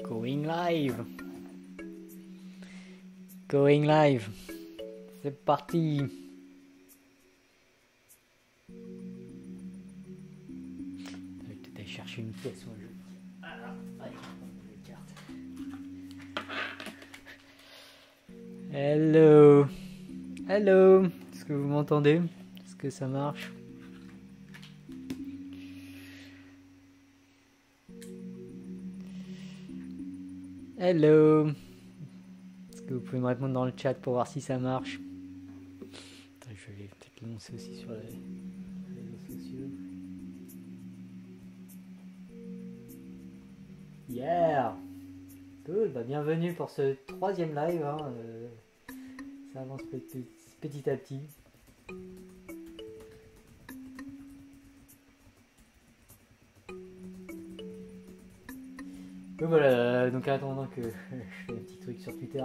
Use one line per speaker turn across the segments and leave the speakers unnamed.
Going live. Going live. C'est parti. Je vais peut-être aller chercher une pièce où je... Alors, allez, les cartes. Hello. Hello. Est-ce que vous m'entendez? Est-ce que ça marche? Hello. Est-ce que vous pouvez me répondre dans le chat pour voir si ça marche? Attends, je vais peut-être l'annoncer aussi sur les réseaux sociaux. Yeah. Cool, bah bienvenue pour ce troisième live. Ça avance petit à petit. Donc voilà, donc en attendant que je fais un petit truc sur Twitter.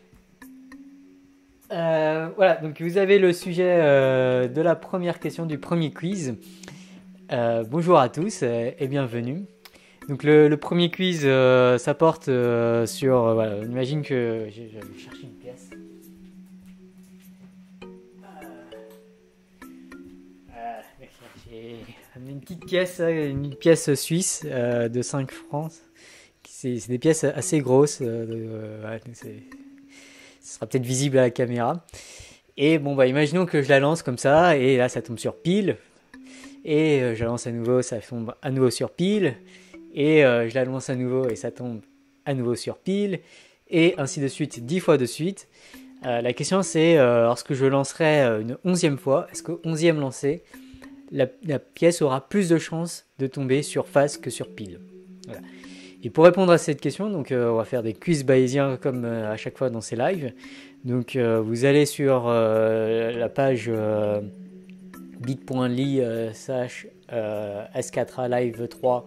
Voilà, donc vous avez le sujet de la première question du premier quiz. Bonjour à tous et bienvenue. Donc le premier quiz, ça porte sur... voilà, on imagine que j'allais chercher une pièce. J'ai amené une petite pièce, une pièce suisse de 5 francs. C'est des pièces assez grosses, ouais, ce sera peut-être visible à la caméra. Et bon, bah, imaginons que je la lance comme ça, et là ça tombe sur pile, et je la lance à nouveau, ça tombe à nouveau sur pile, et je la lance à nouveau, et ça tombe à nouveau sur pile, et ainsi de suite, 10 fois de suite. La question c'est, lorsque je lancerai une 11e fois, est-ce qu'au 11e lancer, la pièce aura plus de chances de tomber sur face que sur pile? Voilà. Et pour répondre à cette question, donc on va faire des quiz bayésiens comme à chaque fois dans ces lives. Donc vous allez sur la page bit.ly S4A Live 3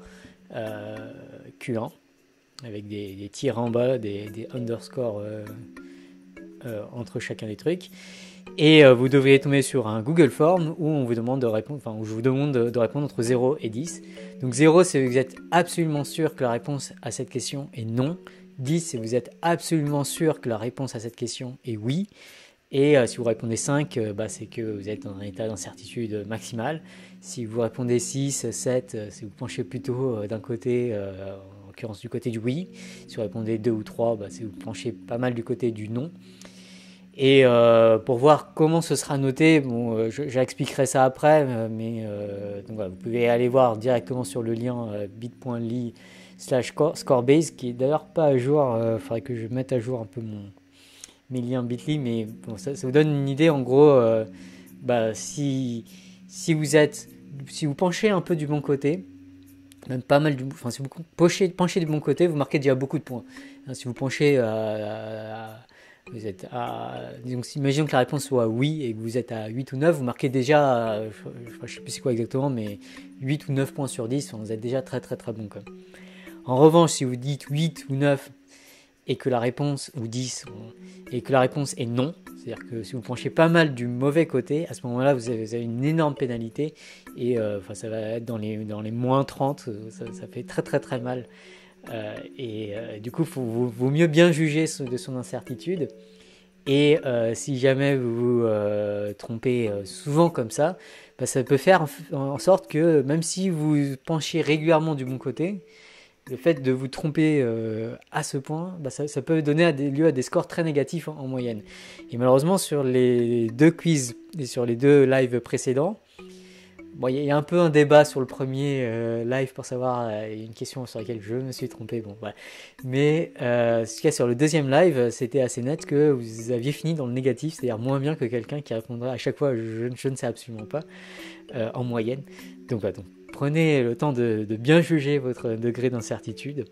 Q1 avec des tirs en bas, des underscores entre chacun des trucs. Et vous devriez tomber sur un Google Form où on vous demande de répondre, enfin où je vous demande de répondre entre 0 et 10. Donc 0 c'est que vous êtes absolument sûr que la réponse à cette question est non. 10 c'est que vous êtes absolument sûr que la réponse à cette question est oui. Et si vous répondez 5, c'est que vous êtes dans un état d'incertitude maximale. Si vous répondez 6, 7, c'est que vous penchez plutôt d'un côté, en l'occurrence du côté du oui. Si vous répondez 2 ou 3, c'est que vous penchez pas mal du côté du non. Et pour voir comment ce sera noté, bon, j'expliquerai ça après, mais donc voilà, vous pouvez aller voir directement sur le lien bit.ly/scorebase, qui est d'ailleurs pas à jour. Faudrait que je mette à jour un peu mes liens Bitly, mais bon, ça vous donne une idée en gros. Si vous penchez un peu du bon côté, même pas mal si vous penchez du bon côté, vous marquez déjà beaucoup de points. Si vous penchez vous êtes imaginons que la réponse soit oui et que vous êtes à 8 ou 9, vous marquez déjà, je sais plus c'est quoi exactement, mais 8 ou 9 points sur 10, vous êtes déjà très très très bon. En revanche, si vous dites 8 ou 9 et que la réponse, ou 10, et que la réponse est non, c'est-à-dire que si vous penchez pas mal du mauvais côté, à ce moment-là, vous avez une énorme pénalité, et ça va être dans les moins 30, ça fait très très très mal. Du coup, vaut mieux bien juger de son incertitude. Et si jamais vous vous trompez souvent comme ça, ça peut faire en sorte que même si vous penchez régulièrement du bon côté, le fait de vous tromper à ce point, ça peut donner lieu à des scores très négatifs en moyenne. Et malheureusement, sur les deux quiz et sur les deux lives précédents, bon, il y a un peu un débat sur le premier live pour savoir une question sur laquelle je me suis trompé. Bon, ouais. Mais ce qu'il y a sur le deuxième live, c'était assez net que vous aviez fini dans le négatif, c'est-à-dire moins bien que quelqu'un qui répondrait à chaque fois je ne sais absolument pas en moyenne. Donc prenez le temps de bien juger votre degré d'incertitude.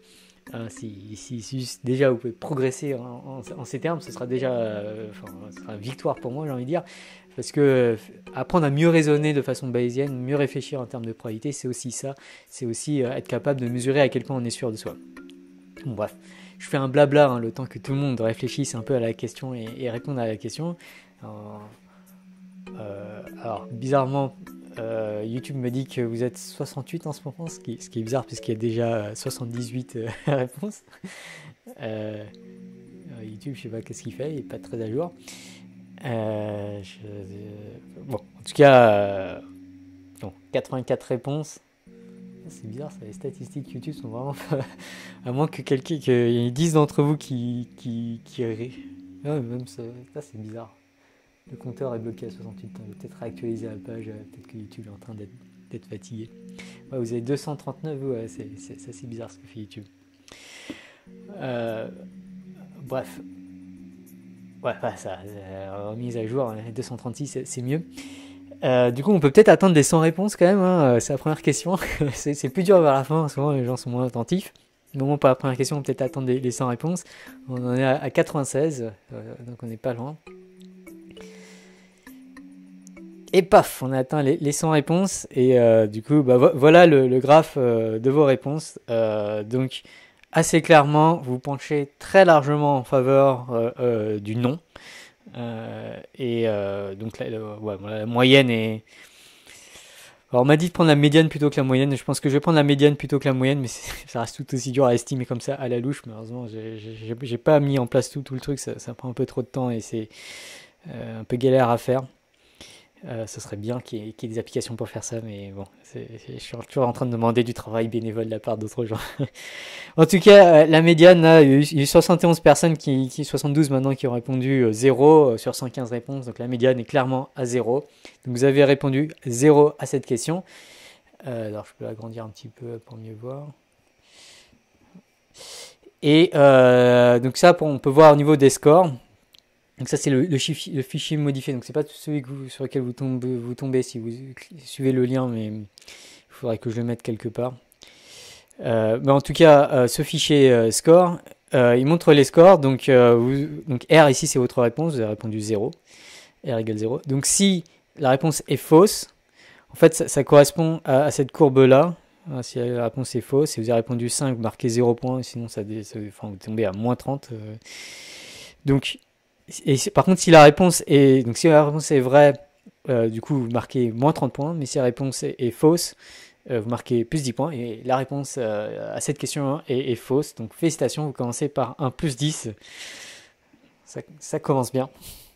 Si déjà vous pouvez progresser en ces termes, ce sera déjà ce sera une victoire pour moi, j'ai envie de dire. Parce que apprendre à mieux raisonner de façon bayésienne, mieux réfléchir en termes de probabilité, c'est aussi ça. C'est aussi être capable de mesurer à quel point on est sûr de soi. Bon, bref, je fais un blabla le temps que tout le monde réfléchisse un peu à la question et réponde à la question. Alors bizarrement, YouTube me dit que vous êtes 68 en ce moment, ce qui est bizarre puisqu'il y a déjà 78 réponses. YouTube, je sais pas qu'est-ce qu'il fait, il est pas très à jour. Bon, en tout cas, 84 réponses. C'est bizarre, ça, les statistiques YouTube sont vraiment à moins que quelqu'un, qu'il y ait 10 d'entre vous qui... Ouais, même ça c'est bizarre. Le compteur est bloqué à 68 ans. Je vais peut-être réactualiser la page. Peut-être que YouTube est en train d'être fatigué. Ouais, vous avez 239. Ouais, c'est bizarre ce que fait YouTube. Bref. Ouais, ça, remise à jour. 236, c'est mieux. Du coup, on peut peut-être attendre des 100 réponses quand même. Hein. C'est la première question. c'est plus dur vers la fin. Souvent, les gens sont moins attentifs. Mais au moins, pour la première question, on peut peut-être attendre les 100 réponses. On en est à 96. Donc, on n'est pas loin. Et paf, on a atteint les 100 réponses. Et du coup, voilà le graphe de vos réponses. Donc, assez clairement, vous penchez très largement en faveur du non. Donc, la moyenne est... Alors, on m'a dit de prendre la médiane plutôt que la moyenne. Je pense que je vais prendre la médiane plutôt que la moyenne. Mais ça reste tout aussi dur à estimer comme ça à la louche. Malheureusement, j'ai pas mis en place tout le truc. Ça prend un peu trop de temps et c'est un peu galère à faire. Ce serait bien qu'il y ait des applications pour faire ça, mais bon, je suis toujours en train de demander du travail bénévole de la part d'autres gens. En tout cas, la médiane, là, il y a eu 71 personnes, 72 maintenant, qui ont répondu 0 sur 115 réponses, donc la médiane est clairement à 0. Donc vous avez répondu 0 à cette question. Alors je peux agrandir un petit peu pour mieux voir. Et donc ça, on peut voir au niveau des scores. Donc ça c'est le fichier modifié, donc c'est pas celui sur lequel vous tombez si vous suivez le lien, mais il faudrait que je le mette quelque part. Mais en tout cas, ce fichier score, il montre les scores, donc R ici c'est votre réponse, vous avez répondu 0, R égale 0. Donc si la réponse est fausse, en fait ça correspond à cette courbe-là. Si la réponse est fausse, si vous avez répondu 5, vous marquez 0 points, sinon vous tombez à moins 30. Donc... Et par contre, si la réponse est vraie, du coup, vous marquez moins 30 points. Mais si la réponse est fausse, vous marquez plus 10 points. Et la réponse à cette question est fausse. Donc, félicitations, vous commencez par un plus 10. Ça commence bien.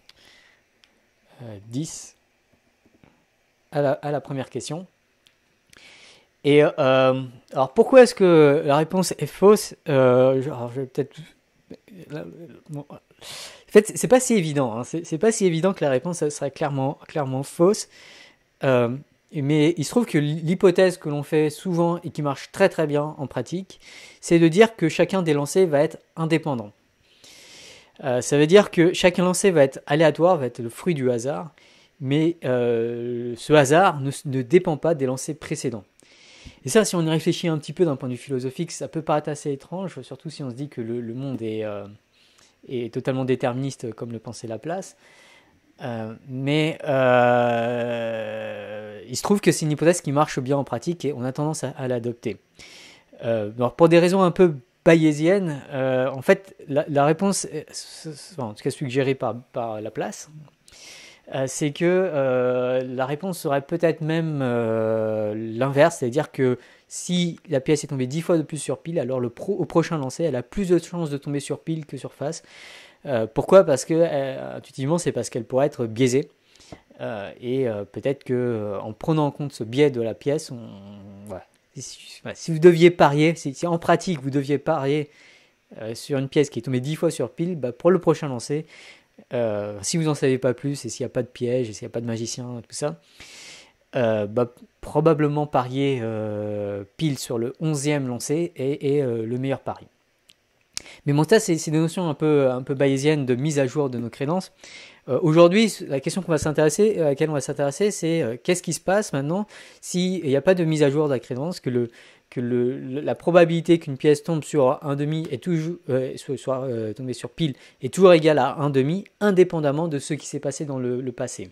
10 à la première question. Et alors, pourquoi est-ce que la réponse est fausse alors, je vais peut-être... En fait, c'est pas si évident. Hein. C'est pas si évident que la réponse serait clairement fausse. Mais il se trouve que l'hypothèse que l'on fait souvent et qui marche très très bien en pratique, c'est de dire que chacun des lancers va être indépendant. Ça veut dire que chacun lancé va être aléatoire, va être le fruit du hasard, mais ce hasard ne dépend pas des lancers précédents. Et ça, si on y réfléchit un petit peu d'un point de vue philosophique, ça peut paraître assez étrange, surtout si on se dit que le monde est totalement déterministe comme le pensait Laplace. Mais il se trouve que c'est une hypothèse qui marche bien en pratique et on a tendance à l'adopter. Alors pour des raisons un peu bayésiennes, en fait, la réponse, en tout cas suggérée par Laplace, c'est que la réponse serait peut-être même l'inverse, c'est-à-dire que si la pièce est tombée 10 fois de plus sur pile, alors au prochain lancer, elle a plus de chances de tomber sur pile que sur face. Pourquoi ? Parce que, intuitivement, c'est parce qu'elle pourrait être biaisée. Et peut-être qu'en prenant en compte ce biais de la pièce, voilà. Si vous deviez parier, si en pratique vous deviez parier sur une pièce qui est tombée 10 fois sur pile, pour le prochain lancer, si vous n'en savez pas plus et s'il n'y a pas de piège et s'il n'y a pas de magicien, tout ça, probablement parier pile sur le 11e lancé est le meilleur pari. Mais bon, ça, c'est des notions un peu bayésiennes de mise à jour de nos crédences. Aujourd'hui, la question à laquelle on va s'intéresser, c'est qu'est-ce qui se passe maintenant s'il n'y a pas de mise à jour de la crédence, que la probabilité qu'une pièce tombe sur un demi est toujours soit tombée sur pile est toujours égale à un demi, indépendamment de ce qui s'est passé dans le passé.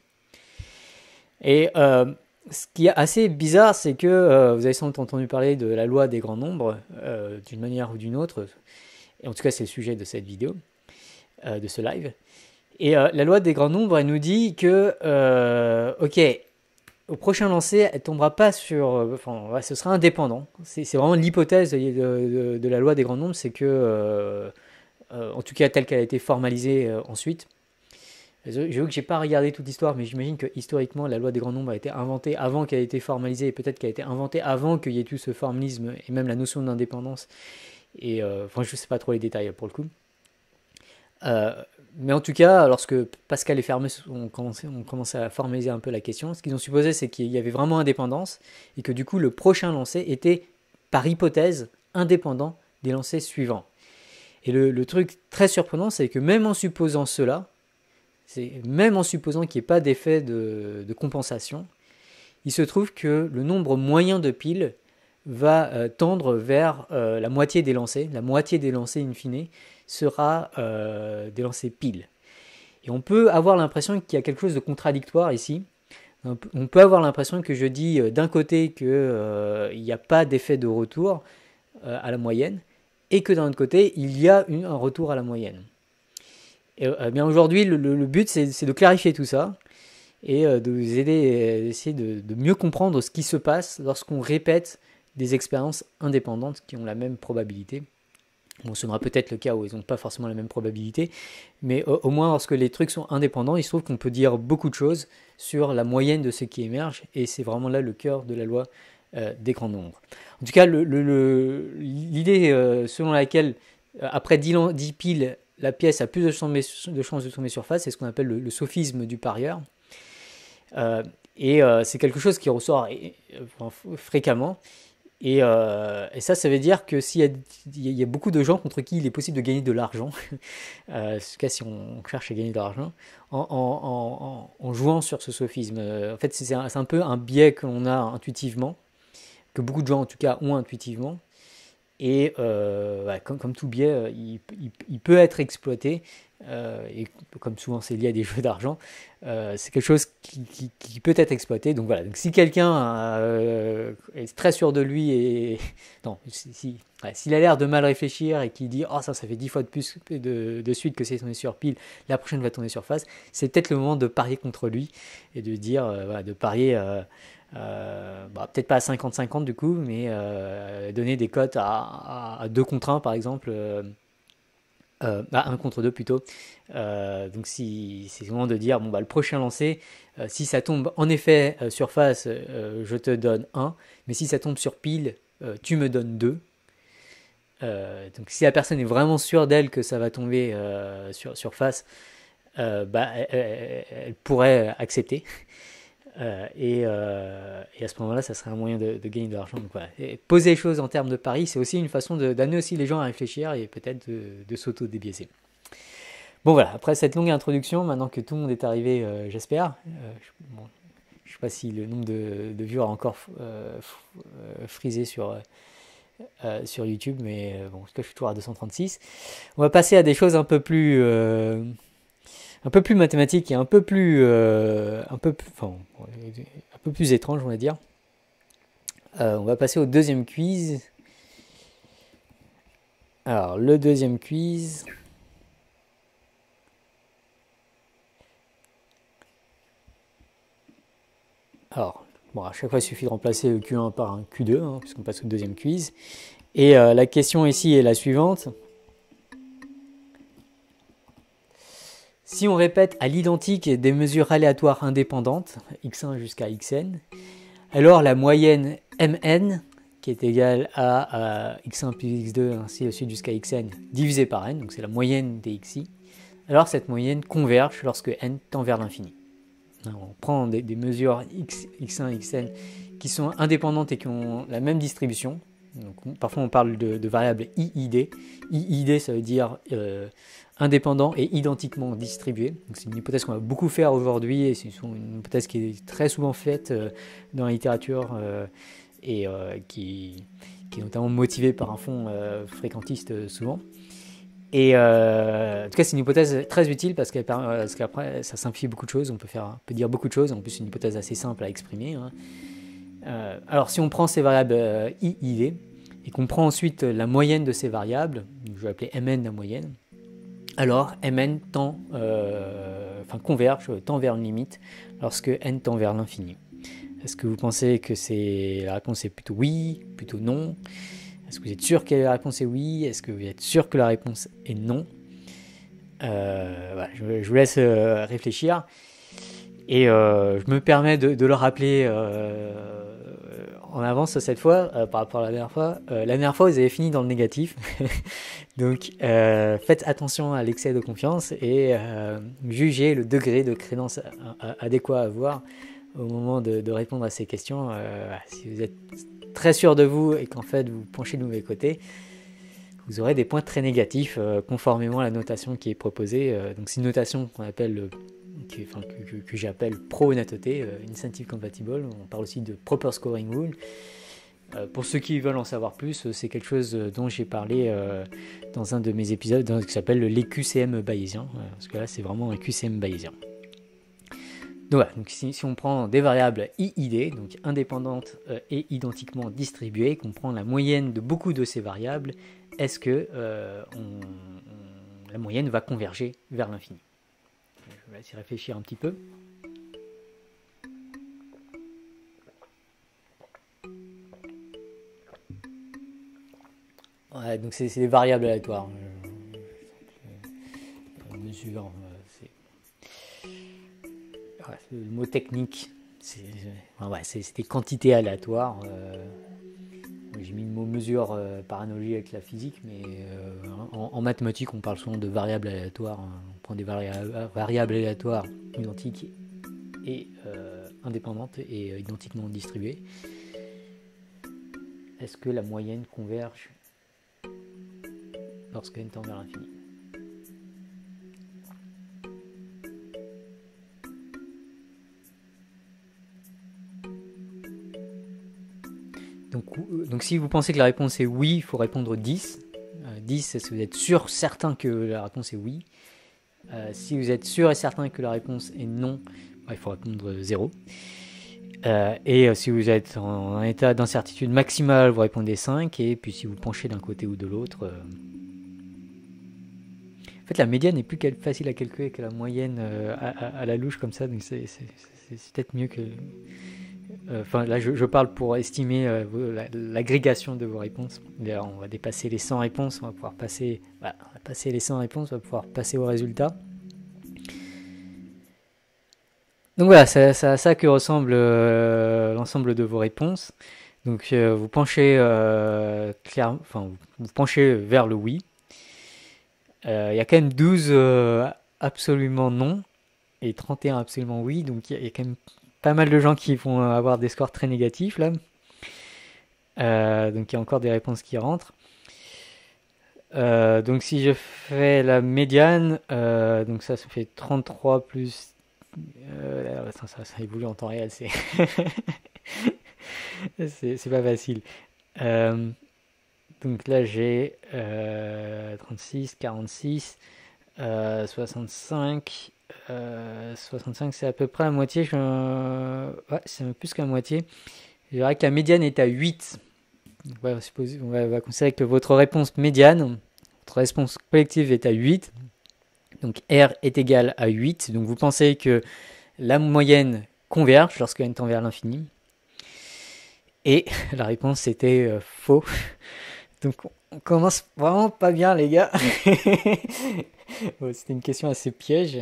Et ce qui est assez bizarre, c'est que vous avez sans doute entendu parler de la loi des grands nombres, d'une manière ou d'une autre. Et en tout cas, c'est le sujet de cette vidéo, de ce live. Et la loi des grands nombres, elle nous dit que, ok, au prochain lancer, elle tombera pas sur... Enfin, ouais, ce sera indépendant. C'est vraiment l'hypothèse de la loi des grands nombres, c'est que, en tout cas telle qu'elle a été formalisée ensuite, j'avoue que j'ai pas regardé toute l'histoire, mais j'imagine que historiquement, la loi des grands nombres a été inventée avant qu'elle ait été formalisée, et peut-être qu'elle a été inventée avant qu'il y ait tout ce formalisme, et même la notion d'indépendance. Et enfin, je sais pas trop les détails pour le coup. Euh, mais en tout cas, lorsque Pascal et Fermat ont commencé à formaliser un peu la question, ce qu'ils ont supposé, c'est qu'il y avait vraiment indépendance, et que du coup, le prochain lancer était, par hypothèse, indépendant des lancers suivants. Et le truc très surprenant, c'est que même en supposant cela, même en supposant qu'il n'y ait pas d'effet de compensation, il se trouve que le nombre moyen de piles va tendre vers la moitié des lancers. La moitié des lancers, in fine, sera des lancers piles. Et on peut avoir l'impression qu'il y a quelque chose de contradictoire ici. On peut avoir l'impression que je dis d'un côté qu'il n'y a pas d'effet de retour à la moyenne, et que d'un autre côté, il y a un retour à la moyenne. Et, bien aujourd'hui, le but, c'est de clarifier tout ça et de vous aider à essayer de mieux comprendre ce qui se passe lorsqu'on répète des expériences indépendantes qui ont la même probabilité. Bon, ce sera peut-être le cas où ils n'ont pas forcément la même probabilité, mais au moins lorsque les trucs sont indépendants, il se trouve qu'on peut dire beaucoup de choses sur la moyenne de ce qui émerge, et c'est vraiment là le cœur de la loi des grands nombres. En tout cas, l'idée selon laquelle après 10 piles, la pièce a plus de chances de tomber surface, c'est ce qu'on appelle le sophisme du parieur. C'est quelque chose qui ressort fréquemment. Et ça veut dire que s'il y a beaucoup de gens contre qui il est possible de gagner de l'argent, en tout cas si on cherche à gagner de l'argent, en jouant sur ce sophisme. En fait, c'est un peu un biais que l'on a intuitivement, que beaucoup de gens en tout cas ont intuitivement. Et comme tout biais, il peut être exploité. Et comme souvent c'est lié à des jeux d'argent, c'est quelque chose qui peut être exploité. Donc voilà, donc si quelqu'un est très sûr de lui et non, s'il a l'air de mal réfléchir et qu'il dit oh ça fait 10 fois de plus de suite que c'est tombé sur pile, la prochaine va tomber sur face, c'est peut-être le moment de parier contre lui et de dire de parier peut-être pas à 50-50 du coup, mais donner des cotes à 2 contre 1 par exemple. 1 contre 2 plutôt. Donc c'est vraiment de dire, le prochain lancer, si ça tombe en effet sur face, je te donne 1, mais si ça tombe sur pile, tu me donnes 2. Donc si la personne est vraiment sûre d'elle que ça va tomber sur face, elle pourrait accepter. Et à ce moment-là, ça serait un moyen de gagner de l'argent. Donc, voilà. Et poser les choses en termes de paris, c'est aussi une façon d'amener aussi les gens à réfléchir et peut-être de s'auto-débiaiser. Bon voilà, après cette longue introduction, maintenant que tout le monde est arrivé, j'espère, je ne sais pas si le nombre de viewers a encore frisé sur YouTube, mais bon, en tout cas je suis toujours à 236. On va passer à des choses un peu plus mathématiques et un peu plus étranges, on va dire. On va passer au deuxième quiz. Alors, le deuxième quiz. Alors, à chaque fois, il suffit de remplacer le Q1 par un Q2, puisqu'on passe au deuxième quiz. Et la question ici est la suivante. Si on répète à l'identique des mesures aléatoires indépendantes, x1 jusqu'à xn, alors la moyenne mn, qui est égale à x1 plus x2, ainsi de suite jusqu'à xn, divisé par n, donc c'est la moyenne des xi, alors cette moyenne converge lorsque n tend vers l'infini. On prend des mesures x1, xn qui sont indépendantes et qui ont la même distribution. Donc, parfois on parle de variables IID. IID, ça veut dire indépendant et identiquement distribué. C'est une hypothèse qu'on va beaucoup faire aujourd'hui et c'est une hypothèse qui est très souvent faite dans la littérature et qui est notamment motivée par un fond fréquentiste souvent. Et en tout cas, c'est une hypothèse très utile parce qu'après, ça simplifie beaucoup de choses. On peut dire beaucoup de choses. En plus, c'est une hypothèse assez simple à exprimer. Alors, si on prend ces variables IID et qu'on prend ensuite la moyenne de ces variables, je vais appeler Mn la moyenne, alors Mn converge, tend vers une limite lorsque n tend vers l'infini. Est-ce que vous pensez que la réponse est plutôt oui, plutôt non? Est-ce que vous êtes sûr que la réponse est oui? Est-ce que vous êtes sûr que la réponse est non? Voilà, je vous laisse réfléchir. Et je me permets de le rappeler en avance cette fois par rapport à la dernière fois. La dernière fois, vous avez fini dans le négatif. Donc, faites attention à l'excès de confiance et jugez le degré de crédence adéquat à avoir au moment de répondre à ces questions. Si vous êtes très sûr de vous et qu'en fait vous penchez du mauvais côté, vous aurez des points très négatifs conformément à la notation qui est proposée. Donc c'est une notation qu'on appelle, que j'appelle pro-honnêteté, incentive compatible. On parle aussi de proper scoring rule. Pour ceux qui veulent en savoir plus, c'est quelque chose dont j'ai parlé dans un de mes épisodes qui s'appelle l'EQCM bayésien, parce que là c'est vraiment un QCM bayésien. Donc, voilà, donc si on prend des variables IID, donc indépendantes et identiquement distribuées, qu'on prend la moyenne de beaucoup de ces variables, est-ce que la moyenne va converger vers l'infini? Je vais essayer de réfléchir un petit peu. Ouais, donc c'est des variables aléatoires. Mesure, le mot technique, c'est des quantités aléatoires. J'ai mis le mot mesure par analogie avec la physique, mais en mathématiques, on parle souvent de variables aléatoires. On prend des variables aléatoires identiques et indépendantes et identiquement distribuées. Est-ce que la moyenne converge lorsqu'elle tend vers l'infini? Donc si vous pensez que la réponse est oui, il faut répondre 10. 10, est-ce que vous êtes sûr, certain que la réponse est oui? Si vous êtes sûr et certain que la réponse est non, il faut répondre 0. Et si vous êtes en état d'incertitude maximale, vous répondez 5. Et puis si vous penchez d'un côté ou de l'autre... En fait, la médiane est plus facile à calculer que la moyenne à la louche comme ça. Donc c'est peut-être mieux que... là, je parle pour estimer l'agrégation de vos réponses. D'ailleurs, on va dépasser les 100 réponses, on va pouvoir passer les 100 réponses, on va pouvoir passer au résultat. Donc voilà, c'est à ça que ressemble l'ensemble de vos réponses. Donc vous penchez vous penchez vers le oui. Il y a quand même 12 absolument non et 31 absolument oui. Donc il y a quand même pas mal de gens qui vont avoir des scores très négatifs là. Donc il y a encore des réponses qui rentrent. Donc si je fais la médiane, donc ça fait 33 plus... ça évolue en temps réel, c'est pas facile. Donc là j'ai 36, 46, 65... 65 c'est à peu près la moitié, ouais, c'est plus qu'à moitié. Je dirais que la médiane est à 8. Donc, on va considérer que votre réponse médiane, votre réponse collective est à 8. Donc R est égal à 8. Donc vous pensez que la moyenne converge lorsqu'elle tend vers l'infini. Et la réponse était faux. Donc on commence vraiment pas bien les gars. C'était une question assez piège.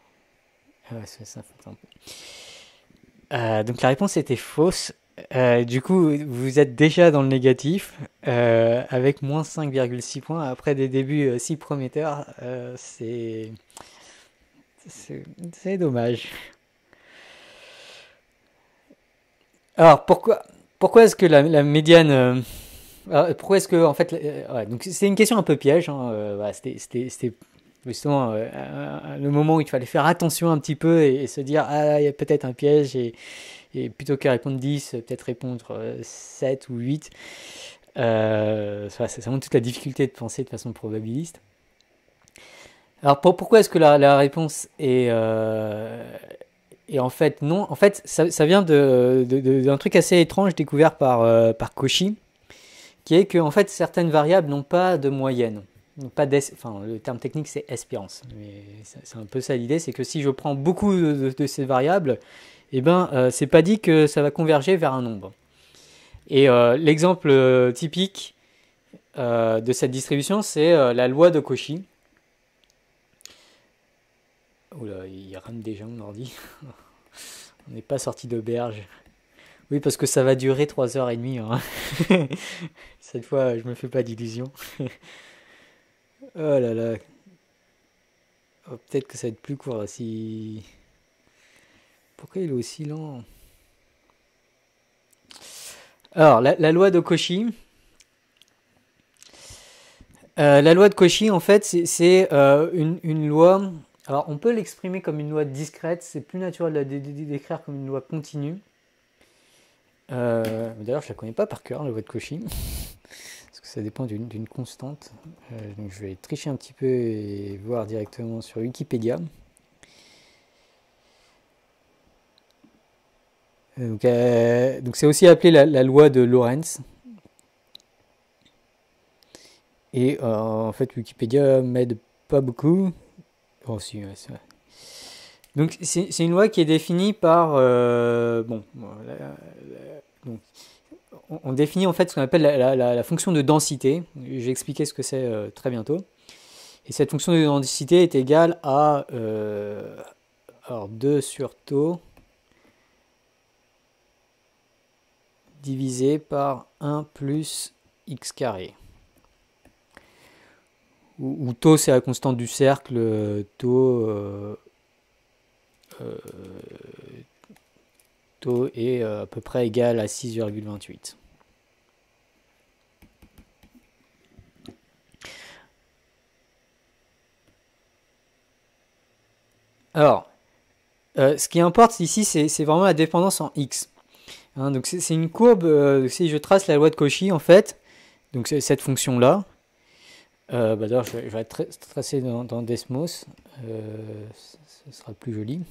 Donc la réponse était fausse. Du coup, vous êtes déjà dans le négatif avec moins 5,6 points après des débuts si prometteurs. C'est dommage. Alors pourquoi est-ce que la médiane pourquoi est-ce que en fait donc c'est une question un peu piège. C'était justement le moment où il fallait faire attention un petit peu et se dire il y a peut-être un piège et plutôt que répondre 10, peut-être répondre 7 ou 8. C'est vraiment toute la difficulté de penser de façon probabiliste. Alors pourquoi est-ce que la réponse est en fait non? En fait, ça vient d'un truc assez étrange découvert par Cauchy, qui est que en fait certaines variables n'ont pas de moyenne. Le terme technique c'est espérance. Mais c'est un peu ça l'idée, c'est que si je prends beaucoup de ces variables, eh ben, c'est pas dit que ça va converger vers un nombre. Et l'exemple typique de cette distribution, c'est la loi de Cauchy. Oula, il rame déjà mon ordi. On n'est pas sorti d'auberge. Oui, parce que ça va durer 3h30. Hein. Cette fois, je me fais pas d'illusions. Oh là là. Oh, peut-être que ça va être plus court si. Pourquoi il est aussi lent? Alors, la loi de Cauchy. La loi de Cauchy, en fait, c'est une loi. Alors, on peut l'exprimer comme une loi discrète. C'est plus naturel de la décrire comme une loi continue. D'ailleurs, je la connais pas par cœur, la loi de Cauchy. Parce que ça dépend d'une constante. Donc, je vais tricher un petit peu et voir directement sur Wikipédia. Donc, c'est aussi appelé la loi de Lorentz. Et en fait, Wikipédia m'aide pas beaucoup. Oh, si, ouais, c'est vrai. Donc, c'est une loi qui est définie par. Donc, on définit en fait ce qu'on appelle la fonction de densité. Je vais expliquer ce que c'est très bientôt. Et cette fonction de densité est égale à alors 2 sur taux divisé par 1 plus x carré. Où taux c'est la constante du cercle, taux est à peu près égal à 6,28. Alors, ce qui importe ici, c'est vraiment la dépendance en x. Hein, donc c'est une courbe, si je trace la loi de Cauchy, en fait, donc c'est cette fonction-là. D'ailleurs, je vais tracer dans Desmos, ce sera plus joli.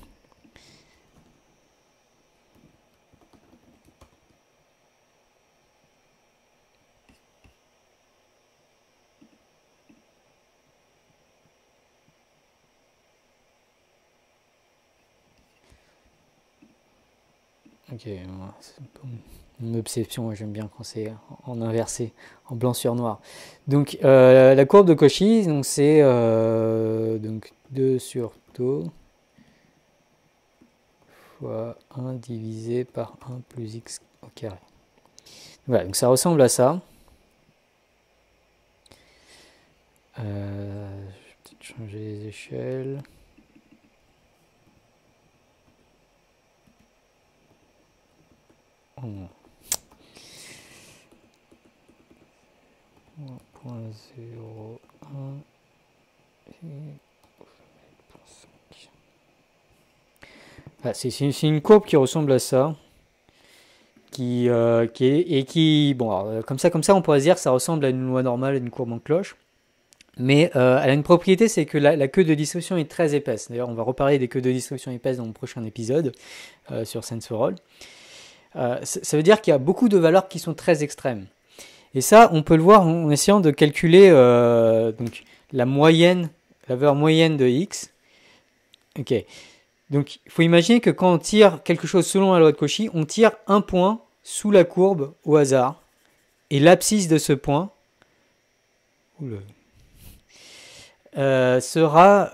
Ok, c'est une obsession, j'aime bien quand c'est en inversé, en blanc sur noir. Donc la courbe de Cauchy, donc c'est donc 2 sur taux fois 1 divisé par 1 plus x au carré. Voilà, donc ça ressemble à ça. Je vais peut-être changer les échelles. Oh non. 1.01 et c'est une courbe qui ressemble à ça, qui bon, alors, comme ça on pourrait se dire que ça ressemble à une loi normale, à une courbe en cloche, mais elle a une propriété, c'est que la queue de distribution est très épaisse. D'ailleurs, on va reparler des queues de distribution épaisses dans le prochain épisode sur TensorFlow. Ça veut dire qu'il y a beaucoup de valeurs qui sont très extrêmes. Et ça, on peut le voir en essayant de calculer donc la valeur moyenne de x. Ok. Donc, il faut imaginer que quand on tire quelque chose selon la loi de Cauchy, on tire un point sous la courbe au hasard, et l'abscisse de ce point sera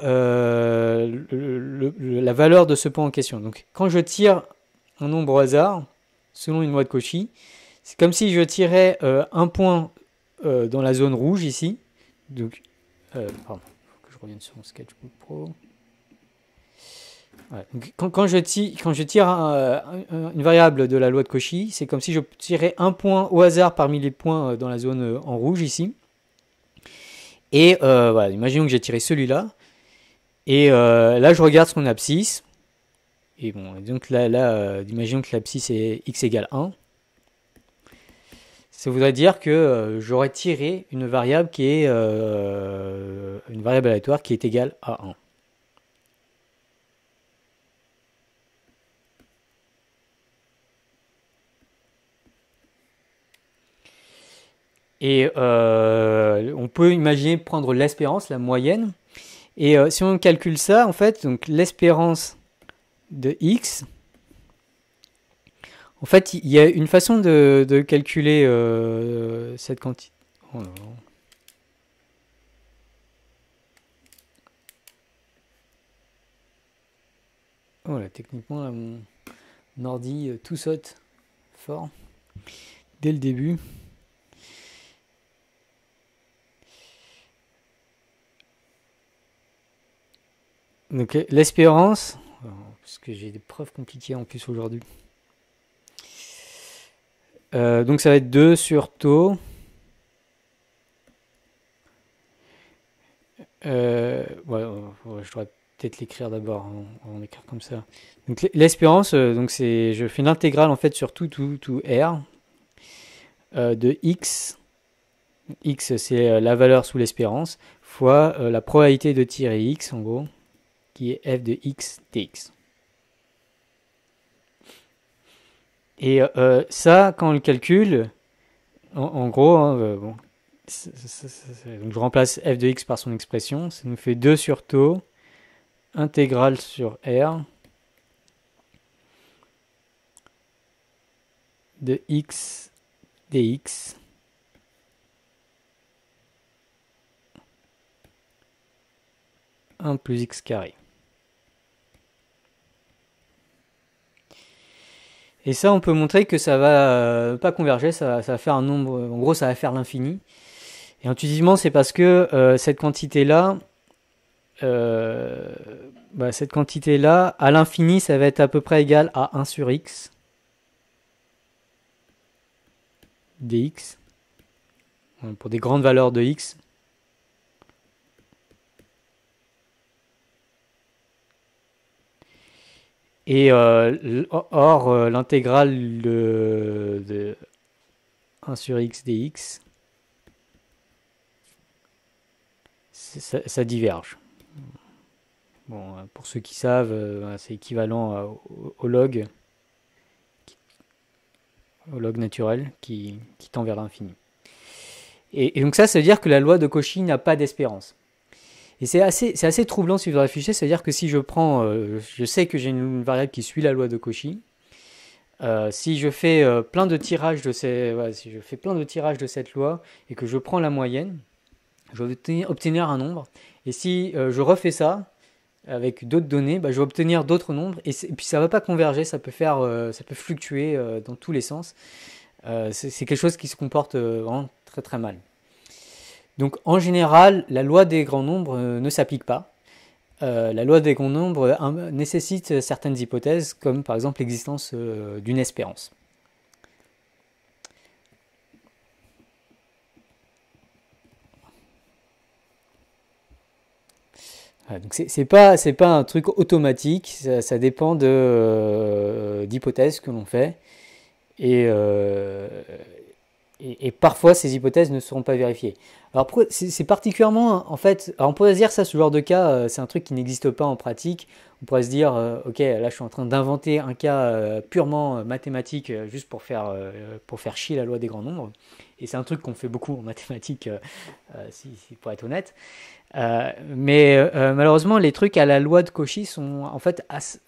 la valeur de ce point en question. Donc, quand je tire un nombre au hasard, selon une loi de Cauchy, c'est comme si je tirais un point dans la zone rouge ici. Donc, pardon, il faut que je revienne sur mon Sketchbook Pro. Ouais, donc quand je tire une variable de la loi de Cauchy, c'est comme si je tirais un point au hasard parmi les points dans la zone en rouge ici. Et voilà, imaginons que j'ai tiré celui-là. Et là, je regarde son abscisse. Et bon, donc là imaginons que l'abscisse est x égale 1. Ça voudrait dire que j'aurais tiré une variable qui est une variable aléatoire qui est égale à 1. Et on peut imaginer prendre l'espérance, la moyenne. Et si on calcule ça, en fait, donc l'espérance de x, En fait, il y a une façon de calculer cette quantité. Oh, là là. Oh là, techniquement, là, mon ordi tout saute fort dès le début. Donc l'espérance, parce que j'ai des preuves compliquées en plus aujourd'hui. Donc ça va être 2 sur taux. Ouais, je devrais peut-être l'écrire d'abord avant d'écrire comme ça. Donc l'espérance, donc c'est, je fais l'intégrale en fait sur tout R de x. X c'est la valeur sous l'espérance fois la probabilité de tirer x en gros, qui est f de x dx. Et ça, quand on le calcule, en gros, hein, bon, donc je remplace f de x par son expression, ça nous fait 2 sur taux, intégrale sur r de x dx. Plus x carré. Et ça, on peut montrer que ça va pas converger, ça va faire un nombre, en gros, ça va faire l'infini. Et intuitivement, c'est parce que cette quantité-là, à l'infini, ça va être à peu près égal à 1 sur x dx, pour des grandes valeurs de x. Et l'intégrale de 1 sur x dx, ça diverge. Bon, pour ceux qui savent, c'est équivalent au log naturel qui tend vers l'infini. Et donc ça veut dire que la loi de Cauchy n'a pas d'espérance. Et c'est assez troublant si vous réfléchissez, c'est-à-dire que si je prends, je sais que j'ai une variable qui suit la loi de Cauchy, si je fais plein de tirages de si je fais plein de tirages de cette loi et que je prends la moyenne, je vais obtenir un nombre. Et si je refais ça avec d'autres données, je vais obtenir d'autres nombres. Et puis ça ne va pas converger, ça peut fluctuer dans tous les sens. C'est quelque chose qui se comporte vraiment très très mal. Donc en général, la loi des grands nombres ne s'applique pas. La loi des grands nombres nécessite certaines hypothèses, comme par exemple l'existence d'une espérance. Donc c'est pas un truc automatique, ça dépend d'hypothèses que l'on fait. Et parfois, ces hypothèses ne seront pas vérifiées. Alors, c'est particulièrement, en fait, alors on pourrait se dire ça, ce genre de cas, c'est un truc qui n'existe pas en pratique. On pourrait se dire, ok, là, je suis en train d'inventer un cas purement mathématique, juste pour faire chier la loi des grands nombres. Et c'est un truc qu'on fait beaucoup en mathématiques, pour être honnête. Mais malheureusement, les trucs à la loi de Cauchy sont, en fait,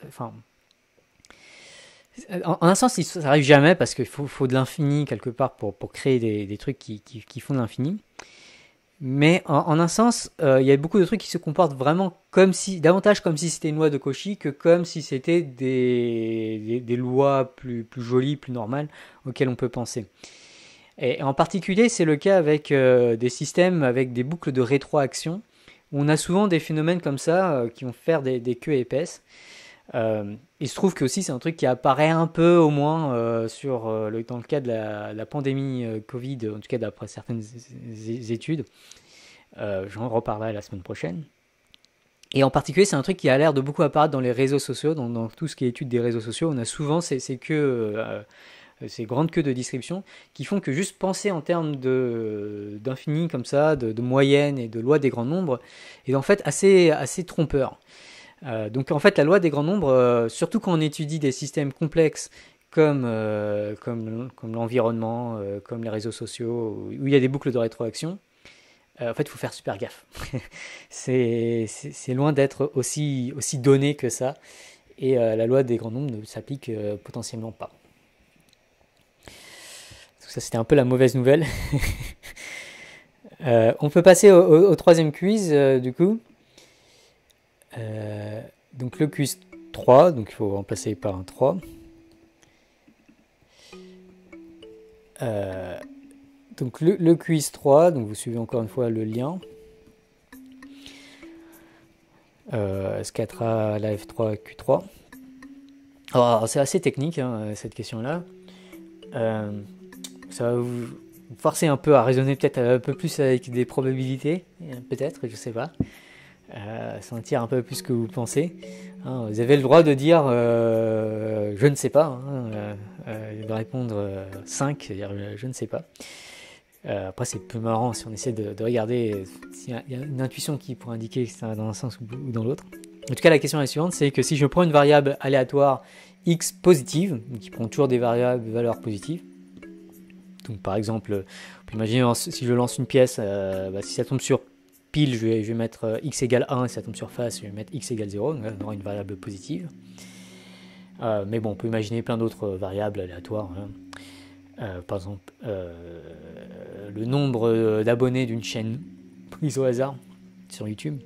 en un sens, ça n'arrive jamais parce qu'il faut de l'infini quelque part pour créer des trucs qui font de l'infini. Mais en un sens, il y a beaucoup de trucs qui se comportent vraiment davantage comme si c'était une loi de Cauchy que comme si c'était des lois plus jolies, plus normales auxquelles on peut penser. Et en particulier, c'est le cas avec des systèmes avec des boucles de rétroaction où on a souvent des phénomènes comme ça qui vont faire des queues épaisses. Il se trouve que aussi c'est un truc qui apparaît un peu au moins dans le cas de la pandémie Covid, en tout cas d'après certaines études. J'en reparlerai la semaine prochaine. Et en particulier, c'est un truc qui a l'air de beaucoup apparaître dans les réseaux sociaux, dans tout ce qui est étude des réseaux sociaux. On a souvent ces grandes queues de description qui font que juste penser en termes d'infini comme ça, de moyenne et de loi des grands nombres, est en fait assez trompeur. Donc en fait la loi des grands nombres, surtout quand on étudie des systèmes complexes comme l'environnement, comme les réseaux sociaux, où il y a des boucles de rétroaction, en fait il faut faire super gaffe. c'est loin d'être aussi donné que ça, et la loi des grands nombres ne s'applique potentiellement pas. tout ça, c'était un peu la mauvaise nouvelle. On peut passer au troisième quiz, du coup. Donc le quiz 3, donc il faut remplacer par un 3. Donc le quiz 3, donc vous suivez encore une fois le lien. S4A, la F3, Q3. Alors c'est assez technique, hein, cette question-là. Ça va vous forcer un peu à raisonner peut-être un peu plus avec des probabilités, peut-être, je sais pas. Sentir un peu plus ce que vous pensez. Hein, vous avez le droit de dire je ne sais pas, hein, de répondre 5, c'est-à-dire je ne sais pas. Après c'est peu marrant si on essaie de regarder s'il y a une intuition qui pourrait indiquer que ça va dans un sens ou dans l'autre. En tout cas la question est la suivante, c'est que si je prends une variable aléatoire x positive, qui prend toujours des valeurs positives, donc par exemple, on peut imaginer si je lance une pièce, si ça tombe sur pile, je vais mettre x égale 1, et si ça tombe sur face, je vais mettre x égale 0, donc on aura une variable positive. Mais bon, on peut imaginer plein d'autres variables aléatoires. Hein. Par exemple, le nombre d'abonnés d'une chaîne prise au hasard sur YouTube.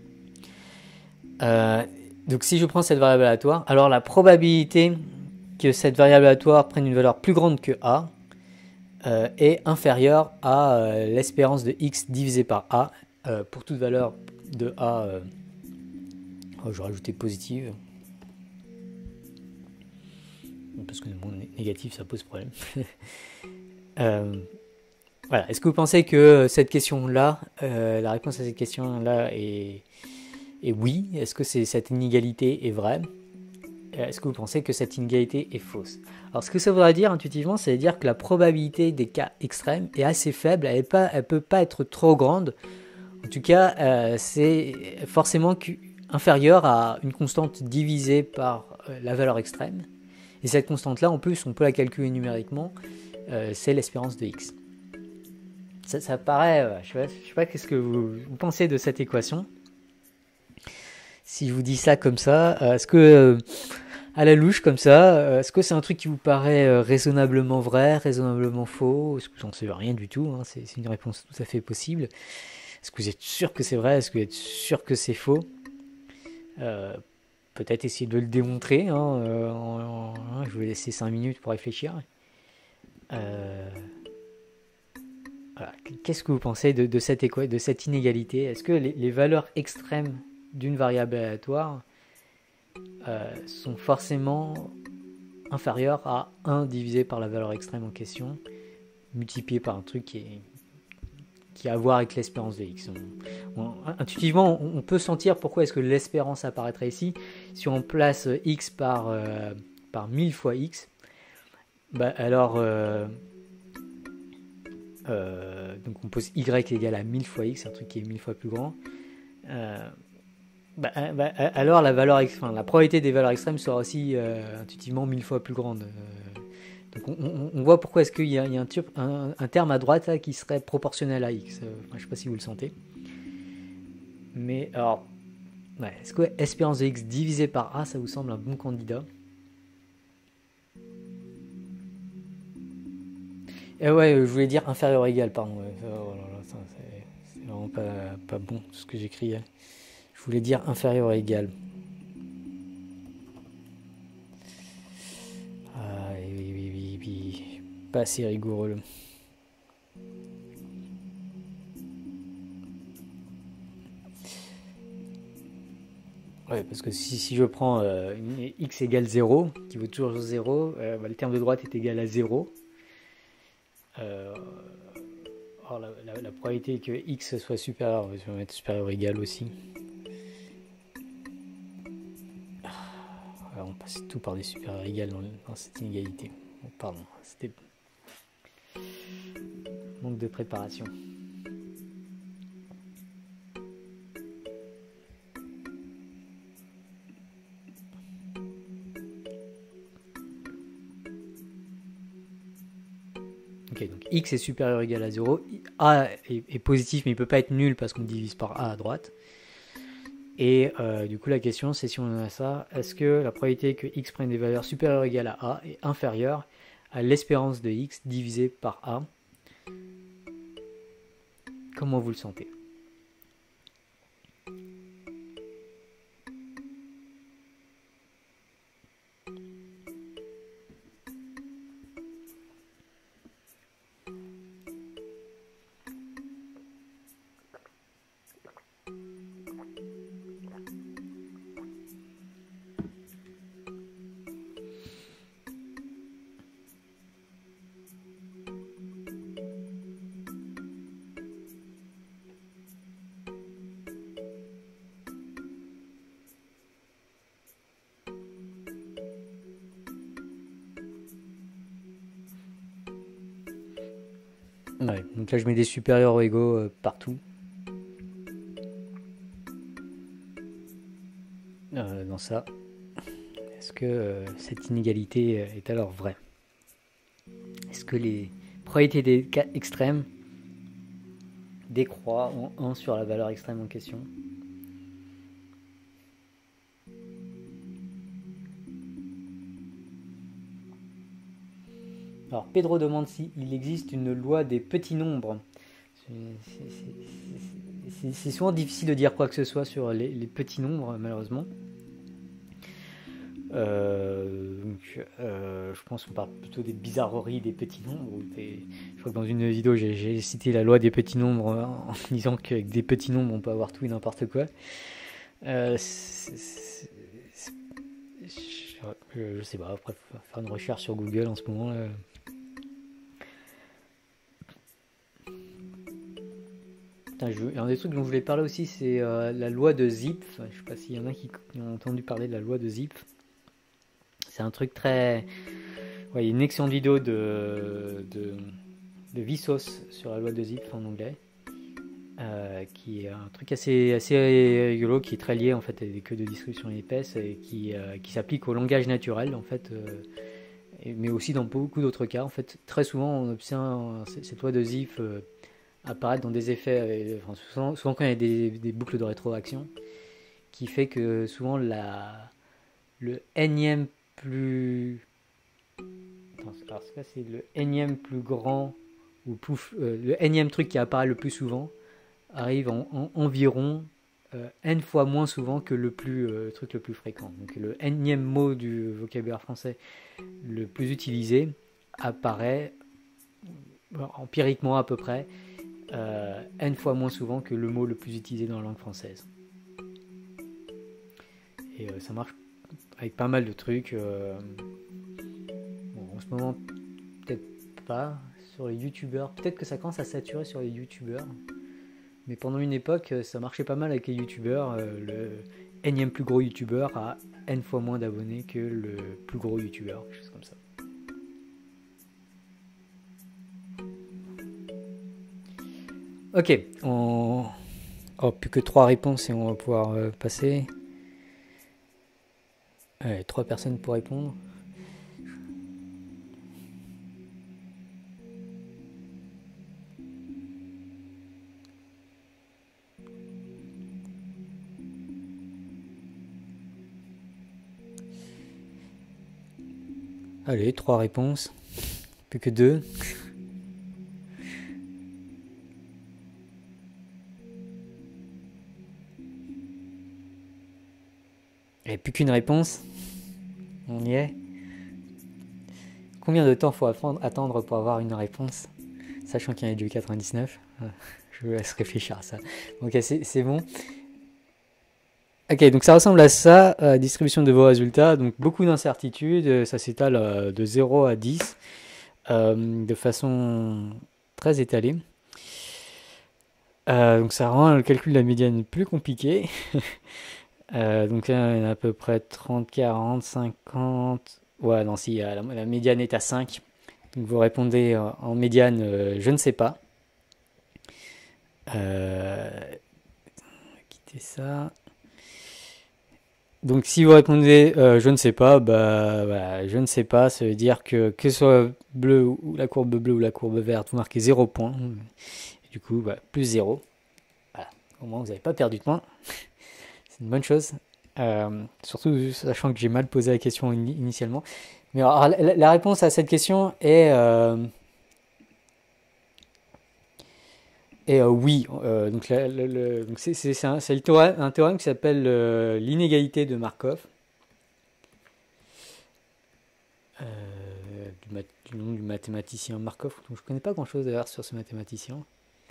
Donc si je prends cette variable aléatoire, alors la probabilité que cette variable aléatoire prenne une valeur plus grande que a est inférieure à l'espérance de x divisé par a. Pour toute valeur de a, je vais rajouter positive, parce que le monde négatif ça pose problème. Voilà. Est-ce que vous pensez que cette question-là, la réponse à cette question-là est oui? Est-ce que cette inégalité est vraie? Est-ce que vous pensez que cette inégalité est fausse? Alors ce que ça voudrait dire intuitivement, c'est dire que la probabilité des cas extrêmes est assez faible, elle ne peut pas être trop grande. En tout cas, c'est forcément inférieur à une constante divisée par la valeur extrême. Et cette constante-là, en plus, on peut la calculer numériquement, c'est l'espérance de x. Ça paraît, je sais pas qu'est-ce que vous pensez de cette équation. Si je vous dis ça comme ça, est-ce que, à la louche comme ça, est-ce que c'est un truc qui vous paraît raisonnablement vrai, raisonnablement faux? Est-ce que vous n'en savez rien du tout, hein, c'est une réponse tout à fait possible. Est-ce que vous êtes sûr que c'est vrai? Est-ce que vous êtes sûr que c'est faux? Peut-être essayer de le démontrer. Hein, je vais laisser 5 minutes pour réfléchir. Voilà. Qu'est-ce que vous pensez de cette inégalité? Est-ce que les valeurs extrêmes d'une variable aléatoire sont forcément inférieures à 1 divisé par la valeur extrême en question, multiplié par un truc qui a à voir avec l'espérance de x. Intuitivement, on peut sentir pourquoi est-ce que l'espérance apparaîtrait ici. Si on place x par 1000 fois x, alors donc on pose y égale à 1000 fois x, un truc qui est 1000 fois plus grand. Alors la probabilité des valeurs extrêmes sera aussi intuitivement 1000 fois plus grande. Donc on voit pourquoi est-ce qu'il y a un terme à droite là, qui serait proportionnel à x. Je ne sais pas si vous le sentez. Mais alors, est-ce que espérance de x divisé par a, ça vous semble un bon candidat? Et ouais, je voulais dire inférieur ou égal, pardon. C'est vraiment pas bon ce que j'écris. Hein. Je voulais dire inférieur ou égal. Oui. Pas assez rigoureux. Ouais, parce que si je prends x égale 0, qui vaut toujours 0, le terme de droite est égal à 0. Alors la probabilité que x soit supérieur, je vais mettre supérieur ou égal aussi. Alors on passe tout par des supérieurs égales dans cette inégalité. Bon, pardon, c'était manque de préparation. Ok, donc x est supérieur ou égal à 0. A est positif, mais il ne peut pas être nul parce qu'on divise par a à droite. Et du coup, la question, c'est si on a ça, est-ce que la probabilité que x prenne des valeurs supérieures ou égales à a est inférieure à l'espérance de x divisé par a. Comment vous le sentez? Ouais, donc là je mets des supérieurs ou égaux partout. Dans ça. Est-ce que cette inégalité est alors vraie? Est-ce que les probabilités des cas extrêmes décroît en 1 sur la valeur extrême en question? Alors Pedro demande s'il existe une loi des petits nombres. C'est souvent difficile de dire quoi que ce soit sur les petits nombres, malheureusement. Je pense qu'on parle plutôt des bizarreries des petits nombres. Je crois que dans une vidéo, j'ai cité la loi des petits nombres en disant qu'avec des petits nombres, on peut avoir tout et n'importe quoi. Je sais pas, après, faut faire une recherche sur Google en ce moment. Un des trucs dont je voulais parler aussi, c'est la loi de Zipf. Je sais pas s'il y en a qui ont entendu parler de la loi de Zipf. C'est un truc très... Ouais, il y a une excellente vidéo de Vsauce sur la loi de Zipf en anglais, qui est un truc assez rigolo, qui est très lié en fait à des queues de distribution épaisses et qui s'applique au langage naturel en fait, mais aussi dans beaucoup d'autres cas. En fait, très souvent on obtient cette loi de Zipf apparaître dans des effets, souvent quand il y a des boucles de rétroaction, qui fait que souvent le énième plus... Alors c'est le énième plus grand, ou le énième truc qui apparaît le plus souvent, arrive en environ n fois moins souvent que le truc le plus fréquent. Donc le énième mot du vocabulaire français le plus utilisé apparaît empiriquement à peu près n fois moins souvent que le mot le plus utilisé dans la langue française. Et ça marche avec pas mal de trucs. En ce moment, peut-être pas sur les youtubeurs. Peut-être que ça commence à saturer sur les youtubeurs. Mais pendant une époque, ça marchait pas mal avec les youtubeurs. Le énième plus gros youtubeur a n fois moins d'abonnés que le plus gros youtubeur. Quelque chose comme ça. Ok. Plus que 3 réponses et on va pouvoir passer. 3 personnes pour répondre. Allez, 3 réponses. Plus que 2. Et plus qu'une réponse. On y est. Combien de temps faut attendre pour avoir une réponse? Sachant qu'il y en a du 99. Je vous laisse réfléchir à ça. Ok, c'est bon. Ok, donc ça ressemble à ça, distribution de vos résultats. Donc beaucoup d'incertitudes, ça s'étale de 0 à 10 de façon très étalée. Donc ça rend le calcul de la médiane plus compliqué. Donc là, il y en a à peu près 30, 40, 50. Ouais, non, si, la médiane est à 5. Donc vous répondez en médiane, je ne sais pas. Quitter ça. Donc si vous répondez je ne sais pas, voilà, je ne sais pas, ça veut dire que ce soit bleu ou la courbe bleue ou la courbe verte, vous marquez 0 points. Et du coup, plus 0. Voilà, au moins vous n'avez pas perdu de points. C'est une bonne chose. Surtout sachant que j'ai mal posé la question initialement. Mais alors, la réponse à cette question est oui. Donc, c'est un théorème qui s'appelle l'inégalité de Markov. Du nom du mathématicien Markov. Donc, je ne connais pas grand-chose d'ailleurs sur ce mathématicien.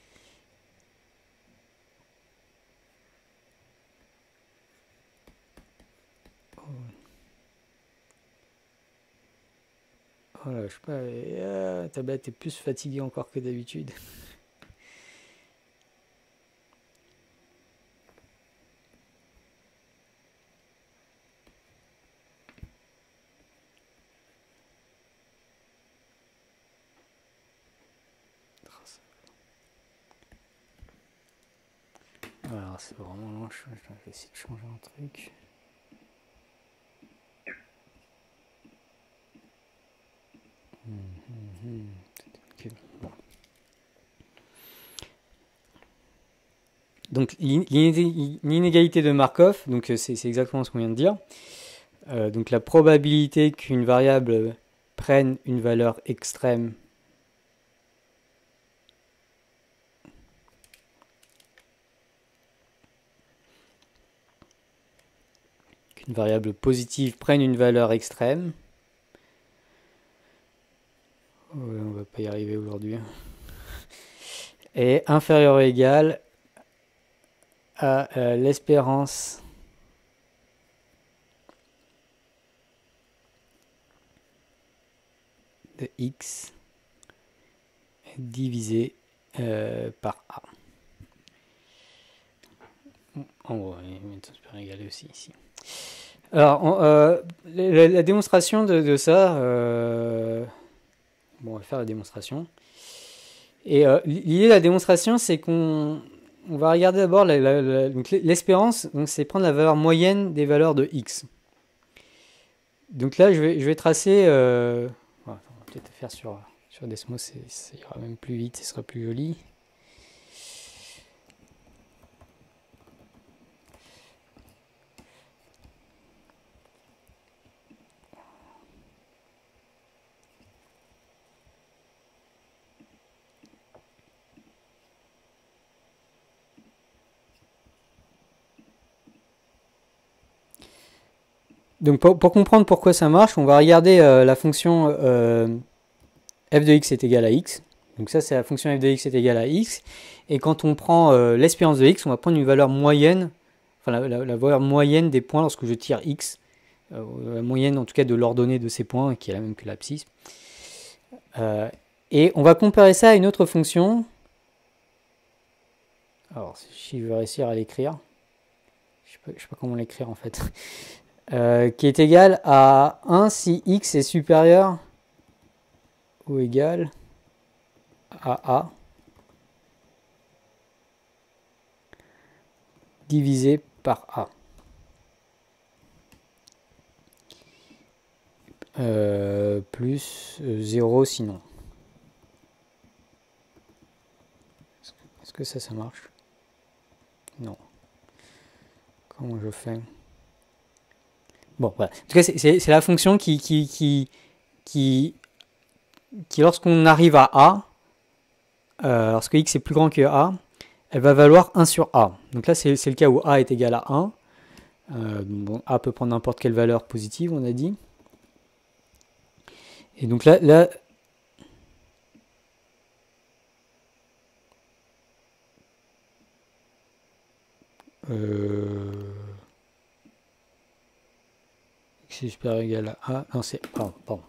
Voilà, je sais pas, ta bête est plus fatiguée encore que d'habitude. Alors c'est vraiment long, je vais essayer de changer un truc. Okay. Bon. Donc l'inégalité de Markov, donc c'est exactement ce qu'on vient de dire. Donc la probabilité qu'une variable prenne une valeur extrême qu'une variable positive prenne une valeur extrême. Ouais, on va pas y arriver aujourd'hui. Est inférieure ou égale à l'espérance de x divisé par a. En gros, méthode super égale aussi ici. Alors, la démonstration de ça, bon, on va faire la démonstration. Et l'idée de la démonstration, c'est qu'on va regarder d'abord l'espérance, donc c'est prendre la valeur moyenne des valeurs de x. Donc là, je vais tracer, on va peut-être faire sur Desmos, ça ira même plus vite, ce sera plus joli. Donc pour comprendre pourquoi ça marche, on va regarder la fonction f de x est égal à x. Donc ça c'est la fonction f de x est égal à x. Et quand on prend l'espérance de x, on va prendre une valeur moyenne, enfin la valeur moyenne des points lorsque je tire x. La moyenne en tout cas de l'ordonnée de ces points, qui est la même que l'abscisse. Et on va comparer ça à une autre fonction. Alors si je vais réussir à l'écrire, je sais pas comment l'écrire en fait. Qui est égal à 1 si x est supérieur ou égal à a divisé par a. Plus 0 sinon. Est-ce que ça marche? Non. Comment je fais? Bon, voilà. En tout cas, c'est la fonction qui lorsqu'on arrive à a, lorsque x est plus grand que a, elle va valoir 1 sur a. Donc là, c'est le cas où a est égal à 1. Bon, a peut prendre n'importe quelle valeur positive, on a dit. Et donc là x est supérieur ou égal à a. Non, c'est... Pardon.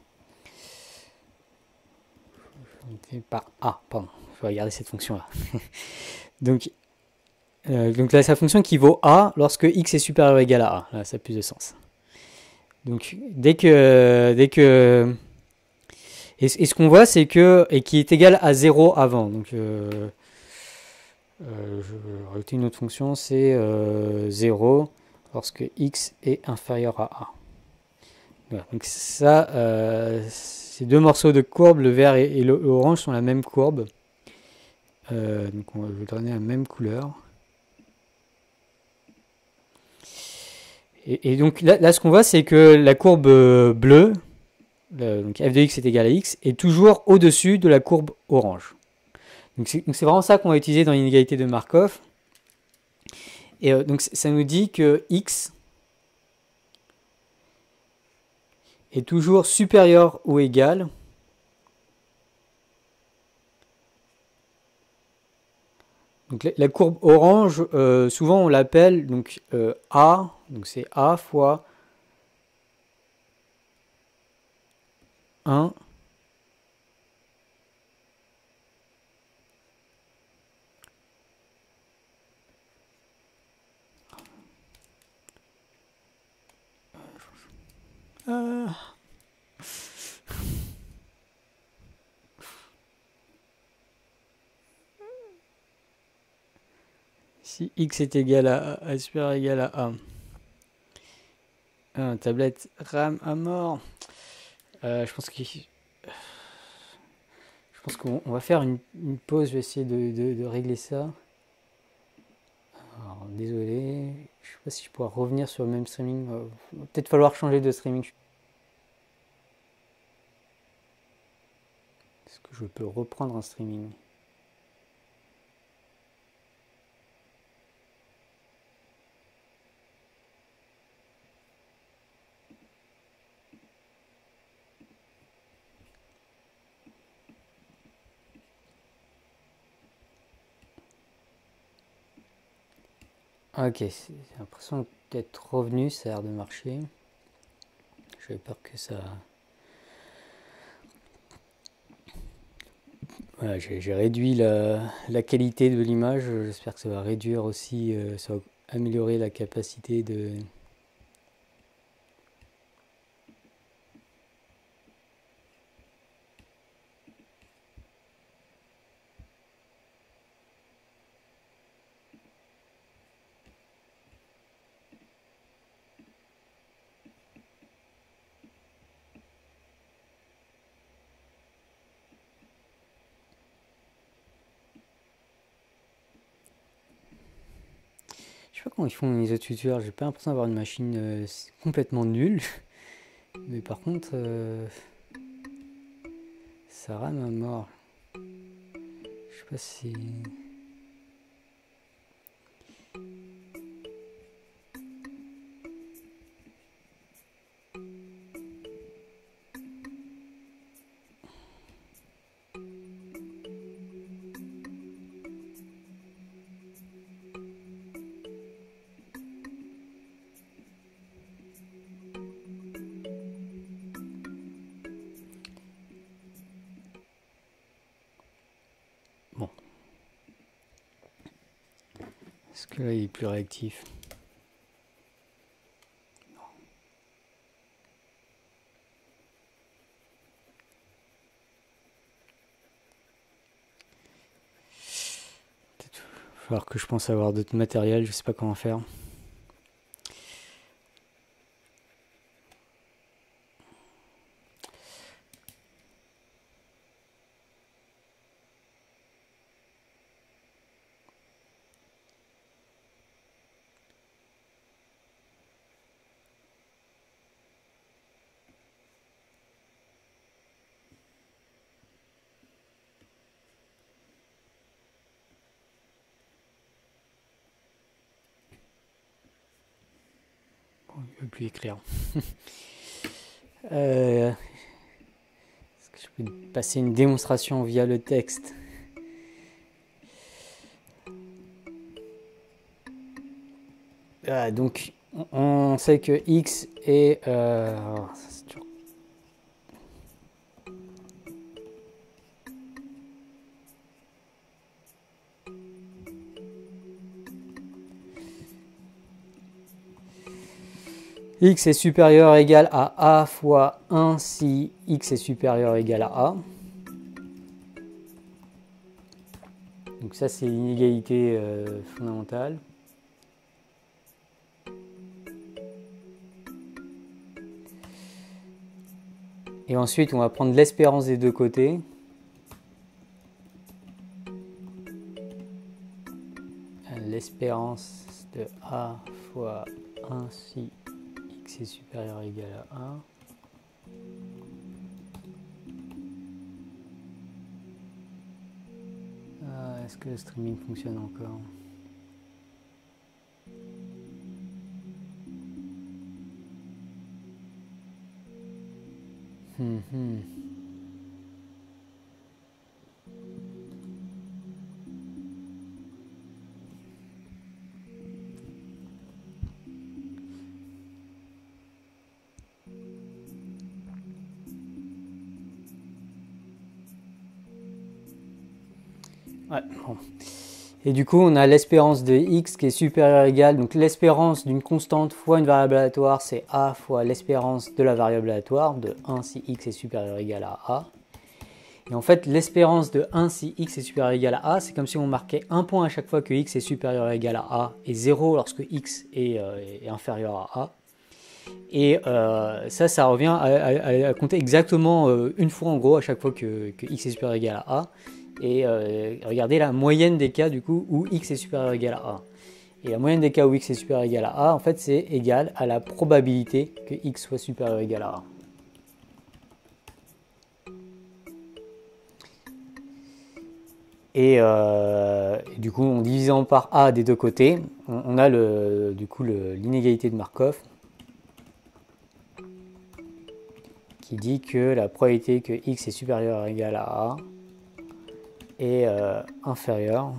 Par a, pardon. Je vais regarder cette fonction-là. donc là, c'est la fonction qui vaut a lorsque x est supérieur ou égal à a. Là, ça a plus de sens. Donc, dès que et ce qu'on voit, c'est que, et qui est égal à 0 avant. Donc, je vais rajouter une autre fonction, c'est 0 lorsque x est inférieur à a. Voilà, donc ça, ces deux morceaux de courbe, le vert et l'orange, sont la même courbe. Donc je vais donner la même couleur. Et donc là, ce qu'on voit, c'est que la courbe bleue, donc f de x est égal à x, est toujours au-dessus de la courbe orange. Donc c'est vraiment ça qu'on va utiliser dans l'inégalité de Markov. Et donc ça nous dit que x est toujours supérieur ou égal donc la courbe orange, souvent on l'appelle donc A, donc c'est A fois 1 si x est égal à supérieur égal à A. Tablette RAM à mort. Je pense qu'on va faire une pause, je vais essayer de régler ça. Alors, désolé, je sais pas si je pourrais revenir sur le même streaming. Il va peut-être falloir changer de streaming. Est-ce que je peux reprendre un streaming? Ok, j'ai l'impression d'être revenu, ça a l'air de marcher. J'avais peur que ça... Voilà, j'ai réduit la qualité de l'image, j'espère que ça va réduire aussi, ça va améliorer la capacité de... Je sais pas comment ils font les autres youtubeurs, j'ai pas l'impression d'avoir une machine complètement nulle. Mais par contre, ça rame à mort. Je sais pas si... Bon. Est-ce que là il est plus réactif? Peut-être falloir que je pense avoir d'autres matériels, je sais pas comment faire. Bon, il ne veut plus écrire. Est-ce que je peux passer une démonstration via le texte? Donc, on sait que x est... x est supérieur ou égal à a fois 1 si x est supérieur ou égal à a. Donc ça, c'est l'inégalité fondamentale. Et ensuite, on va prendre l'espérance des deux côtés. L'espérance de a fois 1 si x est supérieur ou égal à 1. Est-ce que le streaming fonctionne encore? Ouais, bon. Et du coup, on a l'espérance de x qui est supérieure ou égale. Donc l'espérance d'une constante fois une variable aléatoire, c'est a fois l'espérance de la variable aléatoire de 1 si x est supérieur ou égal à a. Et en fait, l'espérance de 1 si x est supérieur ou égal à a, c'est comme si on marquait un point à chaque fois que x est supérieur ou égal à a et 0 lorsque x est inférieur à a. Et ça revient à compter exactement une fois en gros à chaque fois que x est supérieur ou égal à a. Et regardez la moyenne des cas du coup où x est supérieur ou égal à a. Et la moyenne des cas où x est supérieur ou égal à a, en fait, c'est égal à la probabilité que x soit supérieur ou égal à a. Et du coup, en divisant par a des deux côtés, on a l'inégalité de Markov qui dit que la probabilité que x est supérieur ou égal à a est inférieure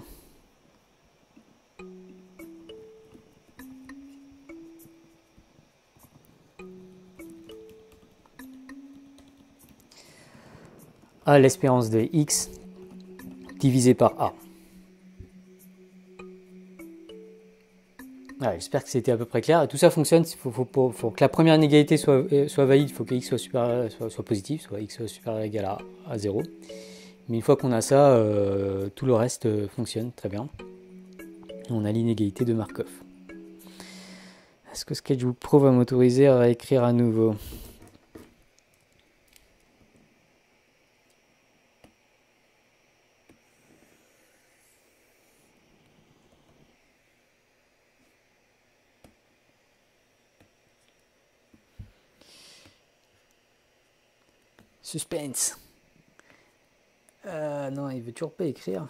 à l'espérance de x divisé par a. Ouais, j'espère que c'était à peu près clair. Et tout ça fonctionne, faut que la première inégalité soit valide, il faut que x soit positif, soit x soit supérieur ou égal à 0. Mais une fois qu'on a ça, tout le reste fonctionne très bien. On a l'inégalité de Markov. Est-ce que Sketchbook Pro va m'autoriser à réécrire à nouveau? Suspense. Non, il veut toujours pas écrire.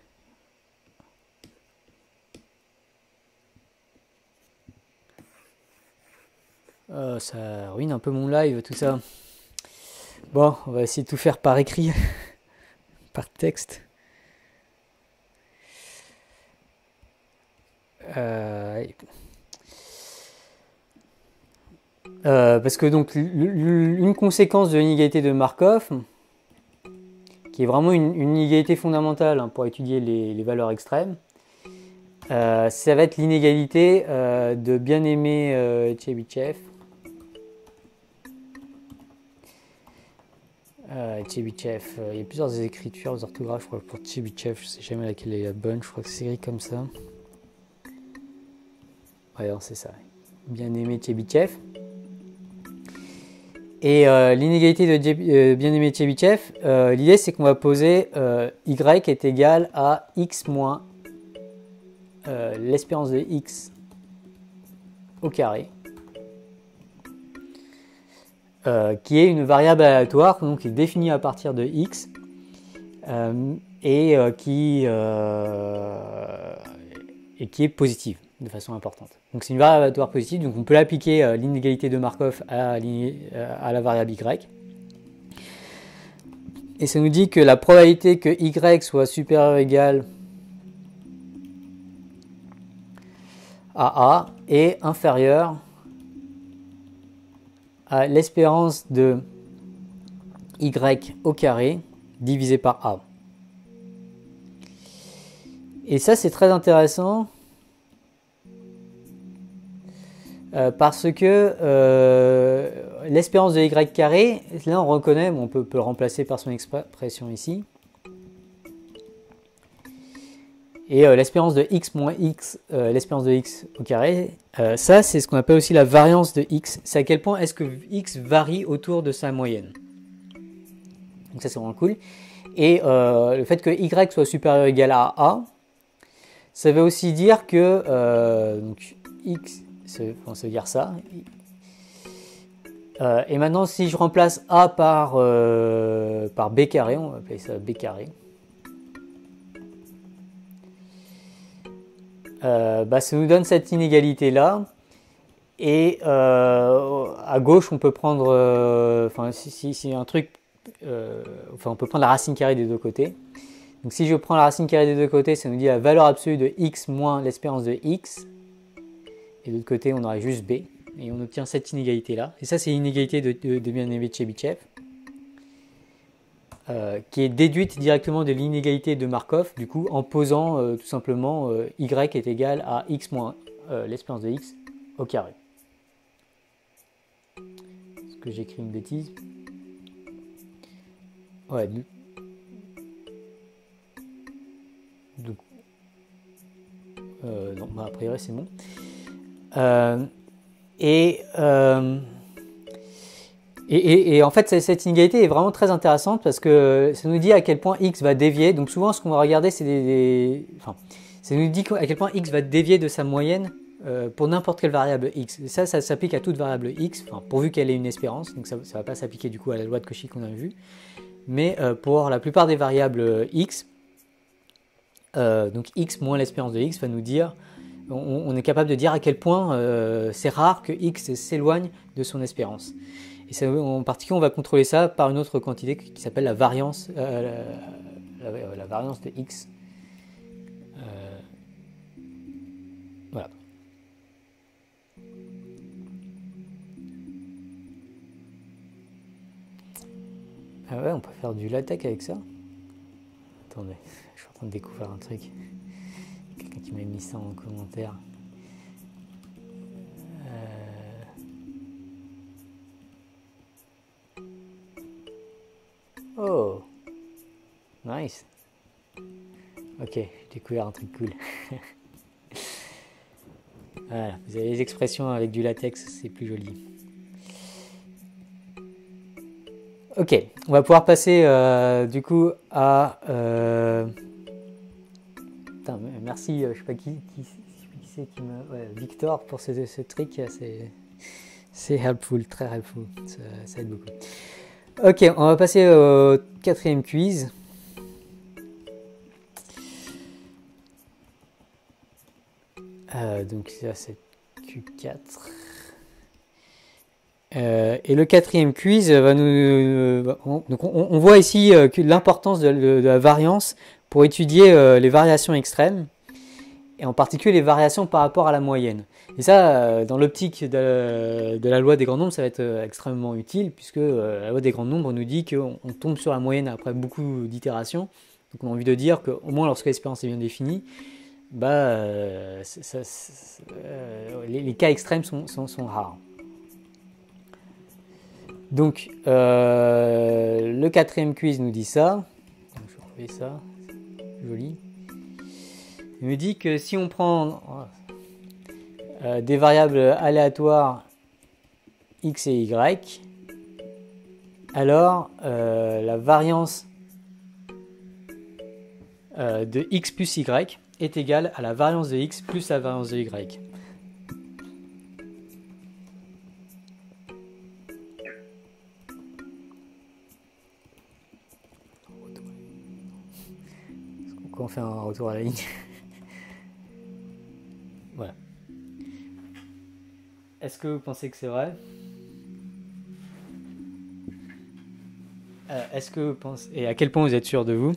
Ça ruine un peu mon live, tout ça. Bon, on va essayer de tout faire par écrit, par texte. Parce que donc une conséquence de l'inégalité de Markov, qui est vraiment une inégalité fondamentale pour étudier les valeurs extrêmes, ça va être l'inégalité de bien-aimé Chebyshev. Chebyshev, il y a plusieurs écritures d'orthographe, je crois, pour Chebyshev, je sais jamais laquelle est la bonne, je crois que c'est écrit comme ça. Ouais, c'est ça. Bien-aimé Chebyshev. Et l'inégalité de bien-aimé Chebyshev, l'idée c'est qu'on va poser y est égal à x moins l'espérance de x au carré, qui est une variable aléatoire donc qui est définie à partir de x et qui est positive de façon importante. Donc c'est une variable aléatoire positive, donc on peut l'appliquer l'inégalité de Markov à la variable y. Et ça nous dit que la probabilité que y soit supérieur ou égal à a est inférieure à l'espérance de y au carré divisé par a. Et ça c'est très intéressant parce que l'espérance de y carré, là on reconnaît, on peut le remplacer par son expression ici. Et l'espérance de x moins x, l'espérance de x au carré, ça c'est ce qu'on appelle aussi la variance de x. C'est à quel point est-ce que x varie autour de sa moyenne. Donc ça c'est vraiment cool. Et le fait que y soit supérieur ou égal à a, ça veut aussi dire que donc, x se dire ça. Et maintenant, si je remplace A par B carré, on va appeler ça B carré, ça nous donne cette inégalité-là. Et à gauche, on peut prendre, si un truc, on peut prendre la racine carrée des deux côtés. Donc si je prends la racine carrée des deux côtés, ça nous dit la valeur absolue de x moins l'espérance de x. Et de l'autre côté, on aurait juste b. Et on obtient cette inégalité-là. Et ça, c'est l'inégalité de Mianovitch-Chebyshev, qui est déduite directement de l'inégalité de Markov, du coup, en posant tout simplement y est égal à x moins l'espérance de x au carré. Est-ce que j'écris une bêtise? Ouais, non, a priori c'est bon. Et en fait, cette inégalité est vraiment très intéressante parce que ça nous dit à quel point x va dévier. Donc souvent, ce qu'on va regarder, c'est ça nous dit à quel point x va dévier de sa moyenne pour n'importe quelle variable x. Et ça s'applique à toute variable x, pourvu qu'elle ait une espérance. Donc ça ne va pas s'appliquer du coup à la loi de Cauchy qu'on a vue. Mais pour la plupart des variables x, donc x moins l'espérance de x va nous dire, on est capable de dire à quel point c'est rare que x s'éloigne de son espérance. Et ça, en particulier, on va contrôler ça par une autre quantité qui s'appelle la variance, la variance de x. Voilà. Ah ouais, on peut faire du latex avec ça. Attendez, je suis en train de découvrir un truc. Quelqu'un qui m'a mis ça en commentaire. Oh, nice. Ok, j'ai découvert un truc cool. Voilà, vous avez les expressions avec du latex, c'est plus joli. Ok, on va pouvoir passer du coup à... Putain, merci, je sais pas qui c'est qui me... Ouais, Victor pour ce trick, c'est helpful, très helpful, ça aide beaucoup. Ok, on va passer au quatrième quiz. Donc ça c'est Q4. Et le quatrième quiz va nous... donc on voit ici l'importance de la variance pour étudier les variations extrêmes, et en particulier les variations par rapport à la moyenne. Et ça, dans l'optique de la loi des grands nombres, ça va être extrêmement utile, puisque la loi des grands nombres nous dit qu'on tombe sur la moyenne après beaucoup d'itérations. Donc on a envie de dire qu'au moins lorsque l'espérance est bien définie, les cas extrêmes sont rares. Donc, le quatrième quiz nous dit ça. Donc, je refais ça, joli. Il me dit que si on prend des variables aléatoires x et y, alors la variance de x plus y est égale à la variance de x plus la variance de y. On fait un retour à la ligne. Voilà. Est-ce que vous pensez que c'est vrai? Est-ce que vous pensez... Et à quel point vous êtes sûr de vous?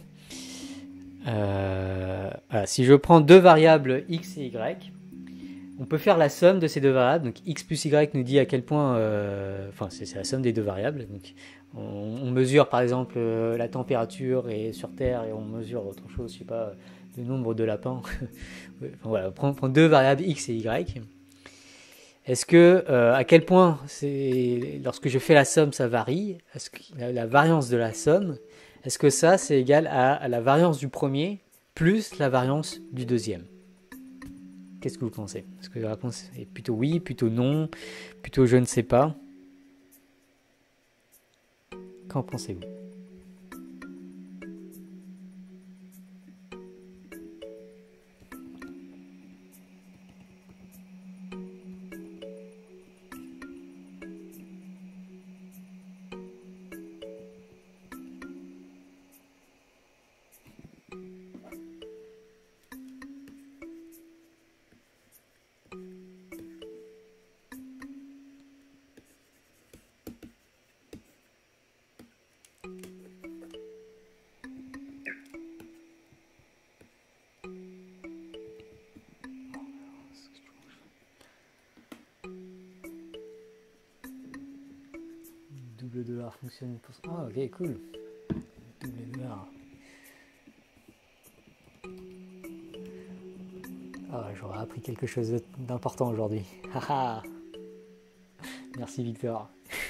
Voilà. Si je prends deux variables x et y, on peut faire la somme de ces deux variables. Donc x plus y nous dit à quel point... c'est la somme des deux variables. Donc on mesure par exemple la température sur Terre, et on mesure autre chose, je sais pas, le nombre de lapins. Voilà, on prend deux variables x et y. Est-ce que à quel point lorsque je fais la somme ça varie? Est-ce que la variance de la somme, est-ce que ça c'est égal à la variance du premier plus la variance du deuxième? Qu'est-ce que vous pensez? Est-ce que la réponse est plutôt oui, plutôt non, plutôt je ne sais pas? Qu'en pensez-vous? double dollar fonctionne pour ça. Ah, ok, cool. Double dollar. Ah, j'aurais appris quelque chose d'important aujourd'hui. Haha. Merci Victor.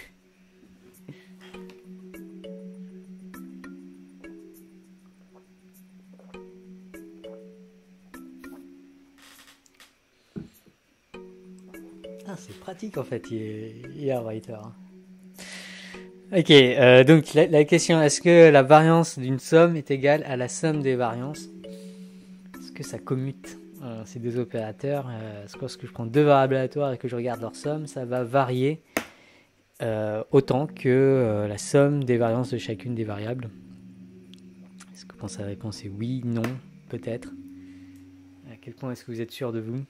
Ah, c'est pratique en fait, hier writer. Ok, donc la question, est-ce que la variance d'une somme est égale à la somme des variances? Est-ce que ça commute ces deux opérateurs? Est-ce que lorsque je prends deux variables aléatoires et que je regarde leur somme, ça va varier autant que la somme des variances de chacune des variables? Est-ce que vous pensez la réponse est oui, non, peut-être? À quel point est-ce que vous êtes sûr de vous?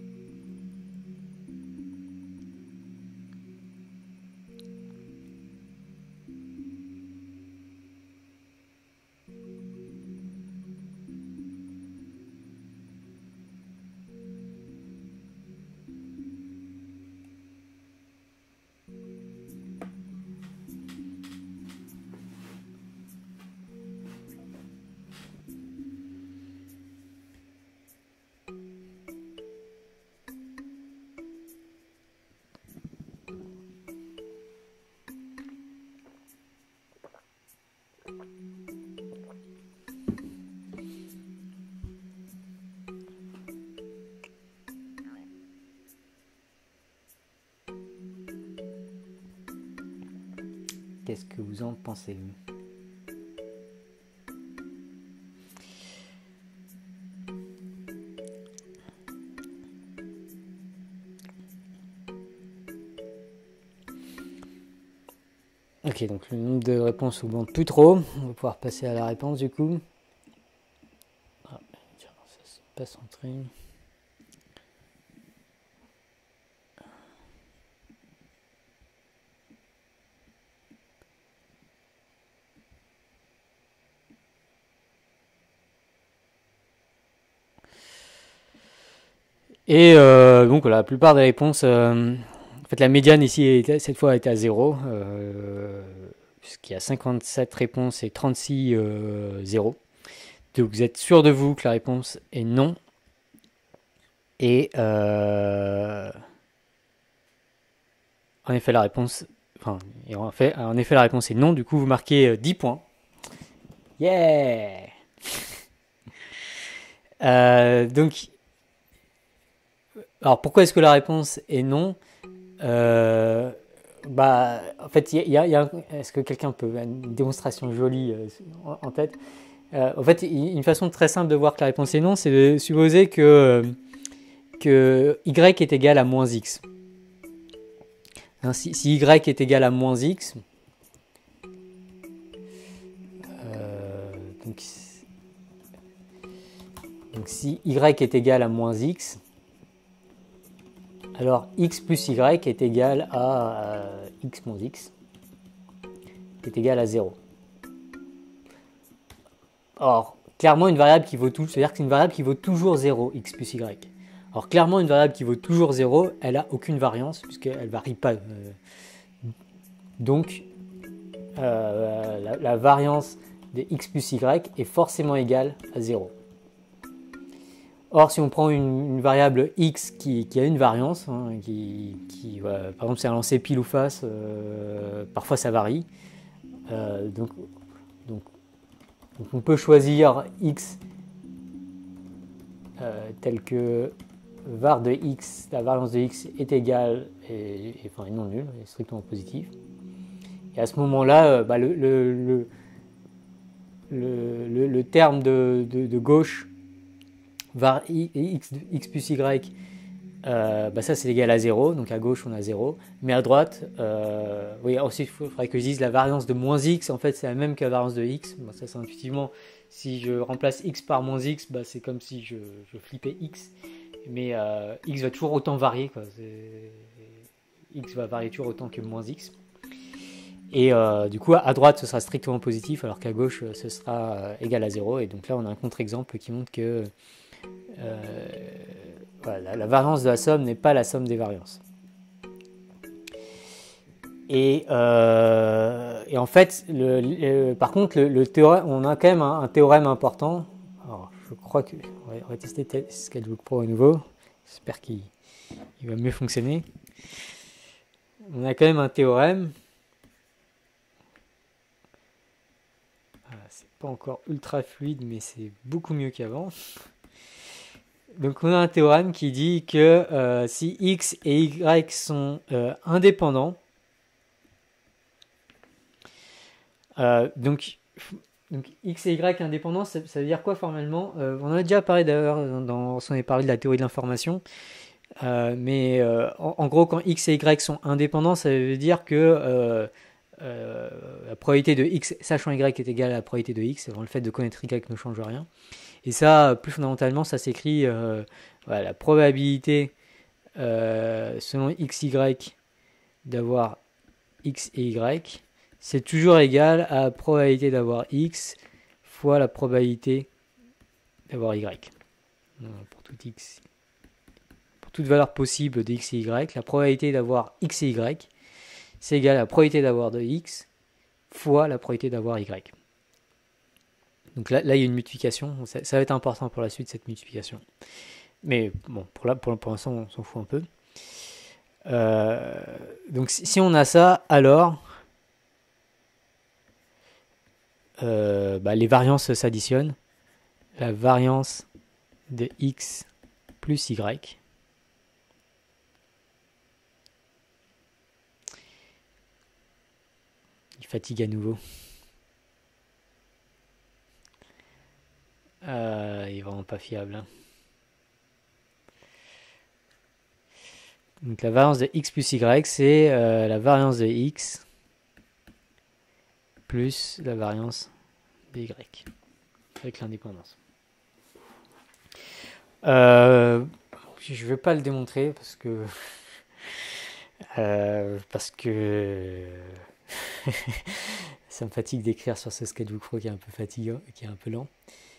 Qu'est-ce que vous en pensez? Ok, donc le nombre de réponses augmente plus trop. On va pouvoir passer à la réponse du coup. Ah, tiens, ça c'est pas centré. Et donc la plupart des réponses, en fait la médiane ici cette fois était à 0, puisqu'il y a 57 réponses et 36 0. Donc vous êtes sûr de vous que la réponse est non. Et en effet la réponse, en effet la réponse est non. Du coup vous marquez 10 points. Yeah. Donc alors pourquoi est-ce que la réponse est non? En fait, est-ce que quelqu'un peut une démonstration jolie en tête? En fait, une façon très simple de voir que la réponse est non, c'est de supposer que y est égal à moins x. Hein, si y est égal à moins x, donc si y est égal à moins x, alors x plus y est égal à x moins x, qui est égal à 0. Or, clairement, une variable qui vaut tout, c'est-à-dire que c'est une variable qui vaut toujours 0, x plus y. Alors, clairement, une variable qui vaut toujours 0, elle n'a aucune variance, puisqu'elle ne varie pas. Donc, la variance de x plus y est forcément égale à 0. Or, si on prend une variable x qui a une variance, hein, par exemple, c'est un lancer pile ou face, parfois ça varie. Donc, on peut choisir x tel que var de x, la variance de x est égale et non nulle, est strictement positive. Et à ce moment-là, le terme de gauche, var x plus y, ça c'est égal à 0, donc à gauche on a 0, mais à droite, ensuite il faudrait que je dise la variance de moins x, en fait c'est la même que la variance de x. Ça c'est intuitivement, si je remplace x par moins x, c'est comme si je flippais x, mais x va toujours autant varier, quoi. X va varier toujours autant que moins x. Et du coup, à droite, ce sera strictement positif, alors qu'à gauche, ce sera égal à 0. Et donc là, on a un contre-exemple qui montre que la variance de la somme n'est pas la somme des variances. Et en fait, par contre, le théorème, on a quand même un théorème important. Alors, je crois que on va tester Sketchbook Pro à nouveau. J'espère qu'il va mieux fonctionner. On a quand même un théorème. C'est pas encore ultra fluide, mais c'est beaucoup mieux qu'avant. Donc on a un théorème qui dit que si x et y sont indépendants, donc x et y indépendants, ça veut dire quoi formellement? On en a déjà parlé d'ailleurs, on a parlé de la théorie de l'information. Mais en gros, quand x et y sont indépendants, ça veut dire que la probabilité de x sachant y est égale à la probabilité de x. Le fait de connaître y ne change rien. Et ça, plus fondamentalement, ça s'écrit voilà, la probabilité selon x, y d'avoir x et y, c'est toujours égal à la probabilité d'avoir x fois la probabilité d'avoir y. Pour tout x, pour toute valeur possible de x et y, la probabilité d'avoir x et y, c'est égal à la probabilité d'avoir de x fois la probabilité d'avoir y. Donc là, il y a une multiplication. Ça va être important pour la suite, cette multiplication. Mais bon, pour l'instant, on s'en fout un peu. Donc si on a ça, alors les variances s'additionnent. La variance de x plus y. Il fatigue à nouveau. Il est vraiment pas fiable. Hein. Donc la variance de x plus y, c'est la variance de x plus la variance de y, avec l'indépendance. Je ne vais pas le démontrer parce que ça me fatigue d'écrire sur ce Sketchbook Pro qui est un peu fatigant, qui est un peu lent.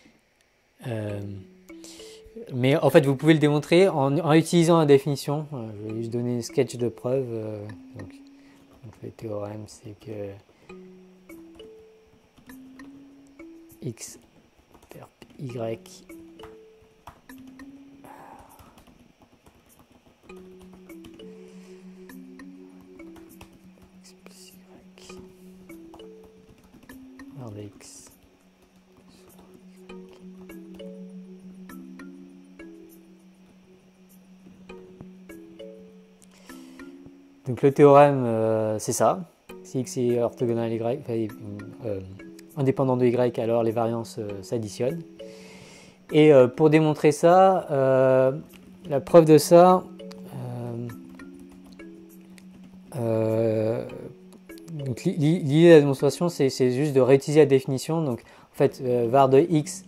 Mais en fait, vous pouvez le démontrer en utilisant la définition. Je vais juste donner un sketch de preuve. Donc le théorème, c'est que x perp y x plus y alors de x. Donc le théorème, c'est ça. Si x est orthogonal à y, indépendant de y, alors les variances s'additionnent. Et pour démontrer ça, la preuve de ça, donc l'idée de la démonstration, c'est juste de réutiliser la définition. Donc en fait, var de x.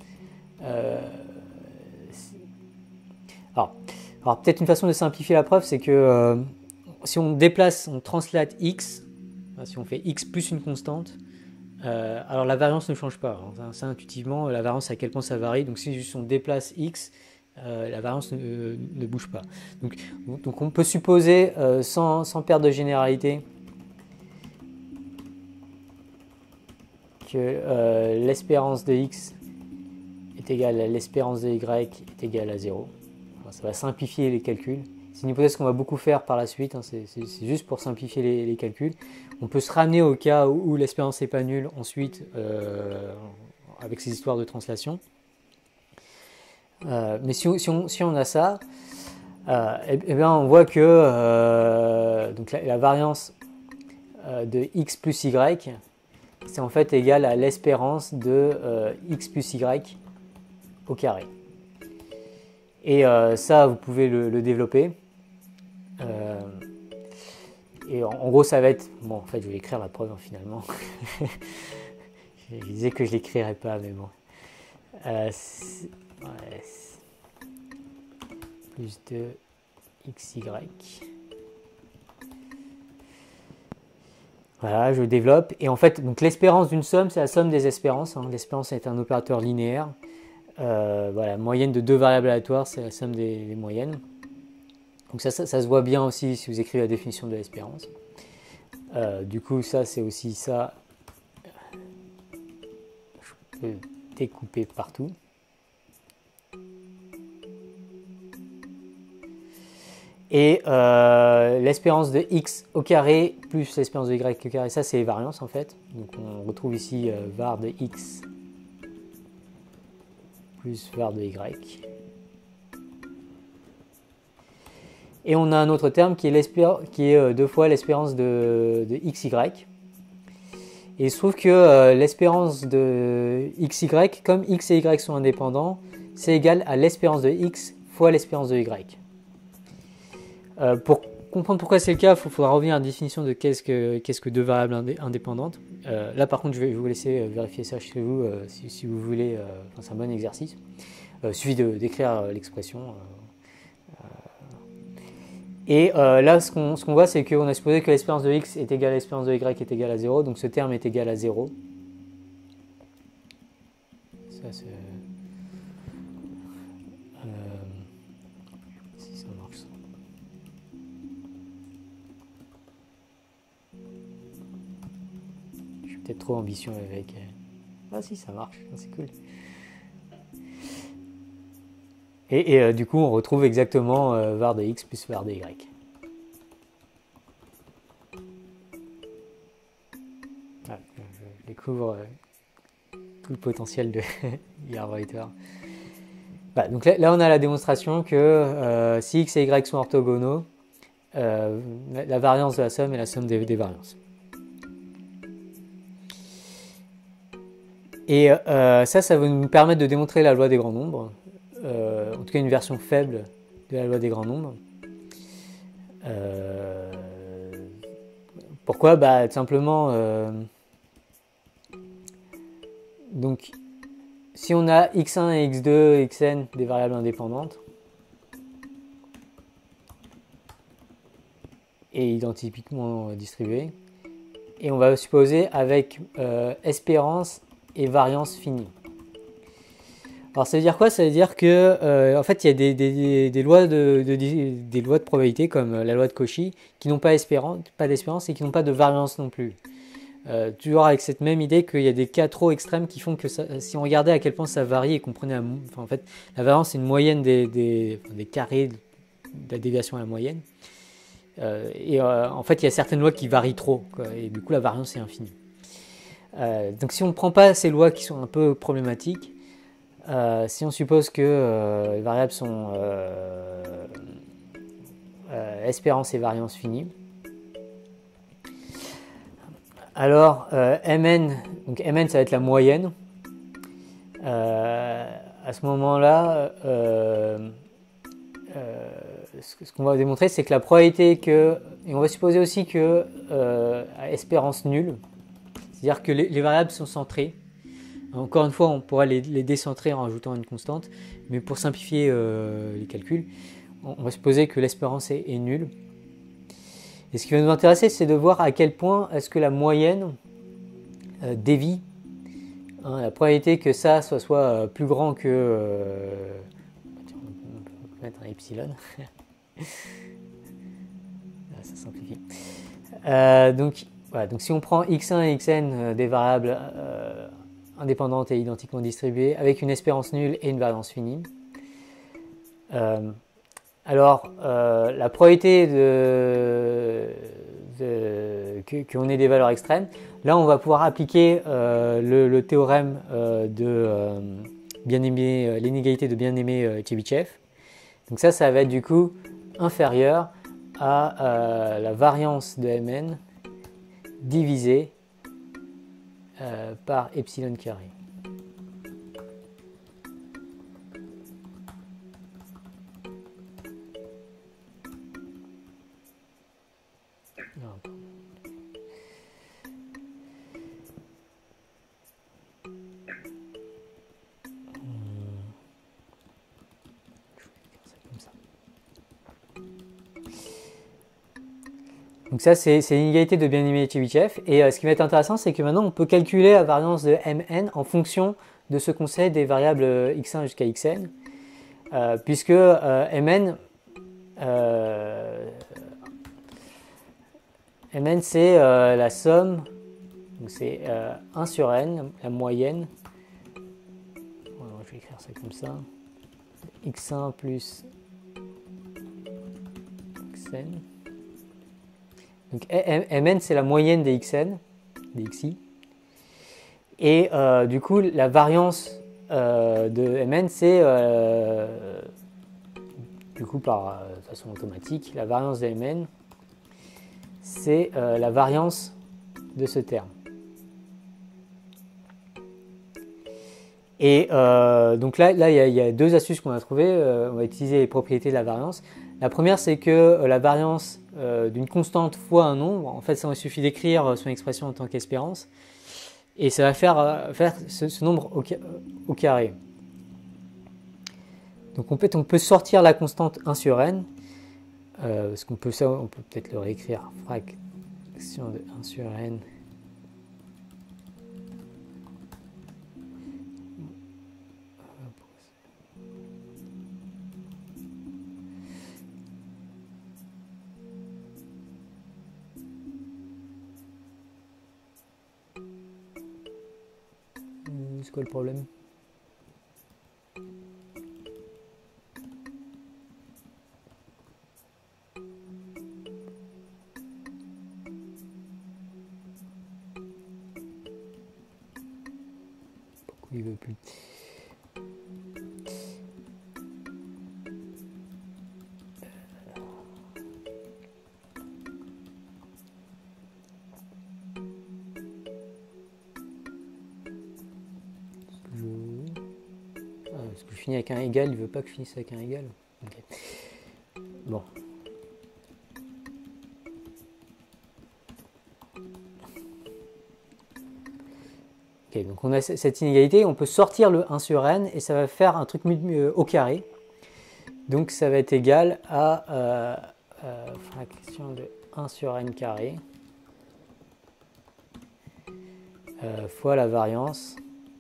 Alors peut-être une façon de simplifier la preuve, c'est que si on déplace, on translate x, si on fait x plus une constante, alors la variance ne change pas. Ça, intuitivement, la variance, à quel point ça varie. Donc si juste on déplace x, la variance ne bouge pas. Donc on peut supposer, sans perdre de généralité, que l'espérance de x est égale à l'espérance de y est égale à 0. Alors, ça va simplifier les calculs. C'est une hypothèse qu'on va beaucoup faire par la suite, hein, c'est juste pour simplifier les calculs. On peut se ramener au cas où l'espérance n'est pas nulle ensuite avec ces histoires de translation. Mais si on a ça, bien on voit que donc la variance de x plus y, c'est en fait égal à l'espérance de x plus y au carré. Et ça, vous pouvez le développer. Et en gros, ça va être... Bon, en fait, je vais écrire la preuve, finalement. Je disais que je ne l'écrirais pas, mais bon. Plus de xy. Voilà, je développe. Et en fait, donc l'espérance d'une somme, c'est la somme des espérances. Hein. L'espérance est un opérateur linéaire. Voilà, moyenne de deux variables aléatoires, c'est la somme des moyennes. Donc ça se voit bien aussi si vous écrivez la définition de l'espérance. Du coup, ça, c'est aussi ça. Je peux découper partout. Et l'espérance de x au carré plus l'espérance de y au carré, ça c'est les variances en fait. Donc on retrouve ici var de x plus var de y. Et on a un autre terme qui est deux fois l'espérance de xy. Et il se trouve que l'espérance de xy, comme x et y sont indépendants, c'est égal à l'espérance de x fois l'espérance de y. Pour comprendre pourquoi c'est le cas, il faudra revenir à la définition de qu'est-ce que deux variables indépendantes. Là par contre, je vais vous laisser vérifier ça chez vous si vous voulez. C'est un bon exercice. Il suffit d'écrire l'expression. Et là, ce qu'on voit, c'est qu'on a supposé que l'espérance de x est égale à l'espérance de y est égale à 0. Donc ce terme est égal à 0. Ça, c'est... si ça marche. Je suis peut-être trop ambitieux avec... Ah si, ça marche. C'est cool. Et du coup, on retrouve exactement var de x plus var de y. Voilà, je découvre tout le potentiel de Yarwriter. Voilà, donc là, on a la démonstration que si x et y sont orthogonaux, la variance de la somme est la somme des variances. Et ça va nous permettre de démontrer la loi des grands nombres. En tout cas une version faible de la loi des grands nombres. Pourquoi ? Tout simplement, donc, si on a x1 et x2, xn, des variables indépendantes, et identiquement distribuées, et on va supposer avec espérance et variance finie. Alors ça veut dire quoi ? Ça veut dire que en fait il y a des lois des lois de probabilité comme la loi de Cauchy qui n'ont pas d'espérance et qui n'ont pas de variance non plus. Toujours avec cette même idée qu'il y a des cas trop extrêmes qui font que si on regardait à quel point ça varie et qu'on prenait en fait la variance c'est une moyenne des carrés de la déviation à la moyenne. En fait il y a certaines lois qui varient trop quoi, et du coup la variance est infinie. Donc si on ne prend pas ces lois qui sont un peu problématiques, si on suppose que les variables sont espérance et variance finie, alors Mn, donc Mn ça va être la moyenne. À ce moment-là, ce qu'on va démontrer, c'est que la probabilité que, et on va supposer aussi que à espérance nulle, c'est-à-dire que les variables sont centrées. Encore une fois, on pourra les décentrer en rajoutant une constante, mais pour simplifier les calculs, on va supposer que l'espérance est nulle. Et ce qui va nous intéresser, c'est de voir à quel point est-ce que la moyenne dévie. La probabilité que ça soit plus grand que... on peut mettre un epsilon. Ça simplifie. Donc si on prend x1 et xn des variables indépendantes et identiquement distribuées avec une espérance nulle et une variance finie, alors la probabilité qu'on ait des valeurs extrêmes, là on va pouvoir appliquer le théorème de l'inégalité de bien-aimé Chebyshev. Donc ça va être du coup inférieur à la variance de Mn divisé par epsilon carré. Donc ça, c'est l'inégalité de bien-aimé Chebyshev. Et ce qui va être intéressant, c'est que maintenant, on peut calculer la variance de Mn en fonction de ce qu'on sait des variables x1 jusqu'à xn, puisque Mn, Mn, c'est la somme, donc c'est 1 sur n, la moyenne. Alors, je vais écrire ça comme ça. x1 plus xn. Donc Mn, c'est la moyenne des xn, des xi. Et du coup, la variance de Mn, c'est du coup par de façon automatique, la variance de Mn, c'est la variance de ce terme. Et donc là, il y a deux astuces qu'on a trouvées. On va utiliser les propriétés de la variance. La première, c'est que la variance d'une constante fois un nombre, en fait, ça, il suffit d'écrire son expression en tant qu'espérance, et ça va faire ce nombre au carré. Donc en fait, on peut sortir la constante 1 sur n, parce qu'on peut peut-être le réécrire, fraction de 1 sur n. C'est quoi le problème? Pourquoi il veut plus? Parce que je finis avec un égal, il veut pas que je finisse avec un égal. Okay. Bon. Ok, donc on a cette inégalité, on peut sortir le 1 sur n et ça va faire un truc au carré. Donc ça va être égal à fraction de 1 sur n carré fois la variance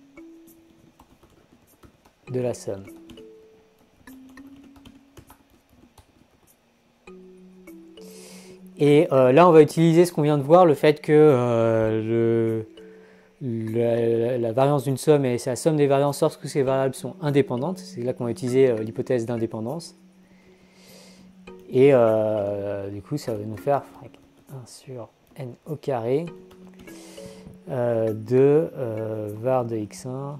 de la somme. Et là, on va utiliser ce qu'on vient de voir, le fait que la variance d'une somme, c'est la somme des variances lorsque ces variables sont indépendantes. C'est là qu'on va utiliser l'hypothèse d'indépendance. Et du coup, ça va nous faire 1 sur n au carré de var de x1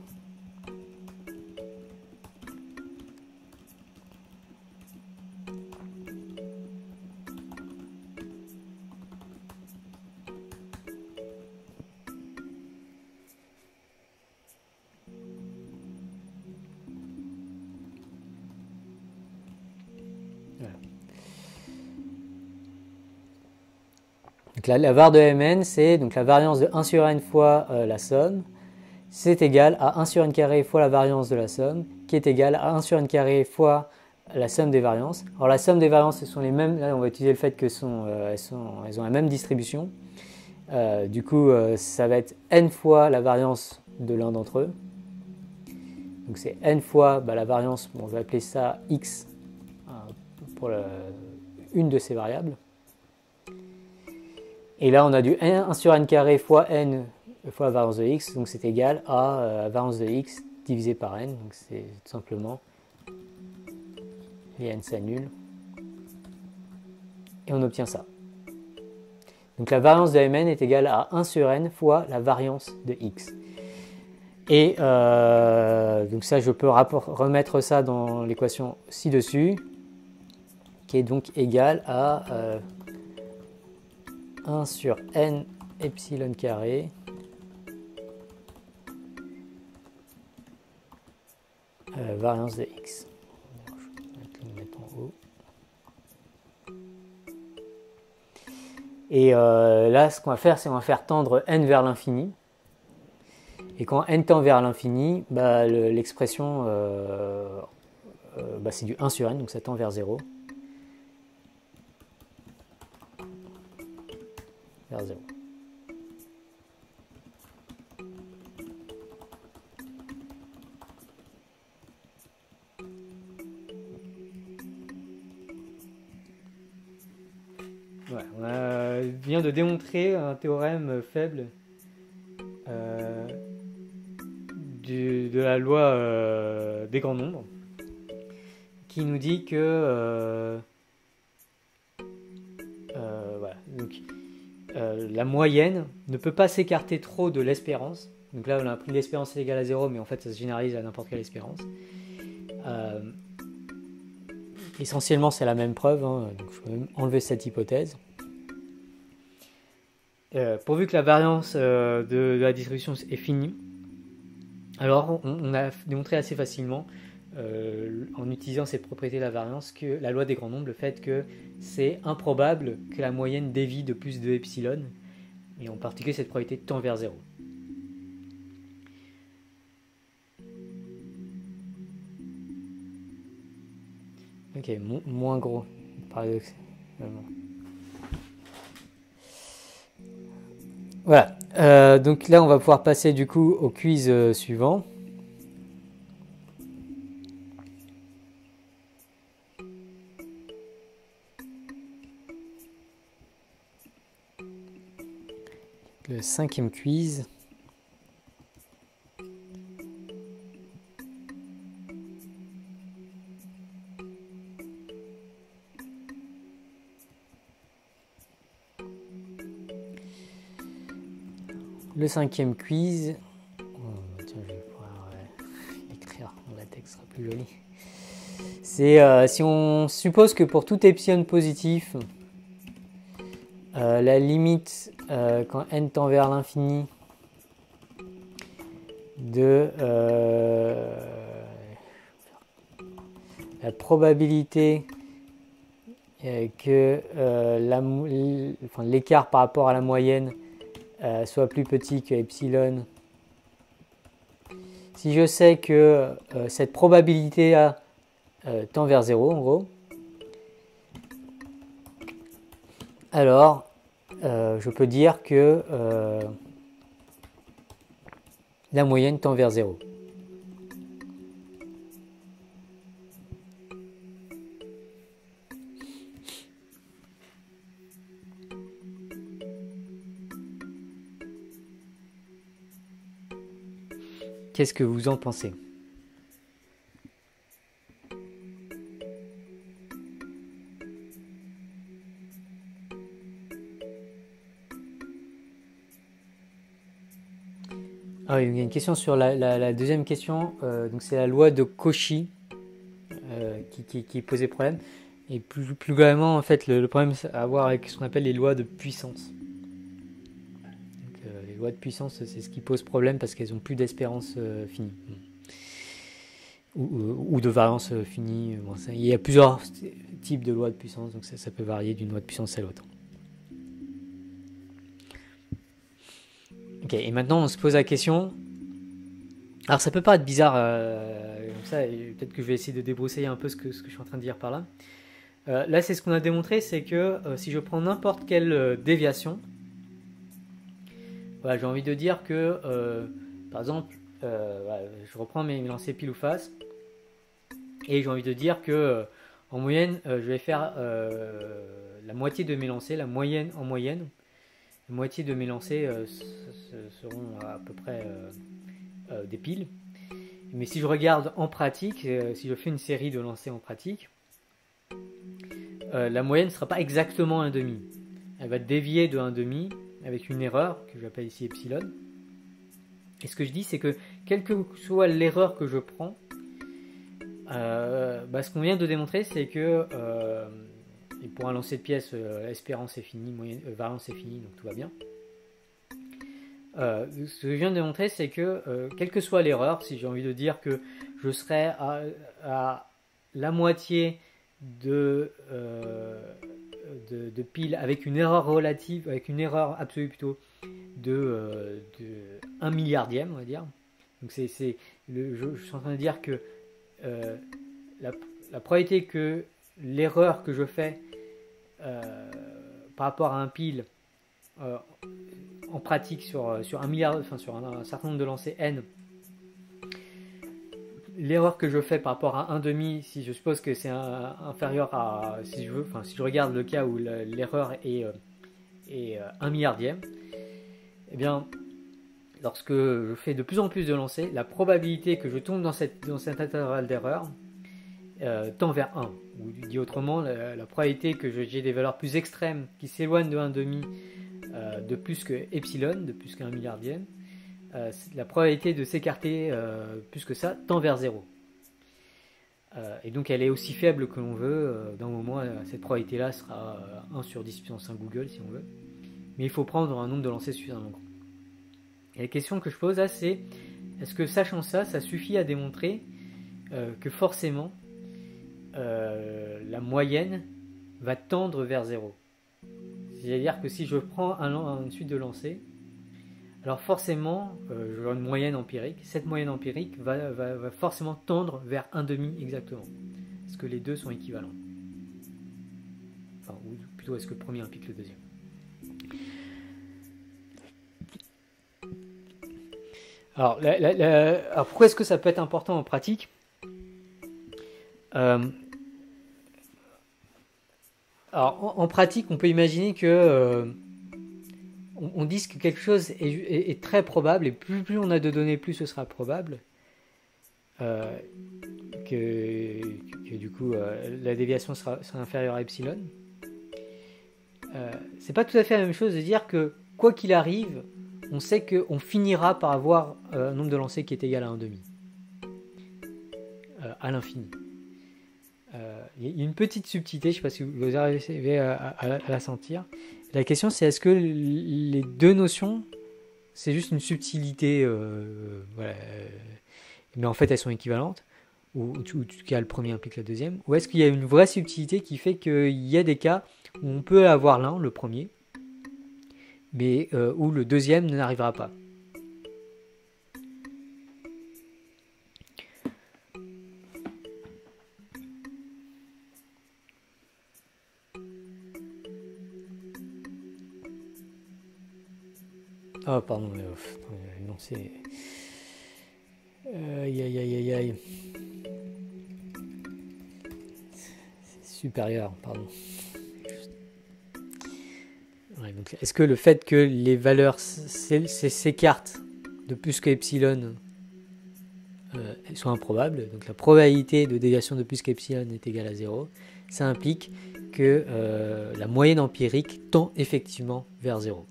Donc la var de Mn, c'est donc la variance de 1 sur n fois la somme, c'est égal à 1 sur n carré fois la variance de la somme, qui est égal à 1 sur n carré fois la somme des variances. Alors la somme des variances, ce sont les mêmes, là on va utiliser le fait qu'elles ont la même distribution. Du coup, ça va être n fois la variance de l'un d'entre eux. Donc c'est n fois la variance, on va appeler ça x pour une de ces variables. Et là, on a du 1 sur n carré fois n fois la variance de x, donc c'est égal à la variance de x divisé par n, donc c'est tout simplement, les n s'annulent, et on obtient ça. Donc la variance de Mn est égale à 1 sur n fois la variance de x. Et donc ça, je peux remettre ça dans l'équation ci-dessus, qui est donc égale à 1 sur n epsilon carré variance de x. Je vais le mettre en haut. Et là, ce qu'on va faire, c'est qu'on va faire tendre n vers l'infini. Et quand n tend vers l'infini, l'expression, c'est du 1 sur n, donc ça tend vers 0. Vers 0. Ouais, on vient de démontrer un théorème faible de la loi des grands nombres qui nous dit que voilà, donc, la moyenne ne peut pas s'écarter trop de l'espérance. Donc là, on a pris l'espérance est égale à 0, mais en fait, ça se généralise à n'importe quelle espérance. Essentiellement, c'est la même preuve, hein, donc je peux même enlever cette hypothèse. Pourvu que la variance de la distribution est finie, alors on a démontré assez facilement, en utilisant cette propriété de la variance, que la loi des grands nombres, le fait que c'est improbable que la moyenne dévie de plus de epsilon, et en particulier cette probabilité tend vers 0. Ok, moins gros, paradoxalement. Voilà, donc là on va pouvoir passer du coup au quiz suivant. Le 5e quiz. Le 5e quiz. Oh, tiens, je vais pouvoir l'écrire. La texte sera plus joli. C'est si on suppose que pour tout epsilon positif, la limite quand n tend vers l'infini de la probabilité que l'écart par rapport à la moyenne soit plus petit que epsilon. Si je sais que cette probabilité tend vers 0 en gros, alors je peux dire que la moyenne tend vers 0. Qu'est-ce que vous en pensez ? Ah, il y a une question sur la deuxième question. Donc c'est la loi de Cauchy qui posait problème. Et plus globalement, en fait, le problème c'est à voir avec ce qu'on appelle les lois de puissance. Donc, les lois de puissance, c'est ce qui pose problème parce qu'elles n'ont plus d'espérance finie. Ou de variance finie. Bon, il y a plusieurs types de lois de puissance, donc ça peut varier d'une loi de puissance à l'autre. Ok, et maintenant on se pose la question. Alors ça peut paraître bizarre comme ça, et peut-être que je vais essayer de débroussailler un peu ce que je suis en train de dire par là. Là, c'est ce qu'on a démontré, c'est que si je prends n'importe quelle déviation, voilà, j'ai envie de dire que, par exemple, voilà, je reprends mes lancers pile ou face, et j'ai envie de dire que, en moyenne, je vais faire la moitié de mes lancers, la moyenne en moyenne. La moitié de mes lancers seront à peu près des piles. Mais si je regarde en pratique, si je fais une série de lancers en pratique, la moyenne ne sera pas exactement 1,5. Elle va dévier de 1,5 avec une erreur que j'appelle ici epsilon. Et ce que je dis, c'est que quelle que soit l'erreur que je prends, ce qu'on vient de démontrer, c'est que et pour un lancer de pièces, espérance est finie, variance est finie, donc tout va bien. Ce que je viens de démontrer, c'est que quelle que soit l'erreur, si j'ai envie de dire que je serai à la moitié de pile avec une erreur relative, avec une erreur absolue plutôt de 1 milliardième, on va dire. Donc je suis en train de dire que la probabilité que l'erreur que je fais par rapport à un pile en pratique sur un milliard, enfin sur un certain nombre de lancers n, l'erreur que je fais par rapport à 1,5, si je suppose que c'est inférieur à, si je regarde le cas où l'erreur est 1 milliardième, eh bien, lorsque je fais de plus en plus de lancers, la probabilité que je tombe dans cet intervalle d'erreur tend vers 1. Ou dit autrement, la probabilité que j'ai des valeurs plus extrêmes qui s'éloignent de 1,5 de plus que epsilon, de plus qu'un milliardième, la probabilité de s'écarter plus que ça tend vers 0. Et donc elle est aussi faible que l'on veut. D'un moment, cette probabilité-là sera 1 sur 10 puissance 5 Google si on veut. Mais il faut prendre un nombre de lancers suffisamment grand. Et la question que je pose là, c'est est-ce que sachant ça, ça suffit à démontrer que forcément la moyenne va tendre vers 0. C'est-à-dire que si je prends une suite de lancers, alors forcément, j'aurai une moyenne empirique. Cette moyenne empirique va forcément tendre vers 1,5 exactement. Est-ce que les deux sont équivalents? Enfin, ou plutôt, est-ce que le premier implique le deuxième? Alors pourquoi est-ce que ça peut être important en pratique? Alors, en pratique, on peut imaginer que on dise que quelque chose est très probable, et plus on a de données, plus ce sera probable, que du coup la déviation sera inférieure à epsilon. C'est pas tout à fait la même chose de dire que quoi qu'il arrive, on sait qu'on finira par avoir un nombre de lancers qui est égal à 1,5 à l'infini. Il y a une petite subtilité, je ne sais pas si vous arrivez à la sentir. La question, c'est est-ce que les deux notions, c'est juste une subtilité, voilà, mais en fait elles sont équivalentes, ou en tout cas le premier implique la deuxième, ou est-ce qu'il y a une vraie subtilité qui fait qu'il y a des cas où on peut avoir l'un, le premier, mais où le deuxième n'arrivera pas. Oh, pardon, non, c'est... Aïe. C'est supérieur, pardon. Ouais, donc, est-ce que le fait que les valeurs s'écartent de plus que epsilon sont improbables, donc la probabilité de déviation de plus qu'epsilon est égale à 0, ça implique que la moyenne empirique tend effectivement vers 0.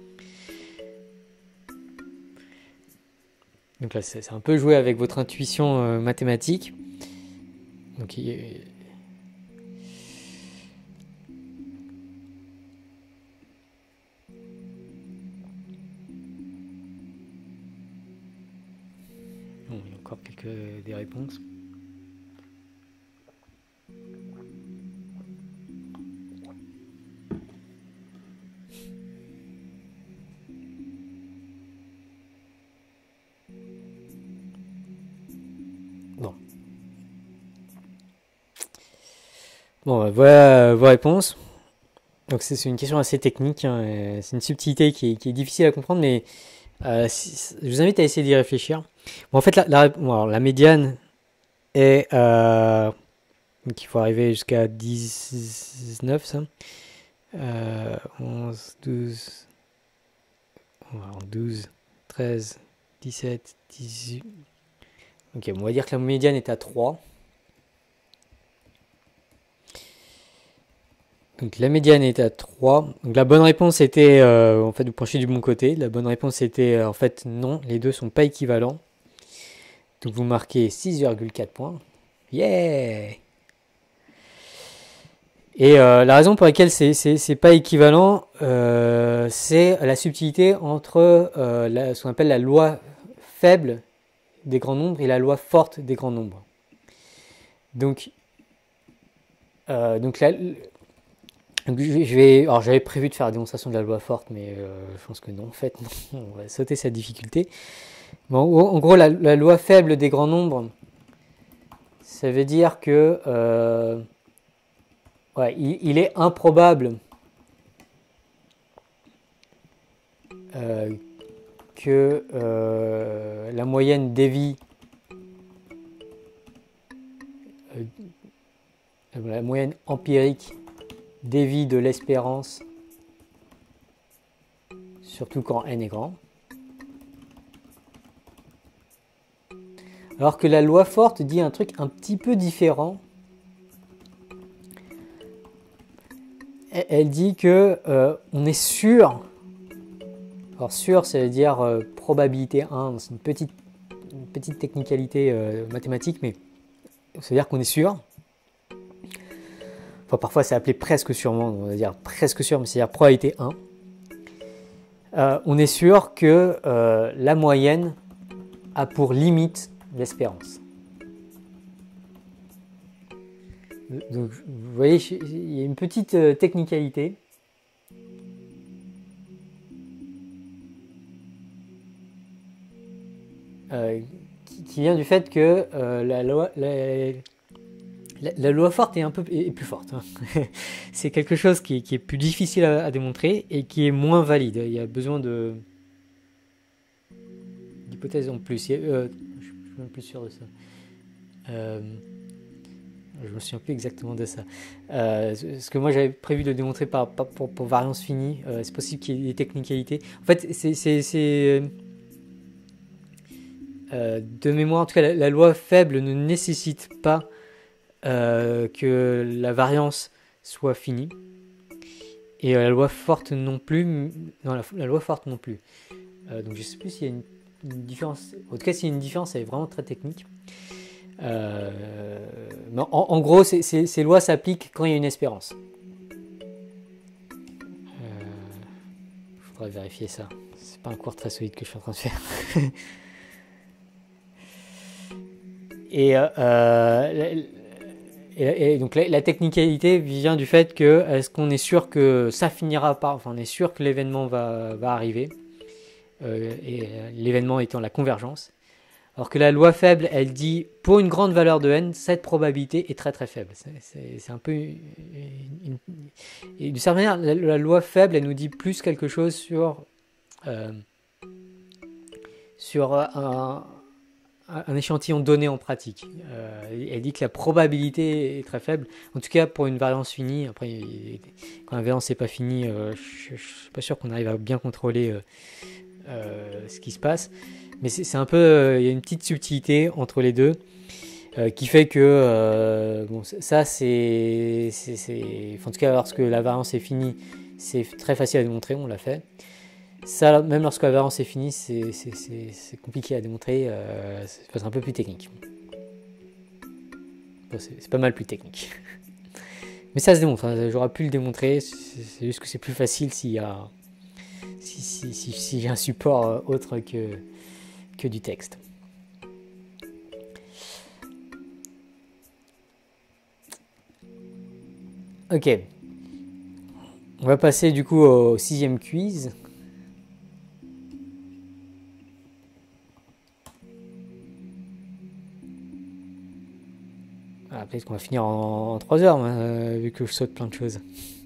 Donc là, c'est un peu jouer avec votre intuition mathématique. Donc, bon, il y a encore des réponses. Bon, voilà vos réponses. Donc c'est une question assez technique, hein, c'est une subtilité qui est difficile à comprendre, mais je vous invite à essayer d'y réfléchir. Bon, en fait, la médiane est... donc il faut arriver jusqu'à 19, ça. 11, 12, 12, 13, 17, 18... Ok, on va dire que la médiane est à 3. Donc la médiane est à 3. Donc la bonne réponse était, en fait, vous penchez du bon côté. La bonne réponse était, en fait, non, les deux sont pas équivalents. Donc vous marquez 6,4 points. Yeah! Et la raison pour laquelle c'est pas équivalent, c'est la subtilité entre ce qu'on appelle la loi faible des grands nombres et la loi forte des grands nombres. Donc là, alors j'avais prévu de faire la démonstration de la loi forte, mais je pense que non, en fait, non, on va sauter cette difficulté. Bon, en gros, la loi faible des grands nombres, ça veut dire que ouais, il est improbable que la moyenne dévie la moyenne empirique dévie de l'espérance, surtout quand n est grand. Alors que la loi forte dit un truc un petit peu différent. Elle dit que on est sûr. Alors sûr, ça veut dire probabilité 1, c'est une petite technicalité mathématique, mais ça veut dire qu'on est sûr. Enfin, parfois c'est appelé presque sûrement, on va dire presque sûr, mais c'est-à-dire probabilité 1. On est sûr que la moyenne a pour limite l'espérance. Donc, vous voyez, il y a une petite technicalité. Qui vient du fait que la loi forte est plus forte. Hein. C'est quelque chose qui est plus difficile à démontrer et qui est moins valide. Il y a besoin d'hypothèses en plus. Je suis même plus sûr de ça. Je me souviens plus exactement de ça. Ce que moi j'avais prévu de démontrer pour variance finie, c'est possible qu'il y ait des technicalités. En fait, de mémoire, en tout cas, la loi faible ne nécessite pas que la variance soit finie. Et la loi forte non plus. Non, la loi forte non plus. Donc je ne sais plus s'il y a une différence. En tout cas, s'il y a une différence, elle est vraiment très technique. Mais en gros, ces lois s'appliquent quand il y a une espérance. Il faudrait vérifier ça. C'est pas un cours très solide que je suis en train de faire. Et donc la technicalité vient du fait que est-ce qu'on est sûr que ça finira par, enfin on est sûr que l'événement va arriver, et l'événement étant la convergence. Alors que la loi faible, elle dit pour une grande valeur de n, cette probabilité est très très faible. C'est un peu et d'une certaine manière, la loi faible, elle nous dit plus quelque chose sur un échantillon donné en pratique. Elle dit que la probabilité est très faible, en tout cas pour une variance finie. Après, quand la variance n'est pas finie, je ne suis pas sûr qu'on arrive à bien contrôler ce qui se passe. Mais c'est un peu, il y a une petite subtilité entre les deux qui fait que bon, ça c'est, en tout cas lorsque la variance est finie, c'est très facile à démontrer, on l'a fait. Ça, même lorsque la variance est finie, c'est compliqué à démontrer, c'est un peu plus technique. Bon, c'est pas mal plus technique. Mais ça se démontre, hein, j'aurais pu le démontrer, c'est juste que c'est plus facile s'il y a un support autre que du texte. Ok. On va passer du coup au 6e quiz. Ah, peut-être qu'on va finir en 3 heures, vu que je saute plein de choses.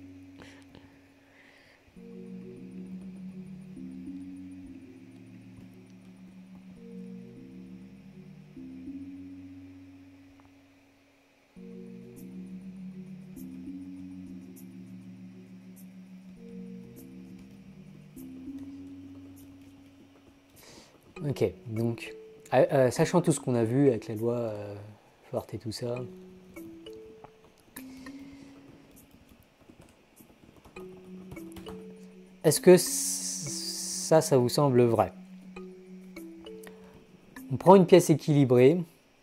Ok, donc, sachant tout ce qu'on a vu avec la loi forte et tout ça, est-ce que ça vous semble vrai? On prend une pièce équilibrée,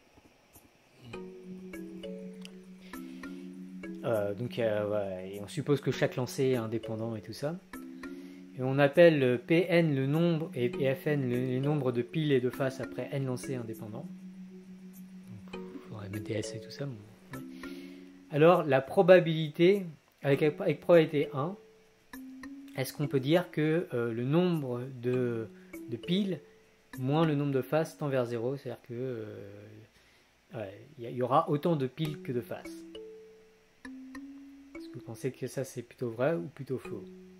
et on suppose que chaque lancer est indépendant et tout ça. Et on appelle Pn le nombre et Fn les nombres de piles et de faces après n lancers indépendants. Il faudrait mettre des S et tout ça. Ouais. Alors la probabilité, avec probabilité 1, est-ce qu'on peut dire que le nombre de piles moins le nombre de faces tend vers 0, c'est-à-dire que y aura autant de piles que de faces? Est-ce que vous pensez que ça c'est plutôt vrai ou plutôt faux?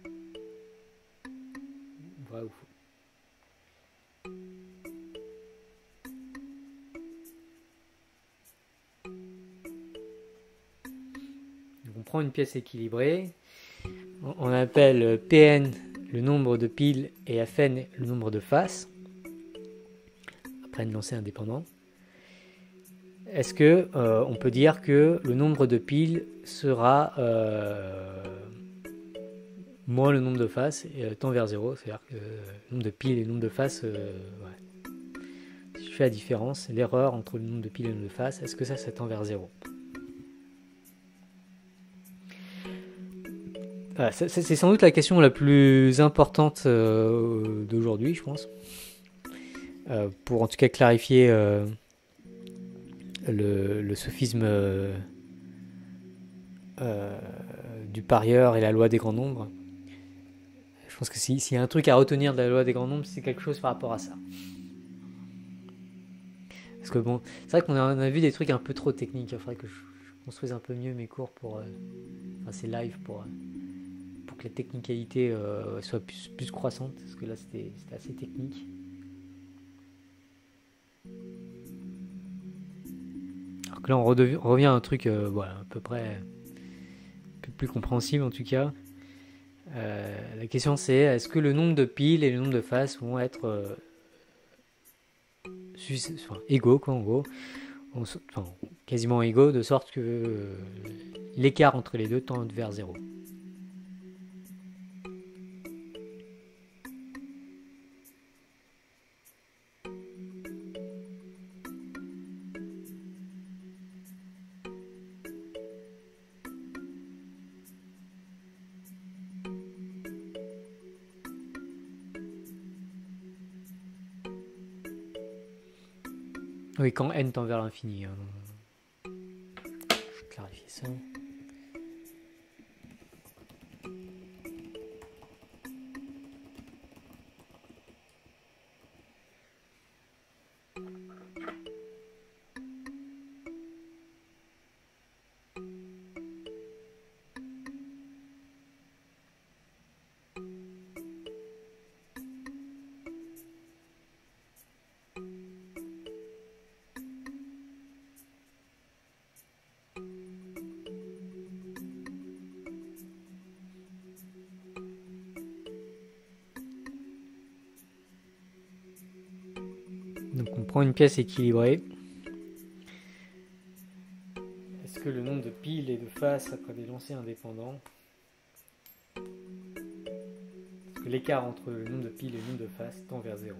Vrai ou faux? prend une pièce équilibrée, on appelle Pn le nombre de piles et Fn le nombre de faces, après un lancer indépendant. Est-ce que on peut dire que le nombre de piles sera moins le nombre de faces tend vers 0, c'est-à-dire que le nombre de piles et le nombre de faces, ouais. Si je fais la différence, l'erreur entre le nombre de piles et le nombre de faces, est-ce que ça tend vers 0? Voilà, c'est sans doute la question la plus importante d'aujourd'hui, je pense, pour en tout cas clarifier le sophisme du parieur et la loi des grands nombres. Je pense que s'il y a un truc à retenir de la loi des grands nombres, c'est quelque chose par rapport à ça. Parce que bon, c'est vrai qu'on a vu des trucs un peu trop techniques. Il faudrait que je construise un peu mieux mes cours pour, enfin ces lives pour que la technicalité soit plus croissante. Parce que là, c'était assez technique. Alors que là, on revient à un truc, voilà, à peu près un peu plus compréhensible en tout cas. La question c'est, est-ce que le nombre de piles et le nombre de faces vont être égaux, quoi, en gros, enfin, quasiment égaux, de sorte que l'écart entre les deux tend vers 0. Oui, quand n tend vers l'infini. Je vais clarifier ça. Donc on prend une pièce équilibrée. Est-ce que le nombre de piles et de faces après des lancers indépendants, est-ce que l'écart entre le nombre de piles et le nombre de faces tend vers 0?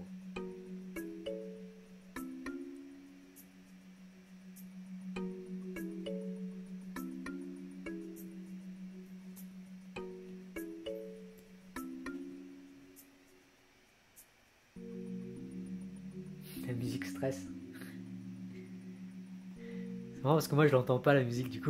La musique stress. C'est marrant parce que moi je l'entends pas la musique du coup.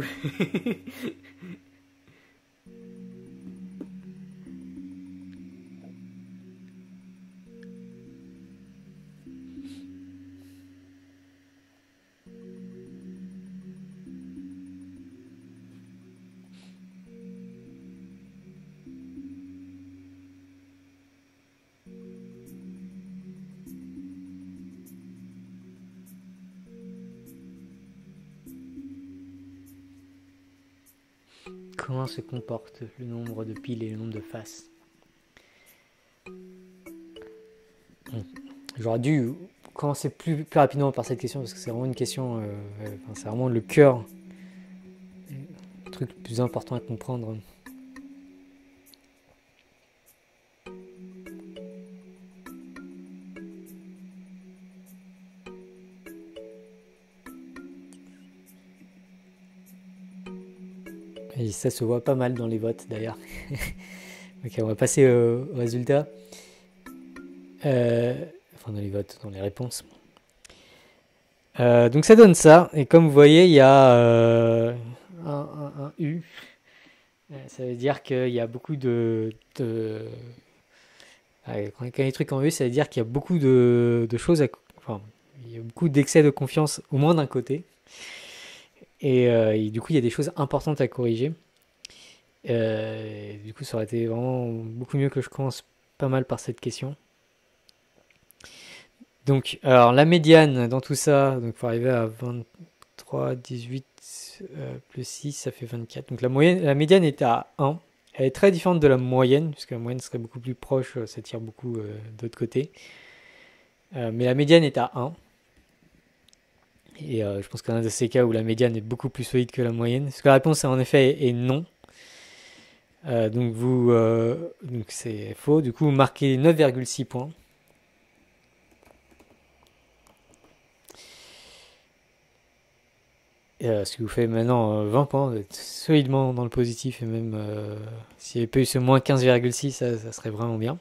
Comment se comporte le nombre de piles et le nombre de faces? J'aurais dû commencer plus rapidement par cette question parce que c'est vraiment une question, c'est vraiment le cœur, le truc le plus important à comprendre. Et ça se voit pas mal dans les votes d'ailleurs. Ok, on va passer au résultat. Enfin dans les votes, dans les réponses. Donc ça donne ça. Et comme vous voyez, il y a un U. Ça veut dire qu'il y a beaucoup quand il y a des trucs en U, ça veut dire qu'il y a beaucoup de choses enfin, il y a beaucoup d'excès de confiance, au moins d'un côté. Et du coup, il y a des choses importantes à corriger. Du coup, ça aurait été vraiment beaucoup mieux que je commence pas mal par cette question. Donc, alors la médiane dans tout ça, donc pour arriver à 3, 18 plus 6, ça fait 24. Donc la médiane est à 1. Elle est très différente de la moyenne, puisque la moyenne serait beaucoup plus proche, ça tire beaucoup d'autre côté. Mais la médiane est à 1. Et je pense qu'il y en a de ces cas où la médiane est beaucoup plus solide que la moyenne. Parce que la réponse, en effet, est non. Donc c'est faux. Du coup, vous marquez 9,6 points. Ce qui vous fait maintenant 20 points. Vous êtes solidement dans le positif. Et même s'il n'y avait pas eu ce moins 15,6, ça serait vraiment bien.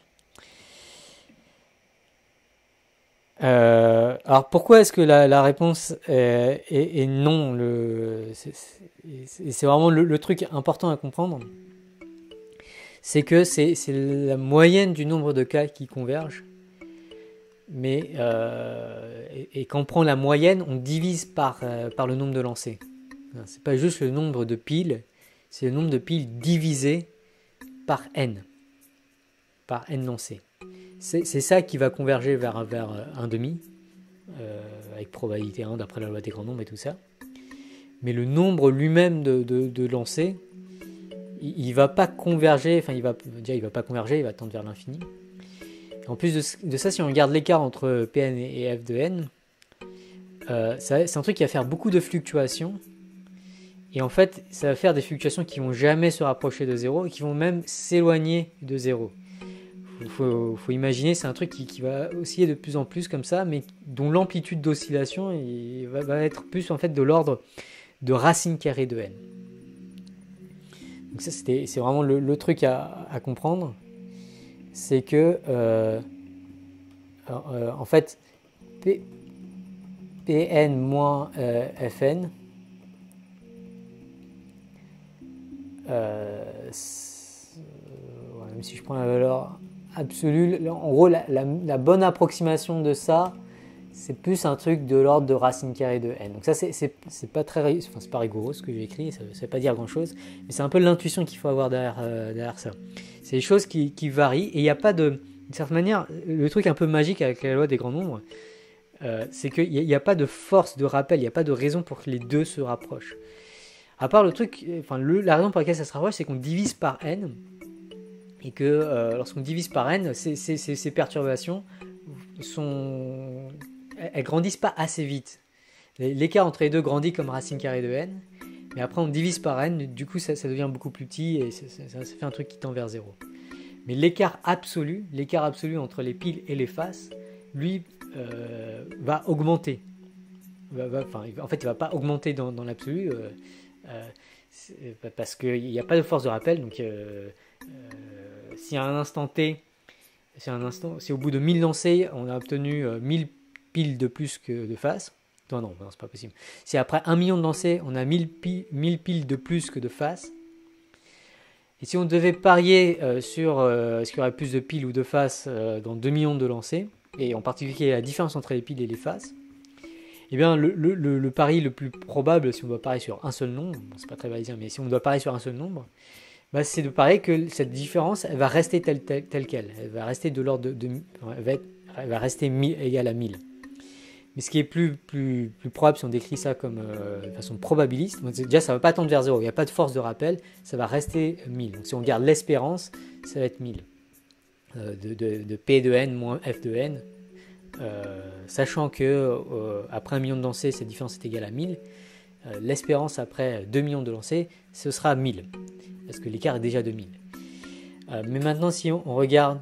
Alors pourquoi est-ce que la réponse est non? C'est vraiment le truc important à comprendre. C'est que c'est la moyenne du nombre de cas qui convergent. Mais et quand on prend la moyenne, on divise par le nombre de lancers. C'est pas juste le nombre de piles, c'est le nombre de piles divisé par n lancés. C'est ça qui va converger vers un demi, avec probabilité 1 d'après la loi des grands nombres et tout ça. Mais le nombre lui-même de lancers, il va pas converger, enfin il va pas converger, il va tendre vers l'infini. En plus de ça, si on regarde l'écart entre Pn et f de n, c'est un truc qui va faire beaucoup de fluctuations. Et en fait, ça va faire des fluctuations qui vont jamais se rapprocher de 0 et qui vont même s'éloigner de 0. Faut imaginer, c'est un truc qui va osciller de plus en plus comme ça, mais dont l'amplitude d'oscillation va être plus en fait de l'ordre de racine carrée de n. Donc ça, c'est vraiment le truc à comprendre. C'est que en fait Pn moins Fn même si je prends la valeur absolue, en gros la bonne approximation de ça, c'est plus un truc de l'ordre de racine carrée de n. Donc ça c'est pas très, enfin c'est pas rigoureux ce que j'ai écrit, ça veut pas dire grand chose, mais c'est un peu l'intuition qu'il faut avoir derrière ça. C'est des choses qui varient et il n'y a pas d'une certaine manière, le truc un peu magique avec la loi des grands nombres, c'est qu'il n'y a pas de force de rappel, il n'y a pas de raison pour que les deux se rapprochent. À part le truc, enfin la raison pour laquelle ça se rapproche, c'est qu'on divise par n et que lorsqu'on divise par n, ces perturbations elles grandissent pas assez vite. L'écart entre les deux grandit comme racine carrée de n, mais après on divise par n, du coup ça devient beaucoup plus petit et ça fait un truc qui tend vers 0. Mais l'écart absolu entre les piles et les faces, lui, va augmenter. En fait, il ne va pas augmenter dans l'absolu, parce qu'il n'y a pas de force de rappel. Donc, si à un instant t, si au bout de 1000 lancers, on a obtenu 1000 piles de plus que de faces, non, c'est pas possible. Si après 1 million de lancers, on a 1000 piles de plus que de faces, et si on devait parier sur est-ce qu'il y aurait plus de piles ou de faces dans 2 millions de lancers, et en particulier la différence entre les piles et les faces, eh bien le pari le plus probable, si on doit parier sur un seul nombre, bon, c'est pas très validien, mais si on doit parier sur un seul nombre, bah, c'est de parier que cette différence, elle va rester telle qu'elle. Elle va rester de l'ordre elle va rester égale à 1000. Mais ce qui est plus probable, si on décrit ça comme de façon probabiliste, déjà ça ne va pas tendre vers 0, il n'y a pas de force de rappel, ça va rester 1000. Donc si on regarde l'espérance, ça va être 1000. De P de n moins F de n, sachant que après 1 million de lancers, cette différence est égale à 1000, l'espérance après 2 millions de lancers, ce sera 1000, parce que l'écart est déjà de 1000. Mais maintenant, si on regarde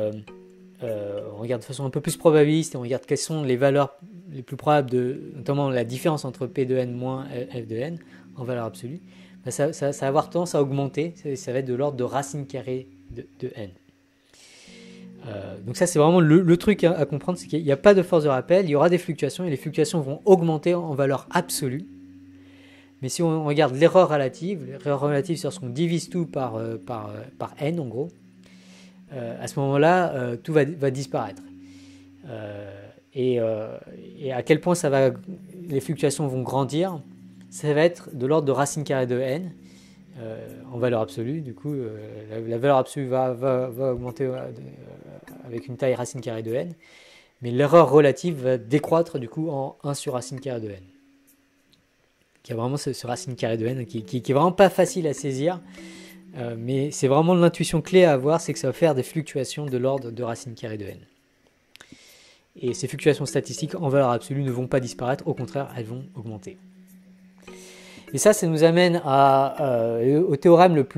de façon un peu plus probabiliste et on regarde quelles sont les valeurs les plus probables notamment la différence entre P de n moins F de n en valeur absolue, bah ça va avoir tendance à augmenter, ça va être de l'ordre de racine carrée de n. Donc ça c'est vraiment le truc à comprendre, c'est qu'il n'y a pas de force de rappel, il y aura des fluctuations et les fluctuations vont augmenter en valeur absolue. Mais si on regarde l'erreur relative c'est lorsqu'on divise tout par n en gros, à ce moment-là, tout va disparaître. Et à quel point les fluctuations vont grandir, ça va être de l'ordre de racine carrée de n en valeur absolue. Du coup, la valeur absolue va augmenter avec une taille racine carrée de n, mais l'erreur relative va décroître du coup en 1 sur racine carrée de n. qui a vraiment ce racine carré de n qui est vraiment pas facile à saisir, mais c'est vraiment l'intuition clé à avoir, c'est que ça va faire des fluctuations de l'ordre de racine carrée de n. Et ces fluctuations statistiques en valeur absolue ne vont pas disparaître, au contraire, elles vont augmenter. Et ça nous amène au théorème le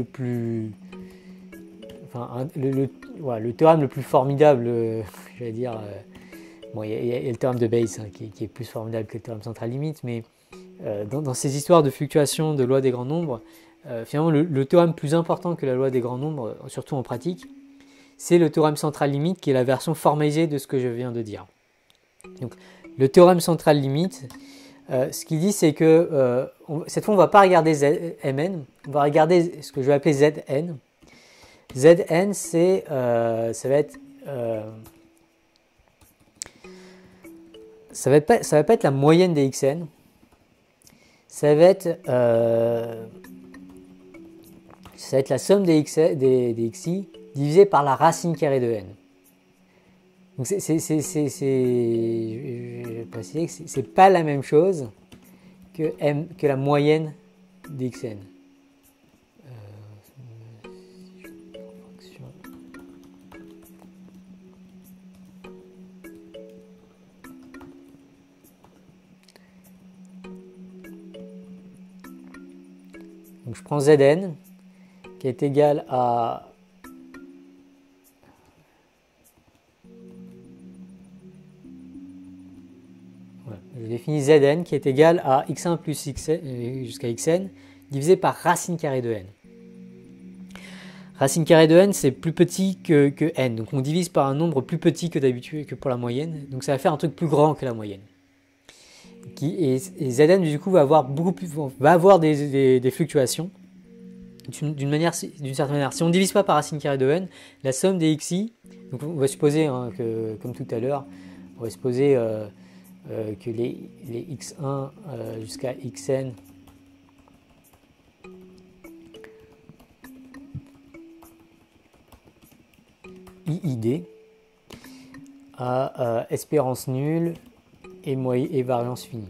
théorème le plus formidable, j'allais dire. Bon, il y a le théorème de Bayes qui est plus formidable que le théorème central limite, mais dans ces histoires de fluctuation de loi des grands nombres, finalement le théorème plus important que la loi des grands nombres, surtout en pratique, c'est le théorème central limite qui est la version formalisée de ce que je viens de dire. Donc, le théorème central limite, ce qu'il dit, c'est que cette fois on ne va pas regarder Mn, on va regarder ce que je vais appeler Zn. Zn, ça va pas être la moyenne des xn, ça va être la somme des xi divisée par la racine carrée de n. Donc je vais préciser que c'est pas la même chose que la moyenne des xn. Donc je prends Zn qui est égal à je définis Zn qui est égal à x1 plus xn jusqu'à xn divisé par racine carrée de n. Racine carrée de n, c'est plus petit que n, donc on divise par un nombre plus petit que d'habitude, que pour la moyenne, donc ça va faire un truc plus grand que la moyenne. Et Zn du coup va avoir des fluctuations d'une certaine manière. Si on ne divise pas par racine carrée de n, la somme des xi, donc on va supposer que, comme tout à l'heure, on va supposer que les x1 jusqu'à xn iid à espérance nulle et variance finie.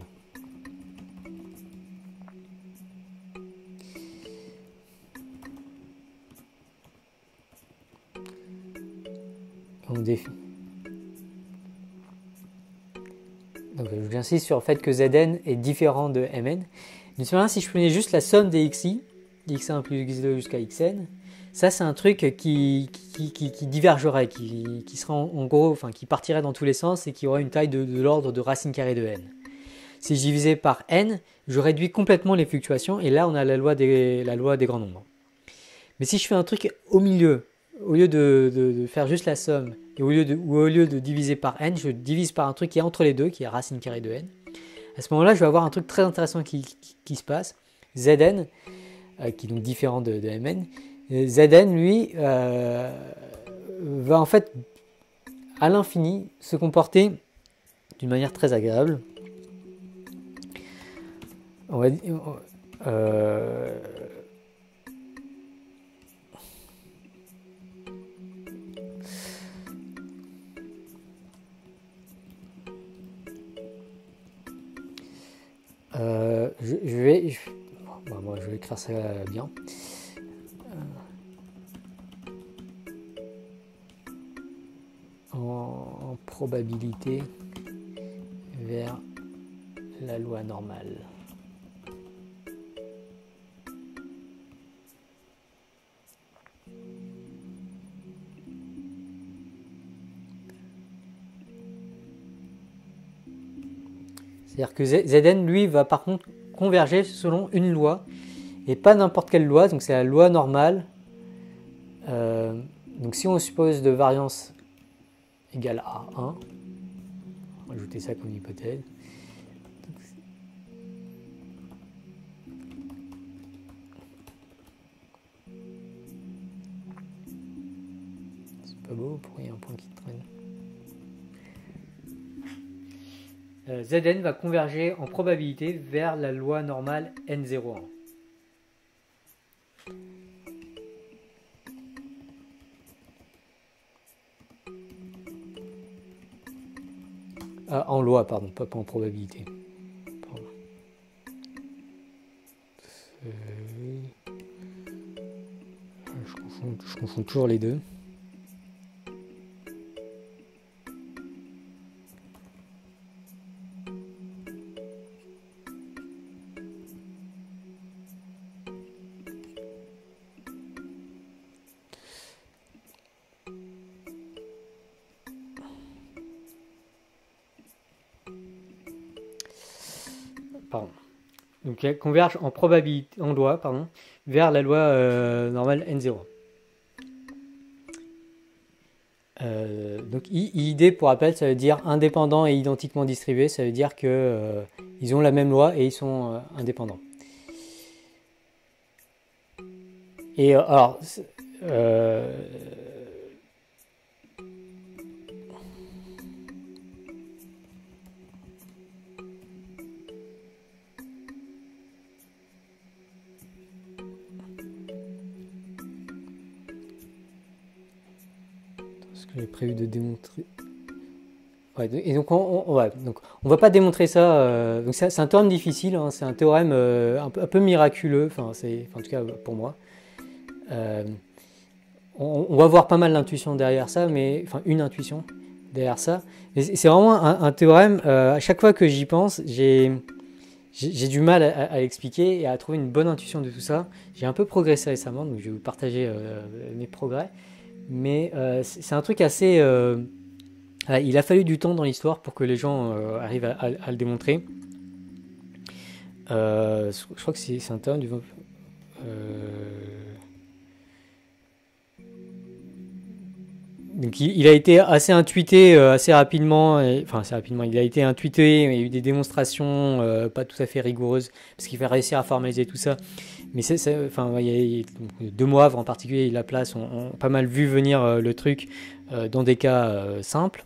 On définit. Donc j'insiste sur le fait que Zn est différent de Mn. De toute manière, si je prenais juste la somme des xi, x1 plus x2 jusqu'à xn, ça c'est un truc qui divergerait, qui serait en gros, enfin qui partirait dans tous les sens et qui aurait une taille de l'ordre de racine carrée de n. Si je divisais par n, je réduis complètement les fluctuations et là on a la loi des grands nombres. Mais si je fais un truc au milieu, au lieu de faire juste la somme et au lieu de diviser par n, je divise par un truc qui est entre les deux, qui est racine carrée de n. À ce moment-là, je vais avoir un truc très intéressant qui se passe. Zn, qui est donc différent de Mn, Zn, lui, va en fait, à l'infini, se comporter d'une manière très agréable. On va dire... je vais écrire ça bien. En probabilité vers la loi normale. C'est-à-dire que Zn, lui, va par contre converger selon une loi, et pas n'importe quelle loi, donc c'est la loi normale. Donc si on suppose de variance égale à 1, on va ajouter ça comme hypothèse. C'est pas beau, pourquoi il y a un point qui traîne. Zn va converger en probabilité vers la loi normale N01. En loi, pardon, pas en probabilité. Pardon. confonds toujours les deux. Pardon. Donc elle converge en probabilité, en loi, pardon, vers la loi normale N0. Donc ID pour rappel, ça veut dire indépendant et identiquement distribué, ça veut dire que ils ont la même loi et ils sont indépendants. Et alors, ce que j'avais prévu de démontrer. Ouais, et donc on va pas démontrer ça. Donc c'est un théorème difficile, hein, c'est un théorème un peu miraculeux. Enfin, en tout cas pour moi. On va voir pas mal d'intuition derrière ça, mais enfin une intuition derrière ça. C'est vraiment un théorème. À chaque fois que j'y pense, j'ai du mal à l'expliquer et à trouver une bonne intuition de tout ça. J'ai un peu progressé récemment, donc je vais vous partager mes progrès. Mais c'est un truc assez. Il a fallu du temps dans l'histoire pour que les gens arrivent à le démontrer. Je crois que c'est un théorème du. Donc il a été assez intuité assez rapidement, enfin assez rapidement, il a été intuité, il y a eu des démonstrations pas tout à fait rigoureuses, parce qu'il faut réussir à formaliser tout ça. Mais enfin, il y a, De Moivre en particulier, Laplace ont pas mal vu venir le truc dans des cas simples.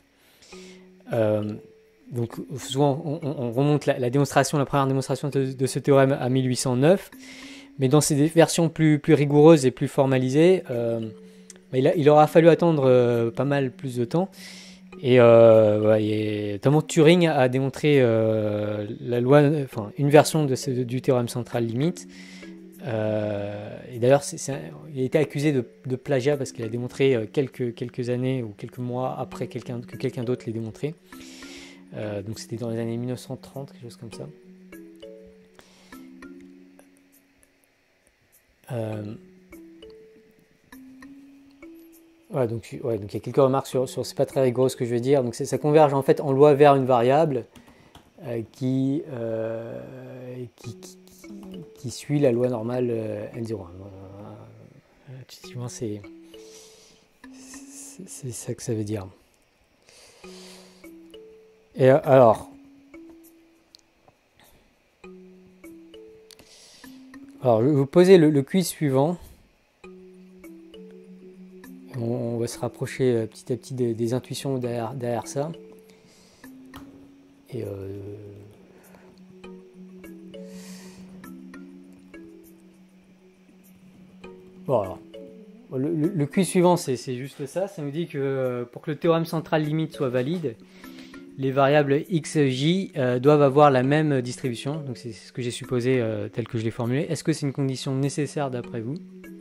Donc souvent on remonte la démonstration, la première démonstration de ce théorème à 1809, mais dans ces versions plus rigoureuses et plus formalisées, il aura fallu attendre pas mal plus de temps. Et notamment Turing a démontré la loi, enfin une version du théorème central limite. Et d'ailleurs, il a été accusé de plagiat parce qu'il a démontré quelques années ou quelques mois après que quelqu'un d'autre l'ait démontré. Donc c'était dans les années 1930, quelque chose comme ça. Donc il y a quelques remarques sur c'est pas très rigoureux ce que je vais dire. Donc ça converge en fait en loi vers une variable qui suit la loi normale N0. Effectivement, c'est ça que ça veut dire. Et alors, je vais vous poser le quiz suivant. On va se rapprocher petit à petit des intuitions derrière ça. Et bon, alors, le quiz suivant, c'est juste ça. Ça nous dit que pour que le théorème central limite soit valide, les variables x, j doivent avoir la même distribution. Donc c'est ce que j'ai supposé tel que je l'ai formulé. Est-ce que c'est une condition nécessaire d'après vous ?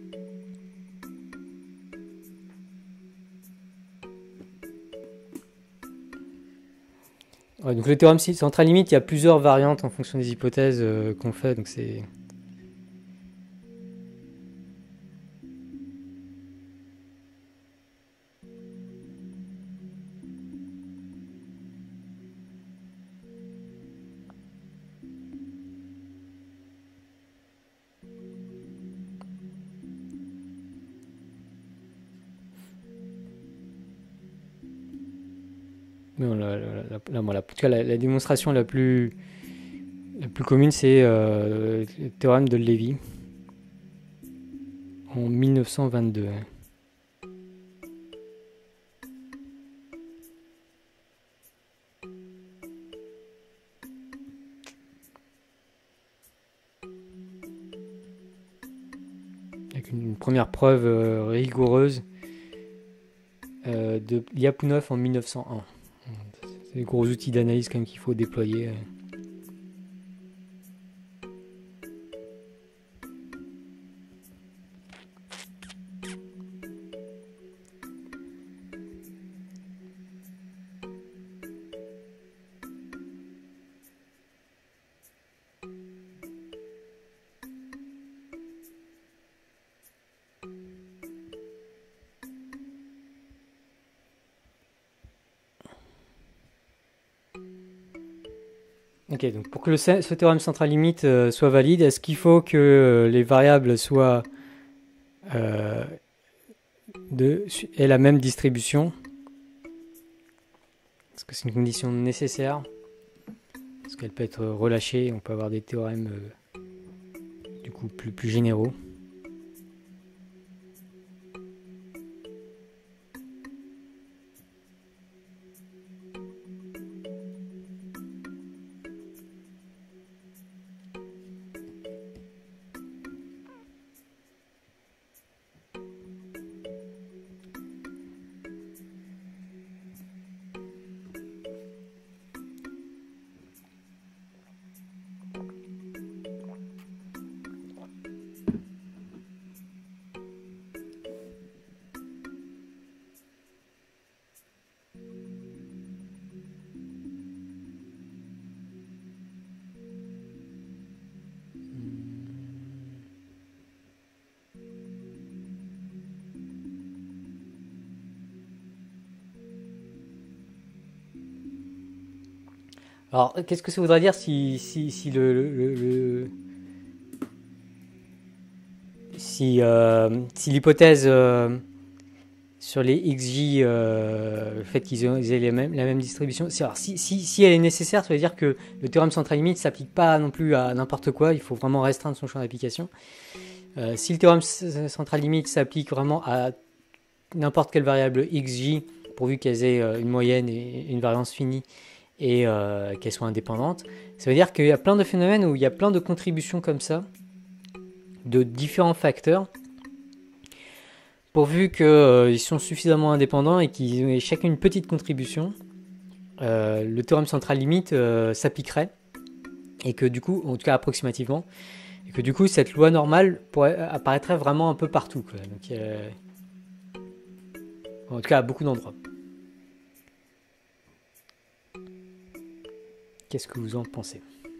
Donc le théorème central limite, il y a plusieurs variantes en fonction des hypothèses qu'on fait. Donc c'est... Mais en tout cas, la démonstration la plus commune, c'est le théorème de Lévy en 1922. Avec une première preuve rigoureuse de Lyapunov en 1901. C'est des gros outils d'analyse quand même qu'il faut déployer. Ok, donc pour que ce théorème central limite soit valide, est-ce qu'il faut que les variables soient euh, aient la même distribution? Est-ce que c'est une condition nécessaire? Parce qu'elle peut être relâchée, on peut avoir des théorèmes du coup plus généraux. Alors, qu'est-ce que ça voudrait dire si si l'hypothèse sur les xj, le fait qu'ils aient la même distribution, si elle est nécessaire, ça veut dire que le théorème central limite ne s'applique pas non plus à n'importe quoi, il faut vraiment restreindre son champ d'application. Si le théorème central limite s'applique vraiment à n'importe quelle variable xj, pourvu qu'elles aient une moyenne et une variance finie, et qu'elles soient indépendantes, ça veut dire qu'il y a plein de phénomènes où il y a plein de contributions comme ça, de différents facteurs, pourvu qu'ils sont suffisamment indépendants et qu'ils aient chacun une petite contribution, le théorème central limite s'appliquerait, et que du coup, en tout cas approximativement, et que du coup cette loi normale apparaîtrait vraiment un peu partout, quoi. Donc, en tout cas à beaucoup d'endroits. Qu'est-ce que vous en pensez?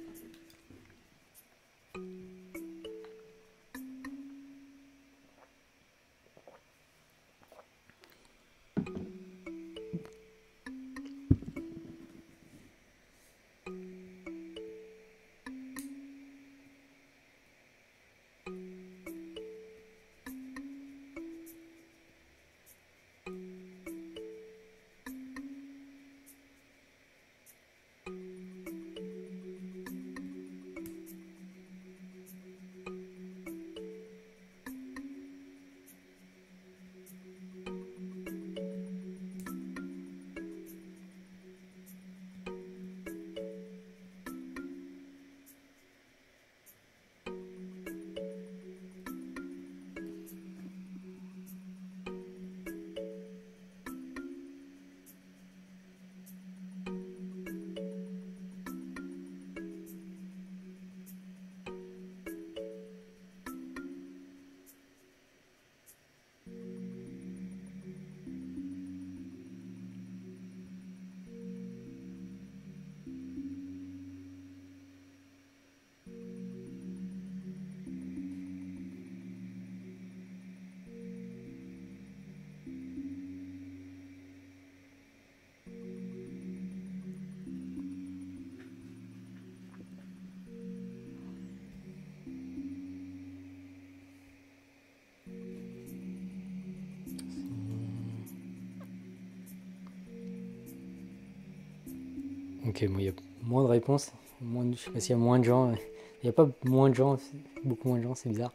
Ok, bon, il y a moins de réponses. Je sais pas s'il y a moins de gens. Il n'y a pas moins de gens, beaucoup moins de gens, c'est bizarre.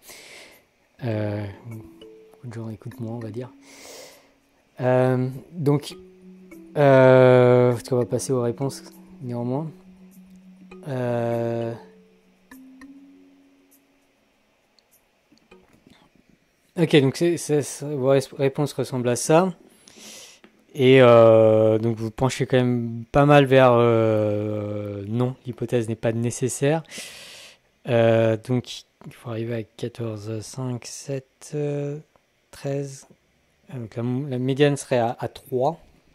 Beaucoup de gens écoutent moins, on va dire. Donc, on va passer aux réponses néanmoins. Ok, donc vos réponses ressemblent à ça. Et donc vous penchez quand même pas mal vers non, l'hypothèse n'est pas nécessaire. Donc il faut arriver à 14, 5, 7, 13. Donc la médiane serait à 3.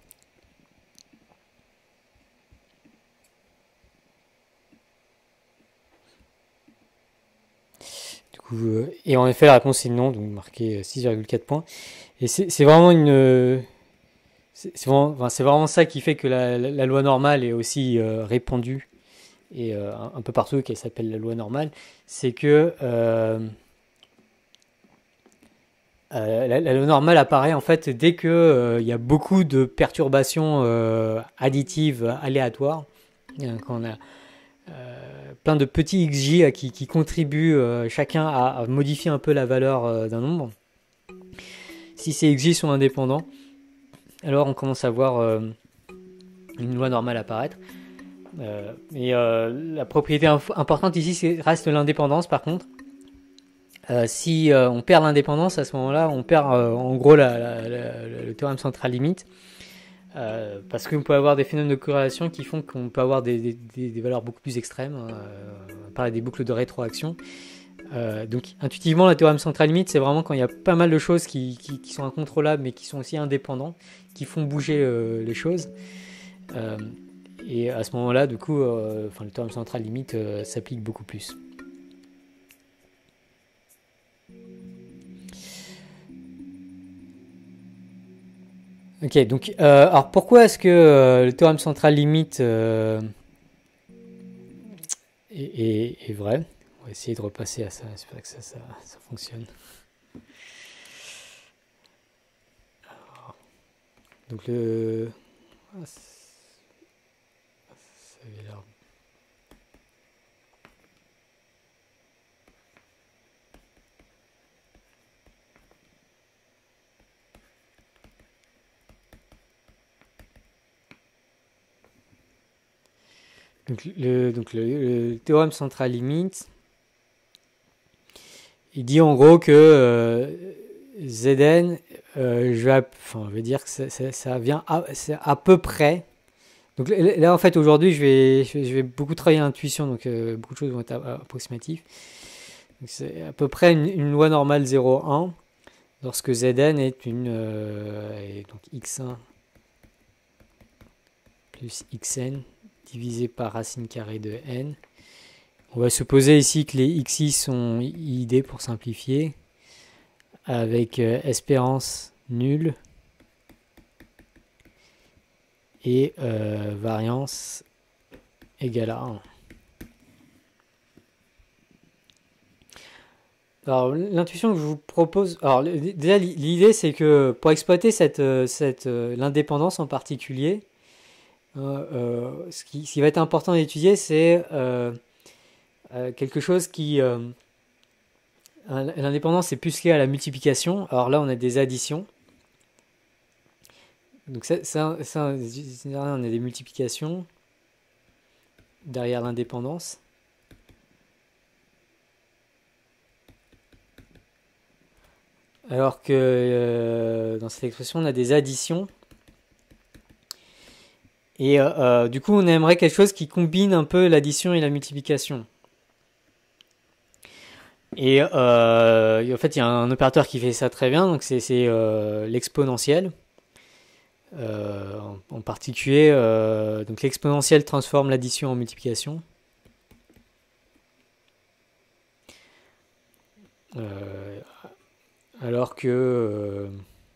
Du coup, et en effet, la réponse est non, donc marqué 6,4 points. Et c'est vraiment c'est vraiment ça qui fait que la loi normale est aussi répandue et un peu partout, qu'elle s'appelle la loi normale. C'est que la loi normale apparaît en fait dès que il y a beaucoup de perturbations additives aléatoires. Quand on a plein de petits xj qui contribuent chacun à modifier un peu la valeur d'un nombre. Si ces xj sont indépendants, alors on commence à voir une loi normale apparaître. La propriété importante ici reste l'indépendance par contre. Si on perd l'indépendance, à ce moment-là, on perd en gros le théorème central limite. Parce qu'on peut avoir des phénomènes de corrélation qui font qu'on peut avoir des valeurs beaucoup plus extrêmes. On parle des boucles de rétroaction. Donc intuitivement, le théorème central limite, c'est vraiment quand il y a pas mal de choses qui sont incontrôlables mais qui sont aussi indépendants, qui font bouger les choses. Et à ce moment-là, du coup, le théorème central limite s'applique beaucoup plus. Ok, donc alors pourquoi est-ce que le théorème central limite est vrai? On va essayer de repasser à ça, j'espère que ça fonctionne. Alors, donc ça avait l'air. Donc le théorème central limite, il dit en gros que Zn, je vais dire que ça vient c'est à peu près. Donc là en fait aujourd'hui je vais beaucoup travailler l'intuition, donc beaucoup de choses vont être approximatives. Donc, c'est à peu près une loi normale 0,1 lorsque Zn est donc x1 plus xn divisé par racine carrée de n. On va supposer ici que les xi sont id pour simplifier, avec espérance nulle et variance égale à 1. Alors l'intuition que je vous propose, alors déjà l'idée c'est que pour exploiter l'indépendance en particulier, ce qui va être important d'étudier, c'est quelque chose qui... l'indépendance est plus liée à la multiplication. Alors là, on a des additions. Donc ça on a des multiplications derrière l'indépendance. Alors que dans cette expression, on a des additions. Et du coup, on aimerait quelque chose qui combine un peu l'addition et la multiplication. Et en fait, il y a un opérateur qui fait ça très bien, donc c'est l'exponentielle. En particulier, donc l'exponentielle transforme l'addition en multiplication. Alors que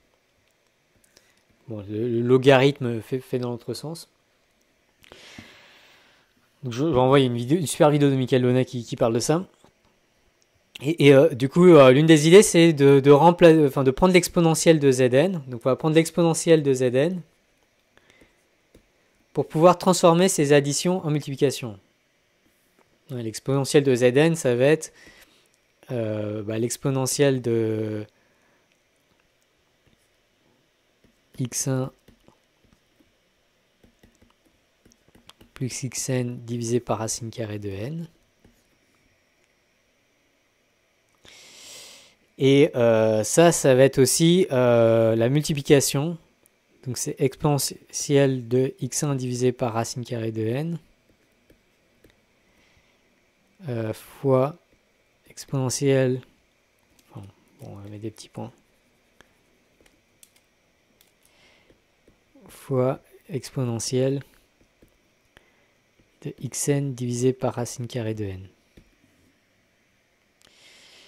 le logarithme fait dans l'autre sens. Donc je vais envoyer une super vidéo de Michael Donnet qui parle de ça. Et du coup, l'une des idées, c'est de prendre l'exponentielle de Zn. Donc on va prendre l'exponentielle de Zn pour pouvoir transformer ces additions en multiplication. L'exponentielle de Zn, ça va être l'exponentielle de x1 plus xn divisé par racine carrée de n. Et ça va être aussi la multiplication. Donc c'est exponentielle de x1 divisé par racine carrée de n fois exponentielle, on va mettre des petits points, fois exponentielle de xn divisé par racine carrée de n.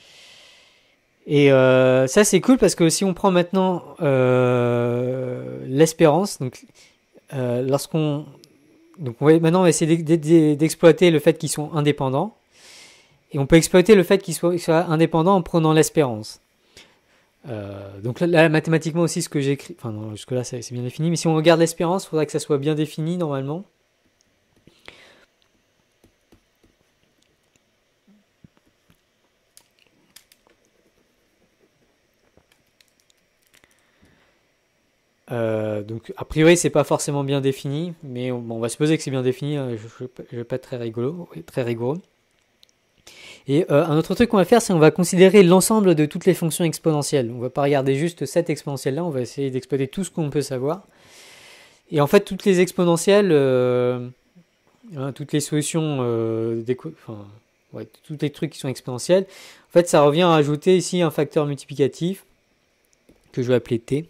Et ça c'est cool parce que si on prend maintenant l'espérance. Donc lorsqu'on donc maintenant on va essayer d'exploiter le fait qu'ils sont indépendants, et on peut exploiter le fait qu'ils soient indépendants en prenant l'espérance. Donc là, mathématiquement aussi, ce que j'écris, enfin non, jusque là c'est bien défini, mais si on regarde l'espérance, il faudrait que ça soit bien défini normalement. Donc a priori c'est pas forcément bien défini, mais bon, on va supposer que c'est bien défini, hein, je vais pas être très rigoureux. Et un autre truc qu'on va faire, c'est qu'on va considérer l'ensemble de toutes les fonctions exponentielles. On va pas regarder juste cette exponentielle-là, on va essayer d'exploiter tout ce qu'on peut savoir. Et en fait, toutes les exponentielles, toutes les solutions, tous les trucs qui sont exponentiels, en fait, ça revient à ajouter ici un facteur multiplicatif que je vais appeler t.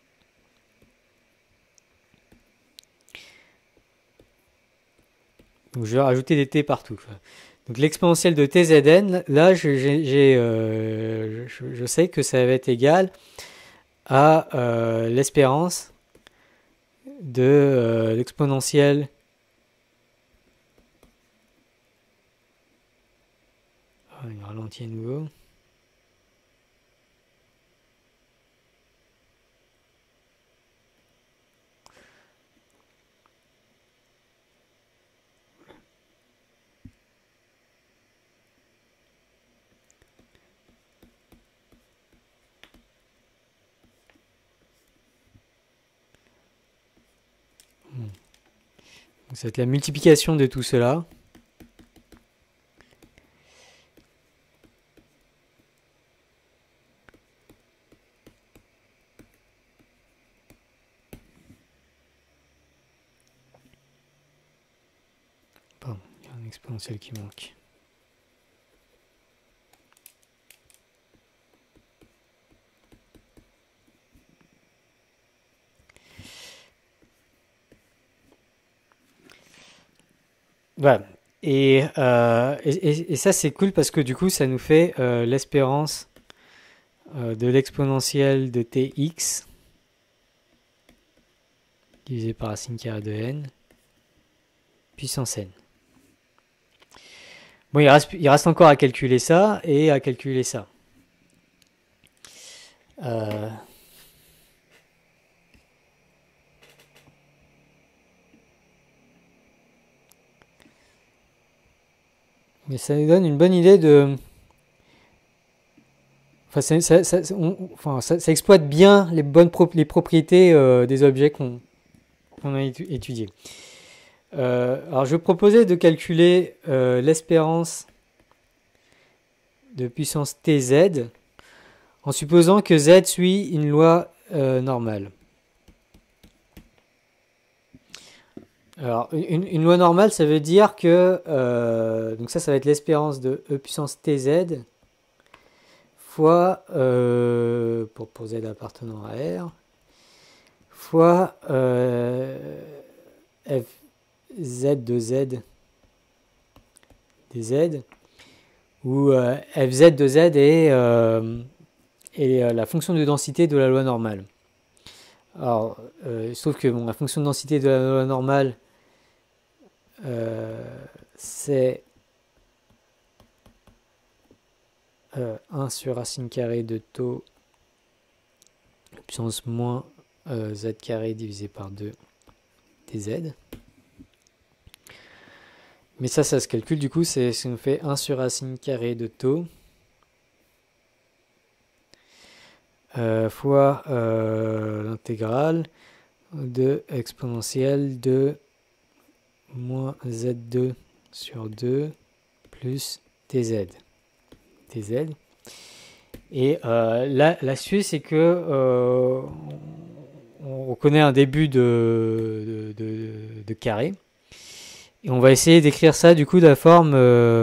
Donc je vais rajouter des t partout. Donc l'exponentielle de tzn, là je sais que ça va être égal à l'espérance de l'exponentielle il ralentit à nouveau. Donc ça va être la multiplication de tout cela. Pardon, il y a un exponentiel qui manque. Voilà. Et ça c'est cool parce que du coup ça nous fait l'espérance de l'exponentielle de tx divisé par racine carrée de n puissance n. Bon, il reste encore à calculer ça et à calculer ça. Mais ça nous donne une bonne idée de... Enfin, ça exploite bien les propriétés des objets qu'on a étudiés. Alors, je proposais de calculer l'espérance de puissance tz en supposant que z suit une loi normale. Alors, une loi normale, ça veut dire que donc ça va être l'espérance de e puissance tz fois pour z appartenant à R fois fz de z dz où fz de z est la fonction de densité de la loi normale. Alors, il se trouve que la fonction de densité de la loi normale c'est 1 sur racine carrée de taux puissance moins z carré divisé par 2 dz. Mais ça se calcule, du coup, ça nous fait 1 sur racine carrée de taux fois l'intégrale de exponentielle de moins z2 sur 2 plus tz. Et l'astuce, c'est que on connaît un début de carré. Et on va essayer d'écrire ça du coup de la forme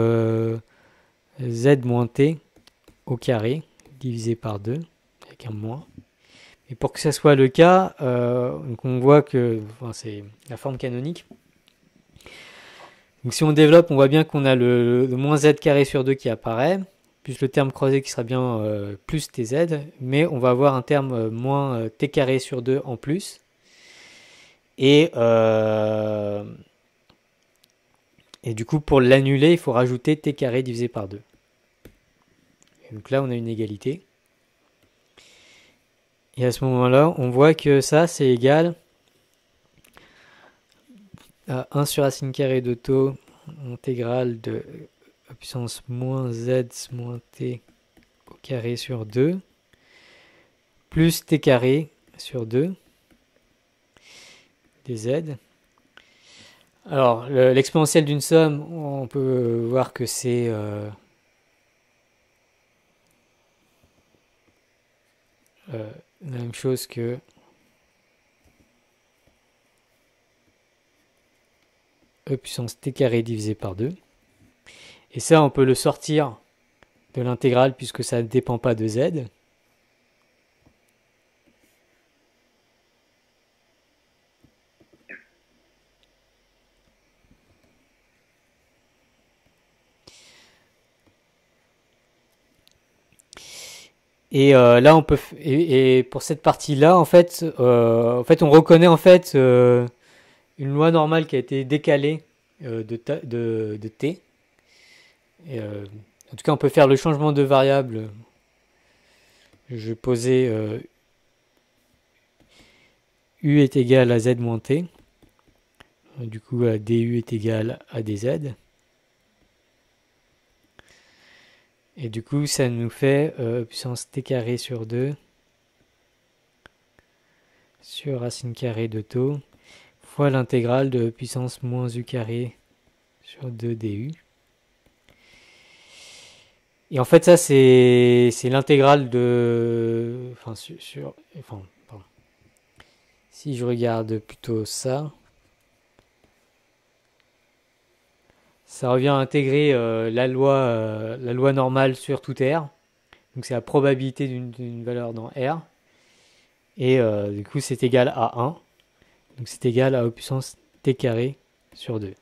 z moins t au carré divisé par 2 avec un moins. Et pour que ça soit le cas, donc on voit que c'est la forme canonique. Donc si on développe, on voit bien qu'on a le moins z carré sur 2 qui apparaît, plus le terme croisé qui sera bien plus tz, mais on va avoir un terme moins t carré sur 2 en plus. Et, et du coup, pour l'annuler, il faut rajouter t carré divisé par 2. Et donc là, on a une égalité. Et à ce moment-là, on voit que ça, c'est égal à 1 sur racine carrée de taux intégrale de puissance moins z moins t au carré sur 2 plus t carré sur 2 dz. Alors, l'exponentielle d'une somme, on peut voir que c'est la même chose que e puissance t carré divisé par 2. Et ça, on peut le sortir de l'intégrale puisque ça ne dépend pas de z. Et là, on peut et pour cette partie-là, en fait, on reconnaît en fait une loi normale qui a été décalée de t. Et, en tout cas, on peut faire le changement de variable. Je vais poser u est égal à z moins t. Du coup, du est égal à dz. Et du coup, ça nous fait puissance t carré sur 2 sur racine carrée de taux fois l'intégrale de puissance moins u carré sur 2 du. Et en fait, ça, c'est l'intégrale de... Enfin, pardon. Si je regarde plutôt ça, ça revient à intégrer la loi normale sur tout R. Donc c'est la probabilité d'une valeur dans R. Et du coup, c'est égal à 1. Donc c'est égal à e puissance t carré sur 2.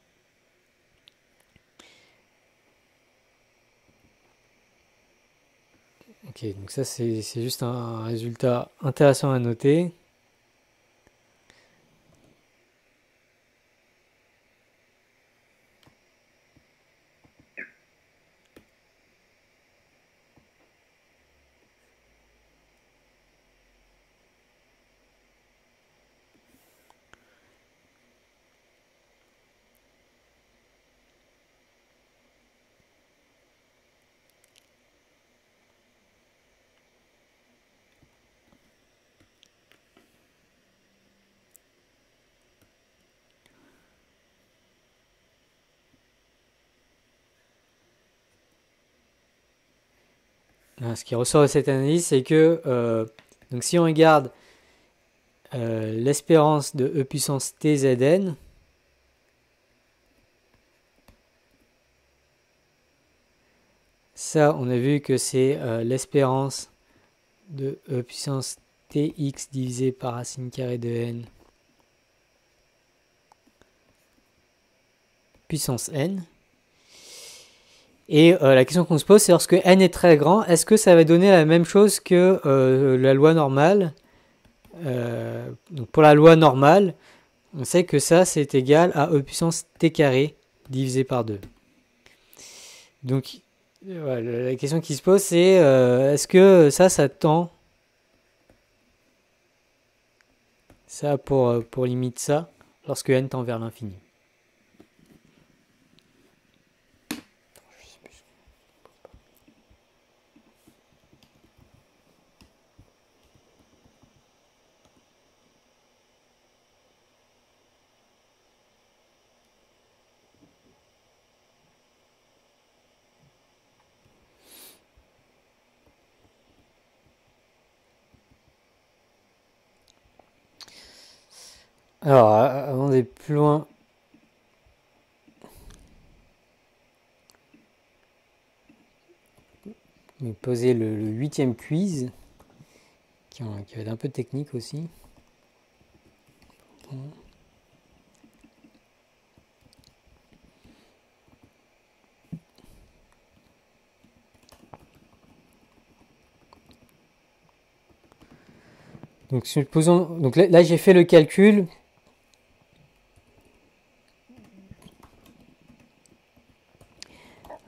Ok, donc ça c'est juste un résultat intéressant à noter. Ce qui ressort de cette analyse, c'est que donc si on regarde l'espérance de e puissance tzn, ça on a vu que c'est l'espérance de e puissance tx divisé par racine carrée de n puissance n. Et la question qu'on se pose, c'est lorsque n est très grand, est-ce que ça va donner la même chose que la loi normale? Donc pour la loi normale, on sait que ça, c'est égal à e puissance t carré divisé par 2. Donc voilà, la question qui se pose, c'est est-ce que ça tend ça pour limite ça lorsque n tend vers l'infini? Alors, avant d'aller plus loin, je vais poser le 8e quiz, qui va être un peu technique aussi. Donc, supposons, donc là j'ai fait le calcul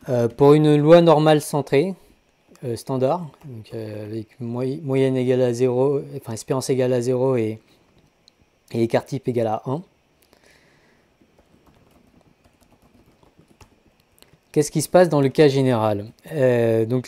Pour une loi normale centrée, standard, donc, avec moyenne égale à 0, enfin espérance égale à 0 et écart type égal à 1. Qu'est-ce qui se passe dans le cas général? Donc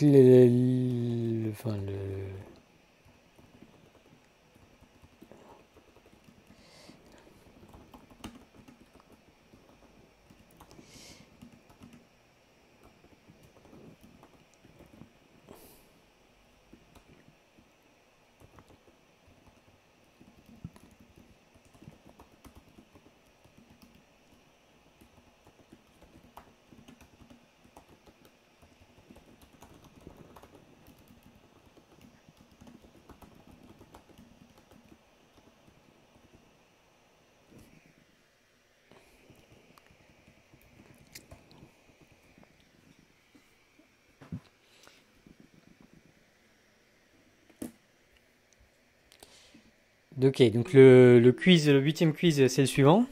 ok, donc le quiz, le 8e quiz, c'est le suivant.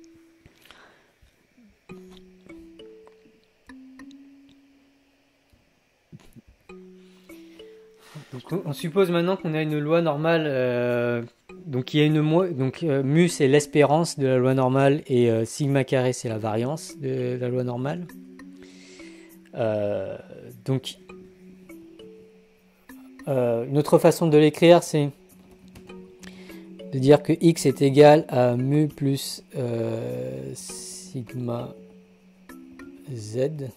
Donc on suppose maintenant qu'on a une loi normale, donc il y a mu c'est l'espérance de la loi normale et sigma carré c'est la variance de la loi normale. Euh, donc une autre façon de l'écrire c'est de dire que x est égal à mu plus sigma z.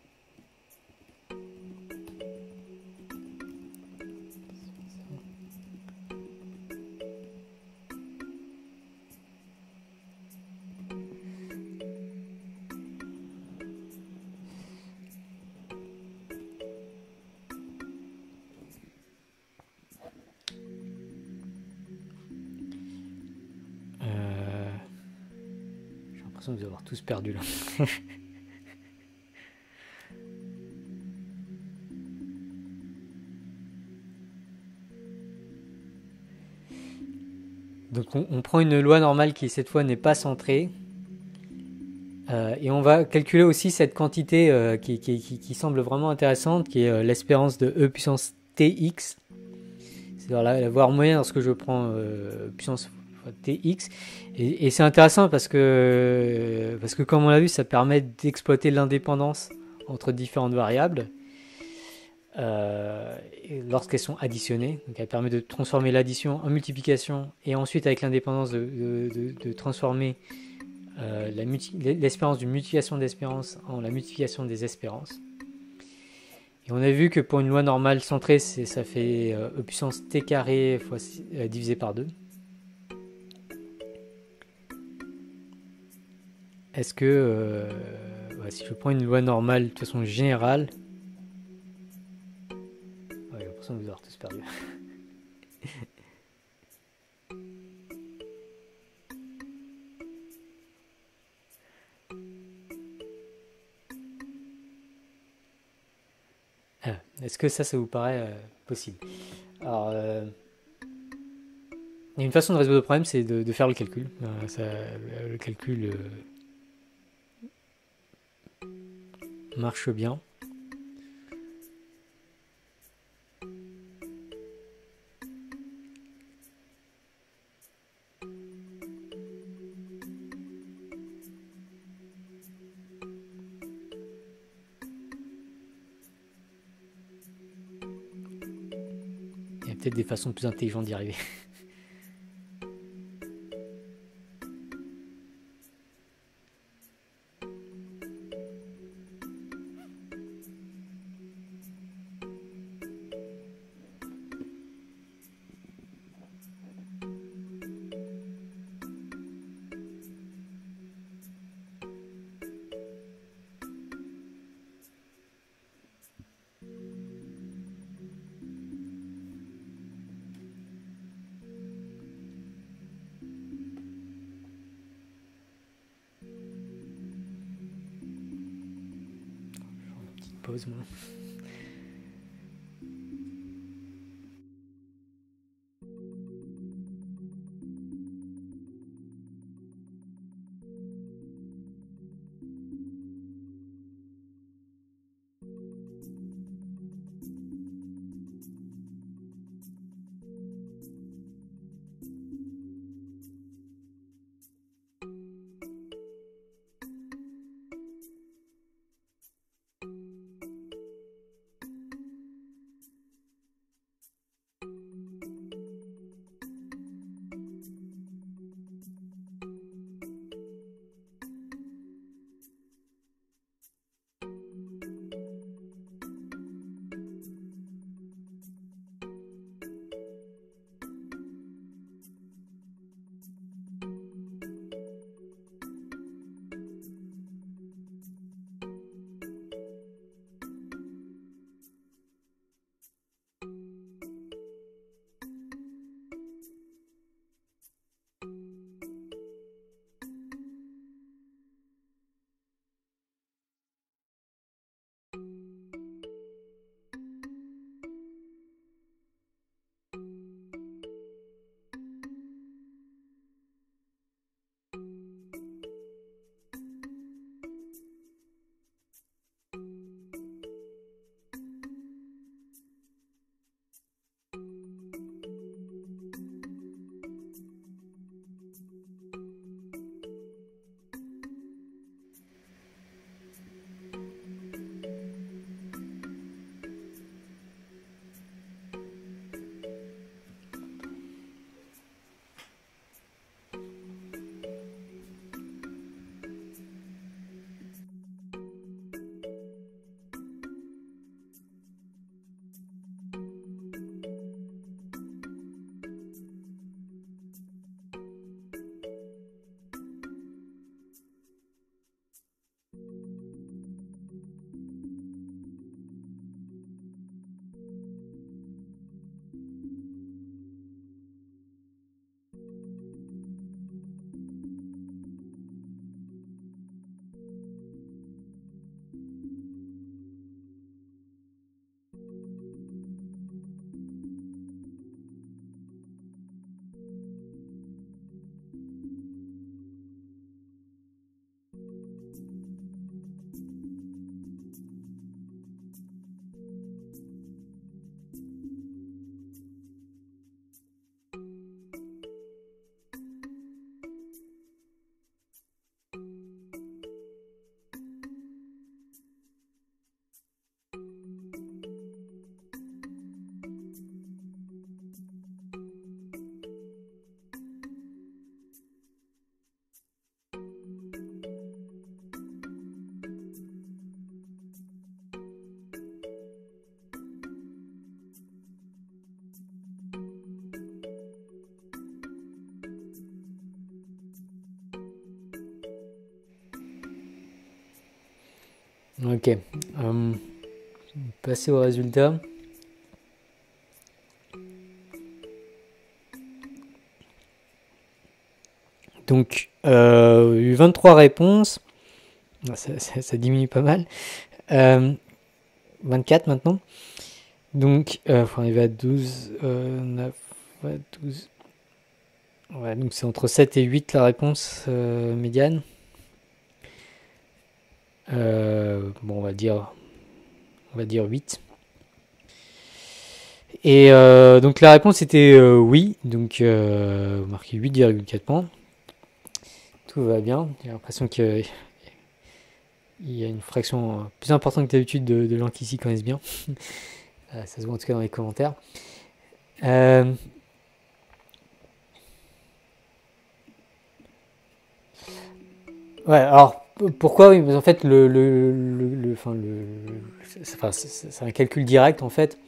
J'ai l'impression de vous avoir tous perdu là. Donc on prend une loi normale qui cette fois n'est pas centrée et on va calculer aussi cette quantité qui semble vraiment intéressante qui est l'espérance de e puissance tx. C'est-à-dire la valeur moyenne lorsque je prends puissance tx et c'est intéressant parce que comme on l'a vu ça permet d'exploiter l'indépendance entre différentes variables lorsqu'elles sont additionnées. Donc elle permet de transformer l'addition en multiplication et ensuite avec l'indépendance de transformer l'espérance d'une multiplication d'espérance en la multiplication des espérances. Et on a vu que pour une loi normale centrée, ça fait e puissance t carré fois divisé par 2. Est-ce que si je prends une loi normale de façon générale, j'ai l'impression de vous avoir tous perdu. Est-ce que ça vous paraît possible? Alors, il y a une façon de résoudre le problème, c'est de faire le calcul. Le calcul marche bien. Il y a peut-être des façons plus intelligentes d'y arriver. Pause moi. Ok. Passer au résultat. Donc, eu 23 réponses. Ça diminue pas mal. 24 maintenant. Donc, faut arriver à 12, 9, ouais, 12. Ouais, donc c'est entre 7 et 8 la réponse médiane. Bon, on va dire 8. Et donc la réponse était oui, donc marqué 8,4 points. Tout va bien. J'ai l'impression qu'il y a une fraction plus importante que d'habitude de gens qui s'y connaissent bien. Ça se voit en tout cas dans les commentaires. Ouais, alors pourquoi oui, mais en fait c'est un calcul direct en fait.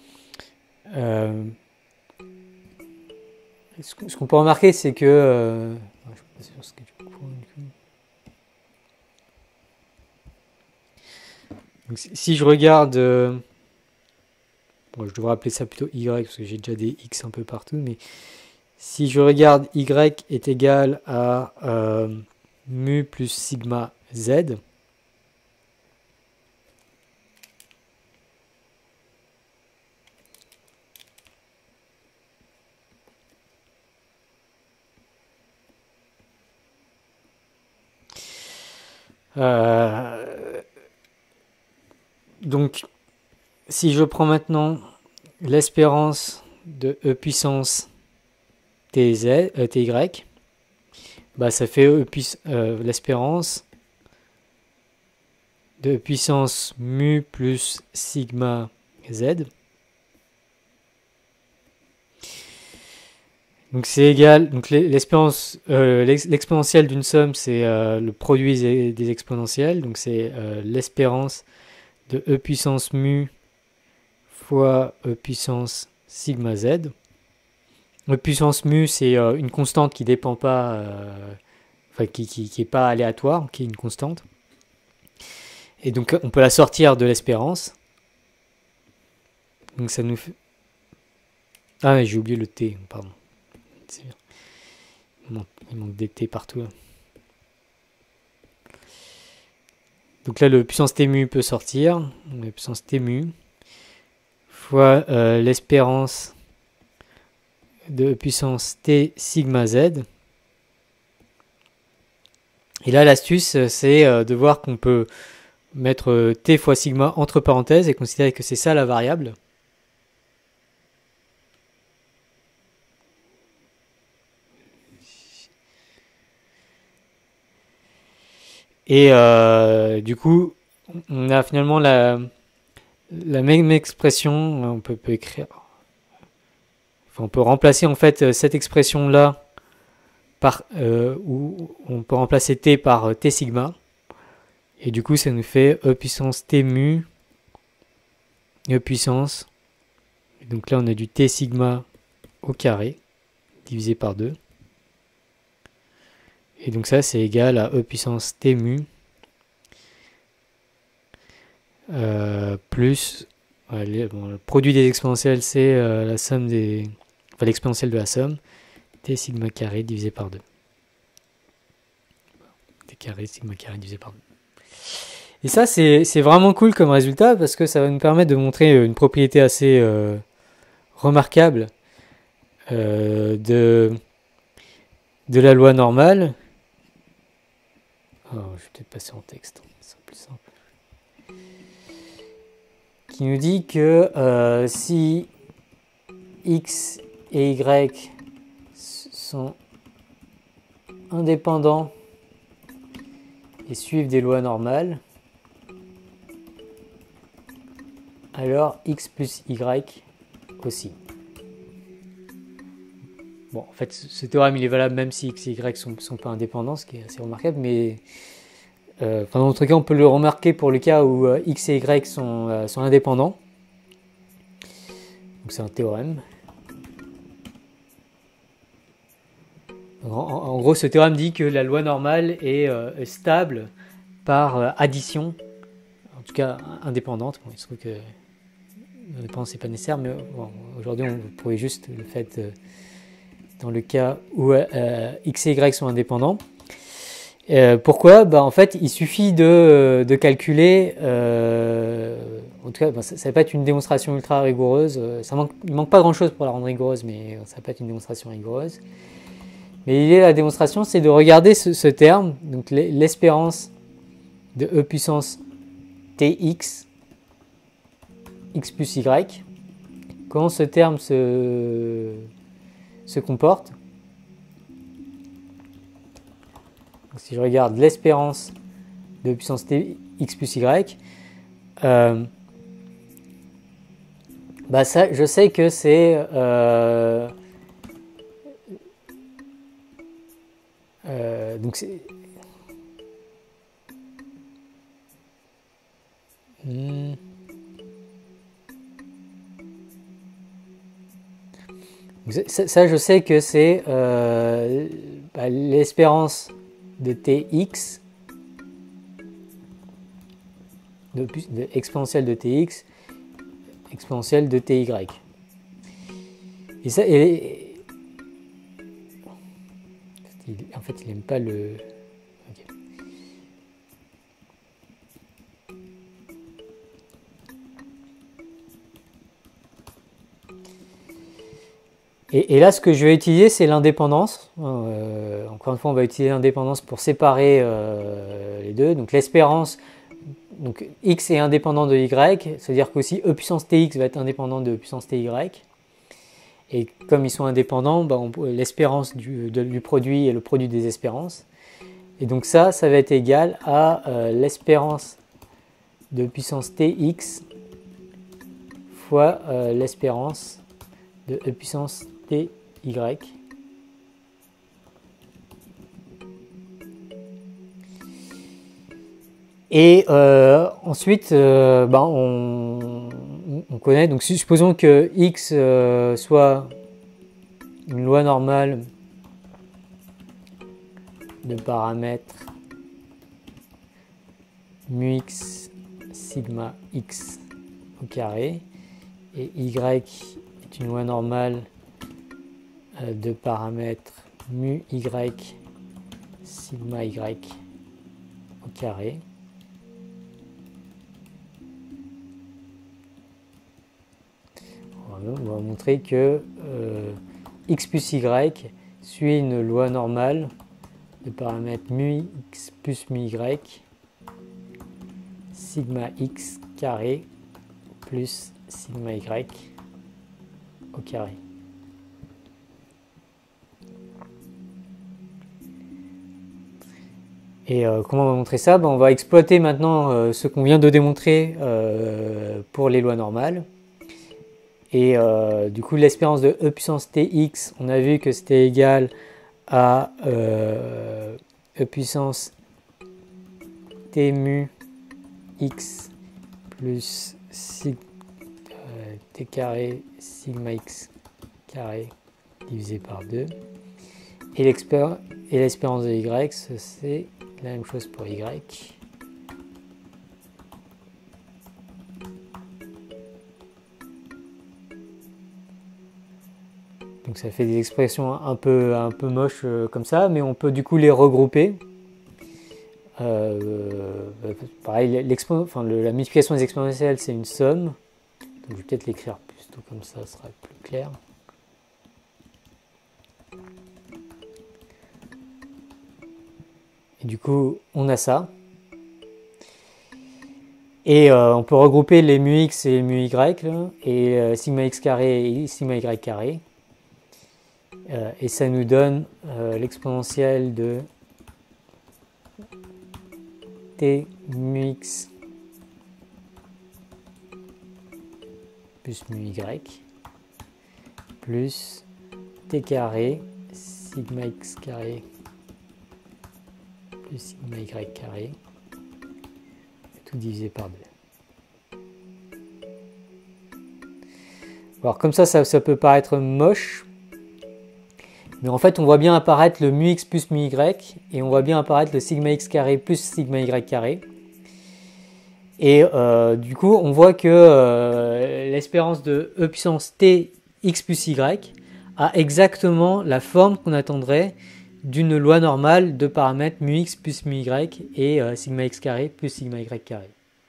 Ce qu'on peut remarquer, c'est que je suis pas sûr ce que tu peux prendre, donc, si je regarde, bon, je devrais appeler ça plutôt y parce que j'ai déjà des x un peu partout, mais si je regarde y est égal à mu plus sigma z, donc si je prends maintenant l'espérance de e puissance ty, bah ça fait l'espérance de puissance mu plus sigma z. Donc c'est égal, donc l'exponentielle d'une somme, c'est le produit des exponentielles, donc c'est l'espérance de e puissance mu fois e puissance sigma z. E puissance mu, c'est une constante qui dépend pas, qui est pas aléatoire, qui est une constante. Et donc on peut la sortir de l'espérance. Donc ça nous fait... Ah, j'ai oublié le t, pardon. C'est bien. Il manque des t partout. Là. Donc là, le puissance t mu peut sortir. La puissance t mu fois l'espérance de puissance t sigma z. Et là, l'astuce, c'est de voir qu'on peut mettre t fois sigma entre parenthèses et considérer que c'est ça la variable. Et du coup, on a finalement la même expression. On peut écrire. Enfin, on peut remplacer en fait cette expression-là par où on peut remplacer t par t sigma. Et du coup, ça nous fait e puissance t mu e puissance. Et donc là, on a du t sigma au carré divisé par 2. Et donc ça, c'est égal à e puissance t mu plus le produit des exponentielles, c'est la somme l'exponentielle de la somme, t sigma carré divisé par 2. T carré sigma carré divisé par 2. Et ça, c'est vraiment cool comme résultat parce que ça va nous permettre de montrer une propriété assez remarquable de la loi normale. Oh, je vais peut-être passer en texte, c'est plus simple. Qui nous dit que si x et y sont indépendants et suivent des lois normales, alors x plus y aussi. Bon, en fait, ce théorème il est valable même si x et y sont pas indépendants, ce qui est assez remarquable, mais dans notre cas, on peut le remarquer pour le cas où x et y sont indépendants. Donc c'est un théorème. En gros, ce théorème dit que la loi normale est stable par addition en tout cas indépendante. Bon, il se trouve que l'indépendance n'est pas nécessaire, mais bon, aujourd'hui on pourrait juste le fait dans le cas où x et y sont indépendants. Pourquoi? En fait, il suffit de calculer, en tout cas, ça ne va pas être une démonstration ultra rigoureuse, il ne manque pas grand-chose pour la rendre rigoureuse, mais ça va pas être une démonstration rigoureuse. Mais l'idée de la démonstration, c'est de regarder ce terme, donc l'espérance de e puissance tx, x plus y, comment ce terme se comporte. Donc, si je regarde l'espérance de puissance t x plus y, ça, je sais que c'est donc c'est ça, je sais que c'est l'espérance de tx, de exponentielle de tx, exponentielle de ty. Et ça, en fait, il n'aime pas le... Okay. Et là, ce que je vais utiliser, c'est l'indépendance. Encore une fois, on va utiliser l'indépendance pour séparer les deux. Donc l'espérance, donc x est indépendant de y, c'est-à-dire qu'aussi e puissance tx va être indépendant de e puissance ty. Et comme ils sont indépendants, l'espérance du produit est le produit des espérances. Et donc ça va être égal à l'espérance de puissance tx fois l'espérance de e puissance ty. Et ensuite, on connaît, donc supposons que x soit une loi normale de paramètres mu x sigma x au carré, et y est une loi normale de paramètres mu y sigma y au carré. On va montrer que x plus y suit une loi normale de paramètres mu x plus mu y sigma x carré plus sigma y au carré. Et comment on va montrer ça? On va exploiter maintenant ce qu'on vient de démontrer pour les lois normales. Et du coup, l'espérance de e puissance tx, on a vu que c'était égal à e puissance t mu x plus t carré sigma x carré divisé par 2. Et l'espérance de y, c'est la même chose pour y. Donc ça fait des expressions un peu moches comme ça, mais on peut du coup les regrouper. Pareil, la multiplication des exponentielles, c'est une somme. Donc je vais peut-être l'écrire plutôt comme ça sera plus clair. Et du coup, on a ça. Et on peut regrouper les mu x et mu y, là, et sigma x carré et sigma y carré. Et ça nous donne l'exponentielle de t mu x plus mu y plus t carré sigma x carré plus sigma y carré, tout divisé par 2. Alors comme ça peut paraître moche, mais en fait on voit bien apparaître le mu x plus mu y, et on voit bien apparaître le sigma x carré plus sigma y carré. Et du coup, on voit que l'espérance de e puissance t x plus y a exactement la forme qu'on attendrait d'une loi normale de paramètres mu x plus mu y et sigma x carré plus sigma y carré.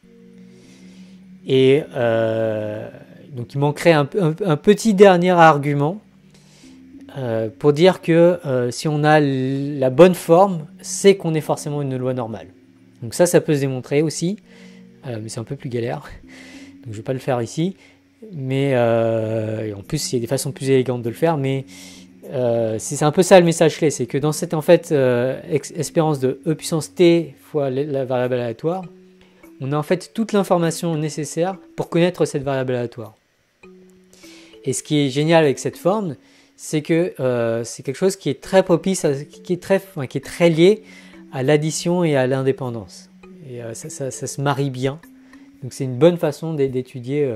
Et donc il manquerait un petit dernier argument pour dire que si on a la bonne forme, c'est qu'on est forcément une loi normale. Donc ça peut se démontrer aussi, mais c'est un peu plus galère, donc je ne vais pas le faire ici. Mais en plus, il y a des façons plus élégantes de le faire, mais c'est un peu ça le message clé, c'est que dans cette en fait espérance de e puissance t fois la variable aléatoire, on a en fait toute l'information nécessaire pour connaître cette variable aléatoire. Et ce qui est génial avec cette forme, c'est que c'est quelque chose qui est très propice, qui est très lié à l'addition et à l'indépendance. Et ça se marie bien. Donc c'est une bonne façon d'étudier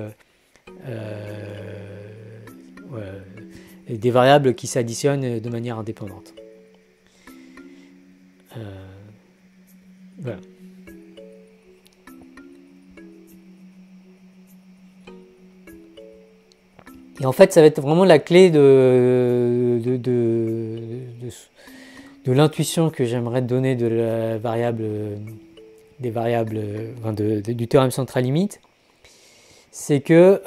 des variables qui s'additionnent de manière indépendante. Voilà. Et en fait, ça va être vraiment la clé de l'intuition que j'aimerais donner de la variable, du théorème central limite. C'est que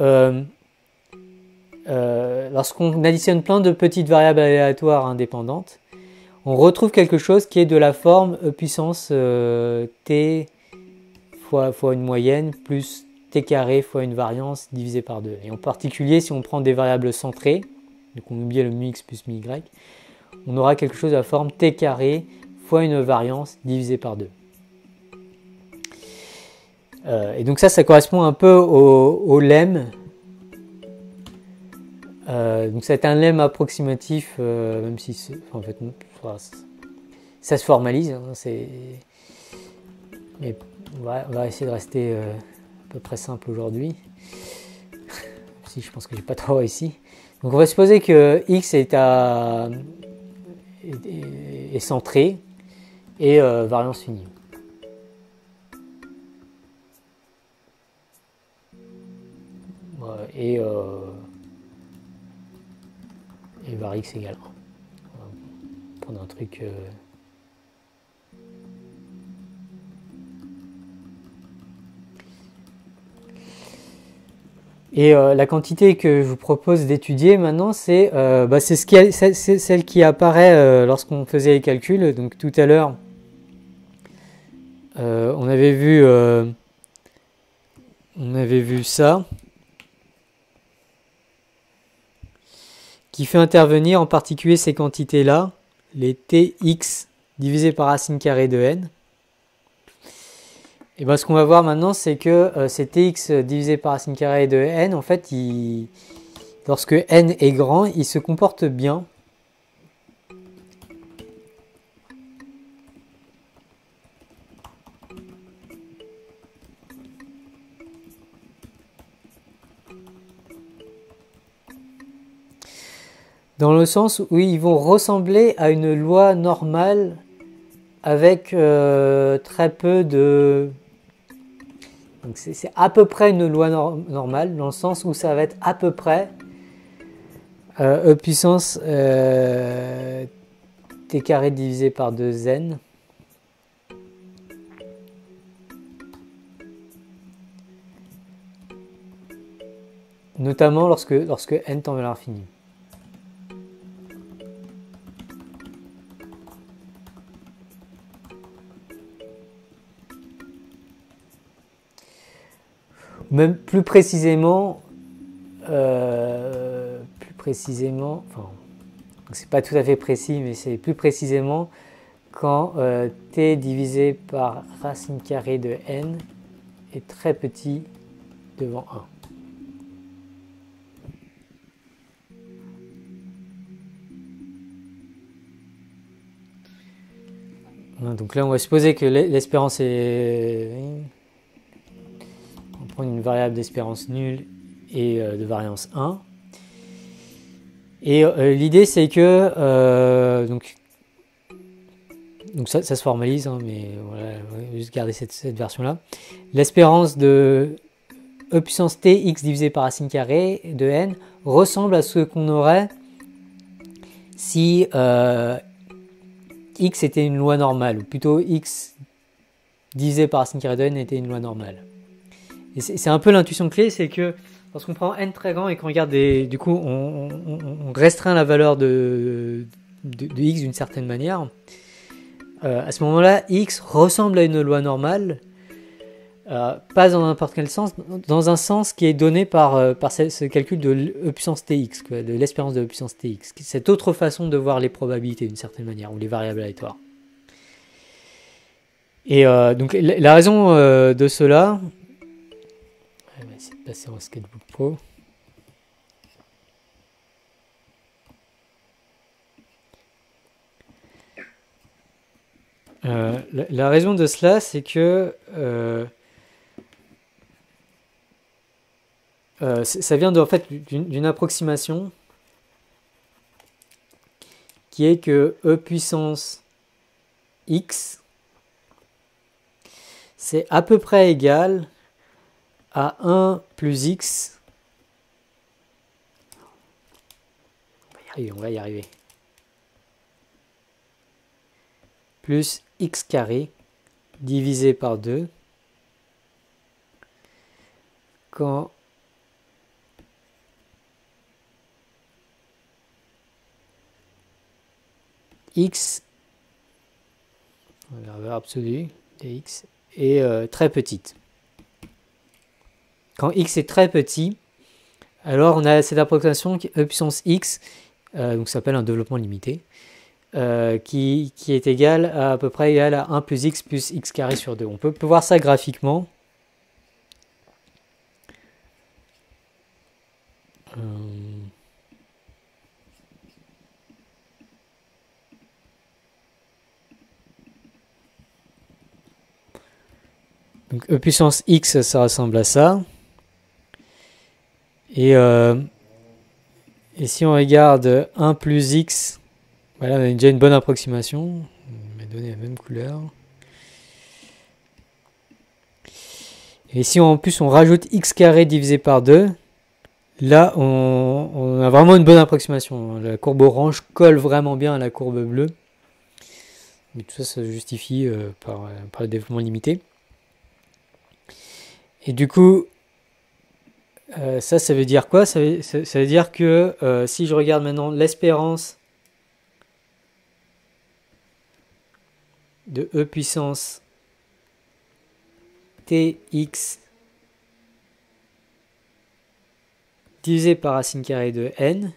lorsqu'on additionne plein de petites variables aléatoires indépendantes, on retrouve quelque chose qui est de la forme e puissance t fois une moyenne plus t carré fois une variance divisé par 2. Et en particulier, si on prend des variables centrées, donc on oublie le mu x plus mu y, on aura quelque chose de la forme t carré fois une variance divisé par 2. Et donc ça correspond un peu au lemme. Donc c'est un lemme approximatif, même si en fait ça se formalise. Hein, mais on va essayer de rester à peu près simple aujourd'hui. Si je pense que j'ai pas trop réussi. Donc on va supposer que x est centré et variance finie. Et var x égale 1. On va prendre un truc. Et la quantité que je vous propose d'étudier maintenant, c'est celle qui apparaît lorsqu'on faisait les calculs. Donc tout à l'heure, on avait vu ça, qui fait intervenir en particulier ces quantités-là, les tx divisé par racine carrée de n. Et bien ce qu'on va voir maintenant, c'est que ces tx divisé par racine carrée de n, en fait, lorsque n est grand, il se comporte bien. Dans le sens où ils vont ressembler à une loi normale avec très peu de... Donc c'est à peu près une loi normale, dans le sens où ça va être à peu près e puissance t carré divisé par 2n. Notamment lorsque n tend vers l'infini. Même plus précisément, enfin, c'est pas tout à fait précis, mais c'est plus précisément quand t divisé par racine carrée de n est très petit devant 1. Donc là, on va supposer que l'espérance est... On prend une variable d'espérance nulle et de variance 1. Et l'idée, c'est que Donc ça se formalise, hein, mais voilà, on va juste garder cette version-là. L'espérance de e puissance t x divisé par racine carrée de n ressemble à ce qu'on aurait si x était une loi normale, ou plutôt x divisé par racine carrée de n était une loi normale. Et c'est un peu l'intuition clé, c'est que lorsqu'on prend n très grand et qu'on regarde du coup on restreint la valeur de x d'une certaine manière, à ce moment-là, x ressemble à une loi normale, pas dans n'importe quel sens, dans un sens qui est donné par ce calcul de e puissance tx, quoi, de l'espérance de e puissance tx. Cette autre façon de voir les probabilités d'une certaine manière, ou les variables aléatoires. Et donc la raison de cela, on va essayer de passer en Sketchbook Pro. La raison de cela, c'est que ça vient en fait d'une approximation qui est que e puissance x c'est à peu près égal à 1 plus x. On va y arriver. Plus x carré divisé par 2 quand x, la valeur absolue de x, est très petite. Quand x est très petit, alors on a cette approximation e puissance x, donc ça s'appelle un développement limité, qui est égal à peu près égal à 1 plus x carré sur 2. On peut voir ça graphiquement. Donc e puissance x, ça ressemble à ça. Et si on regarde 1 plus x, voilà, on a déjà une bonne approximation. On va donner la même couleur. Et si en plus on rajoute x carré divisé par 2, là on a vraiment une bonne approximation. La courbe orange colle vraiment bien à la courbe bleue. Mais tout ça se justifie par le développement limité. Et du coup, ça veut dire quoi? Ça veut dire que si je regarde maintenant l'espérance de e puissance tx divisé par racine carrée de n,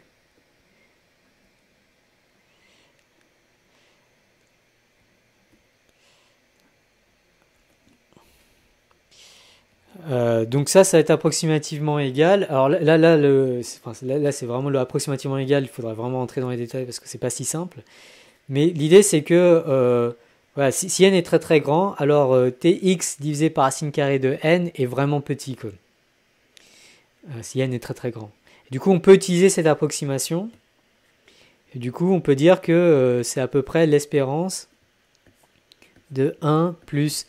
donc ça va être approximativement égal. Alors là c'est vraiment approximativement égal. Il faudra vraiment entrer dans les détails parce que c'est pas si simple. Mais l'idée c'est que voilà, si n est très très grand, alors tx divisé par racine carrée de n est vraiment petit, quoi. Si n est très très grand. Et du coup on peut utiliser cette approximation. Et du coup on peut dire que c'est à peu près l'espérance de 1 plus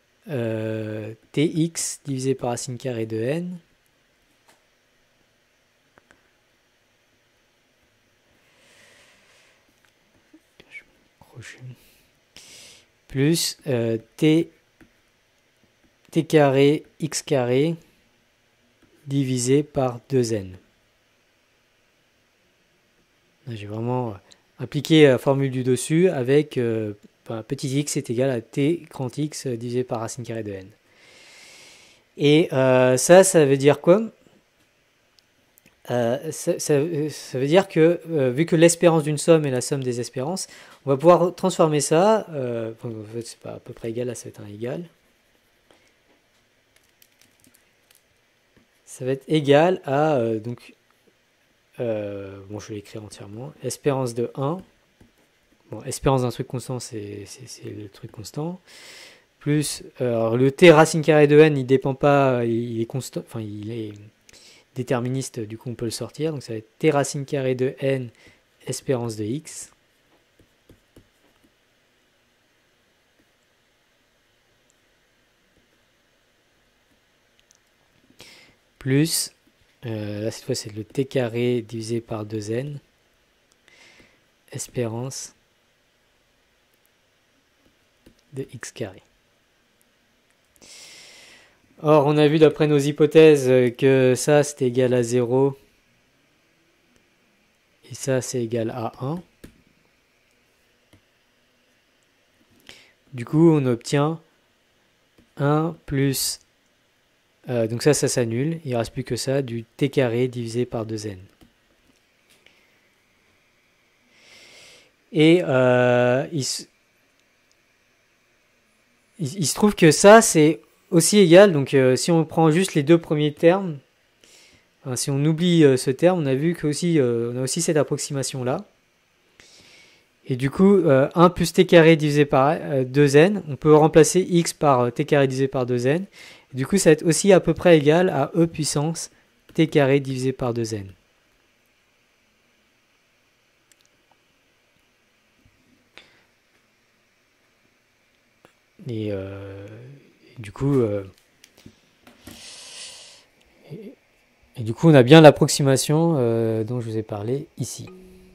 tx divisé par racine carrée de n plus t carré x carré divisé par 2n. J'ai vraiment appliqué la formule du dessus avec petit x est égal à t grand x divisé par racine carrée de n. Et ça veut dire quoi? Ça veut dire que vu que l'espérance d'une somme est la somme des espérances, on va pouvoir transformer ça, en fait c'est pas à peu près égal, là ça va être un égal. Ça va être égal à, bon je vais l'écrire entièrement, espérance de 1, bon espérance d'un truc constant c'est le truc constant, plus, alors le t racine carrée de n il dépend pas, il est constant, enfin il est déterministe, du coup on peut le sortir, donc ça va être t racine carrée de n espérance de x plus, là cette fois c'est le t carré divisé par 2n, espérance de x carré. Or, on a vu d'après nos hypothèses que ça c'était égal à 0 et ça c'est égal à 1. Du coup, on obtient 1 plus, donc ça s'annule, il ne reste plus que ça, du t carré divisé par 2n. Et il se trouve que ça c'est aussi égal, donc si on prend juste les deux premiers termes, enfin, si on oublie ce terme, on a vu que aussi, on a aussi cette approximation là. Et du coup, 1 plus t carré divisé par 2n, on peut remplacer x par t carré divisé par 2n. Et du coup, ça va être aussi à peu près égal à e puissance t carré divisé par 2n. Et du coup, on a bien l'approximation dont je vous ai parlé ici.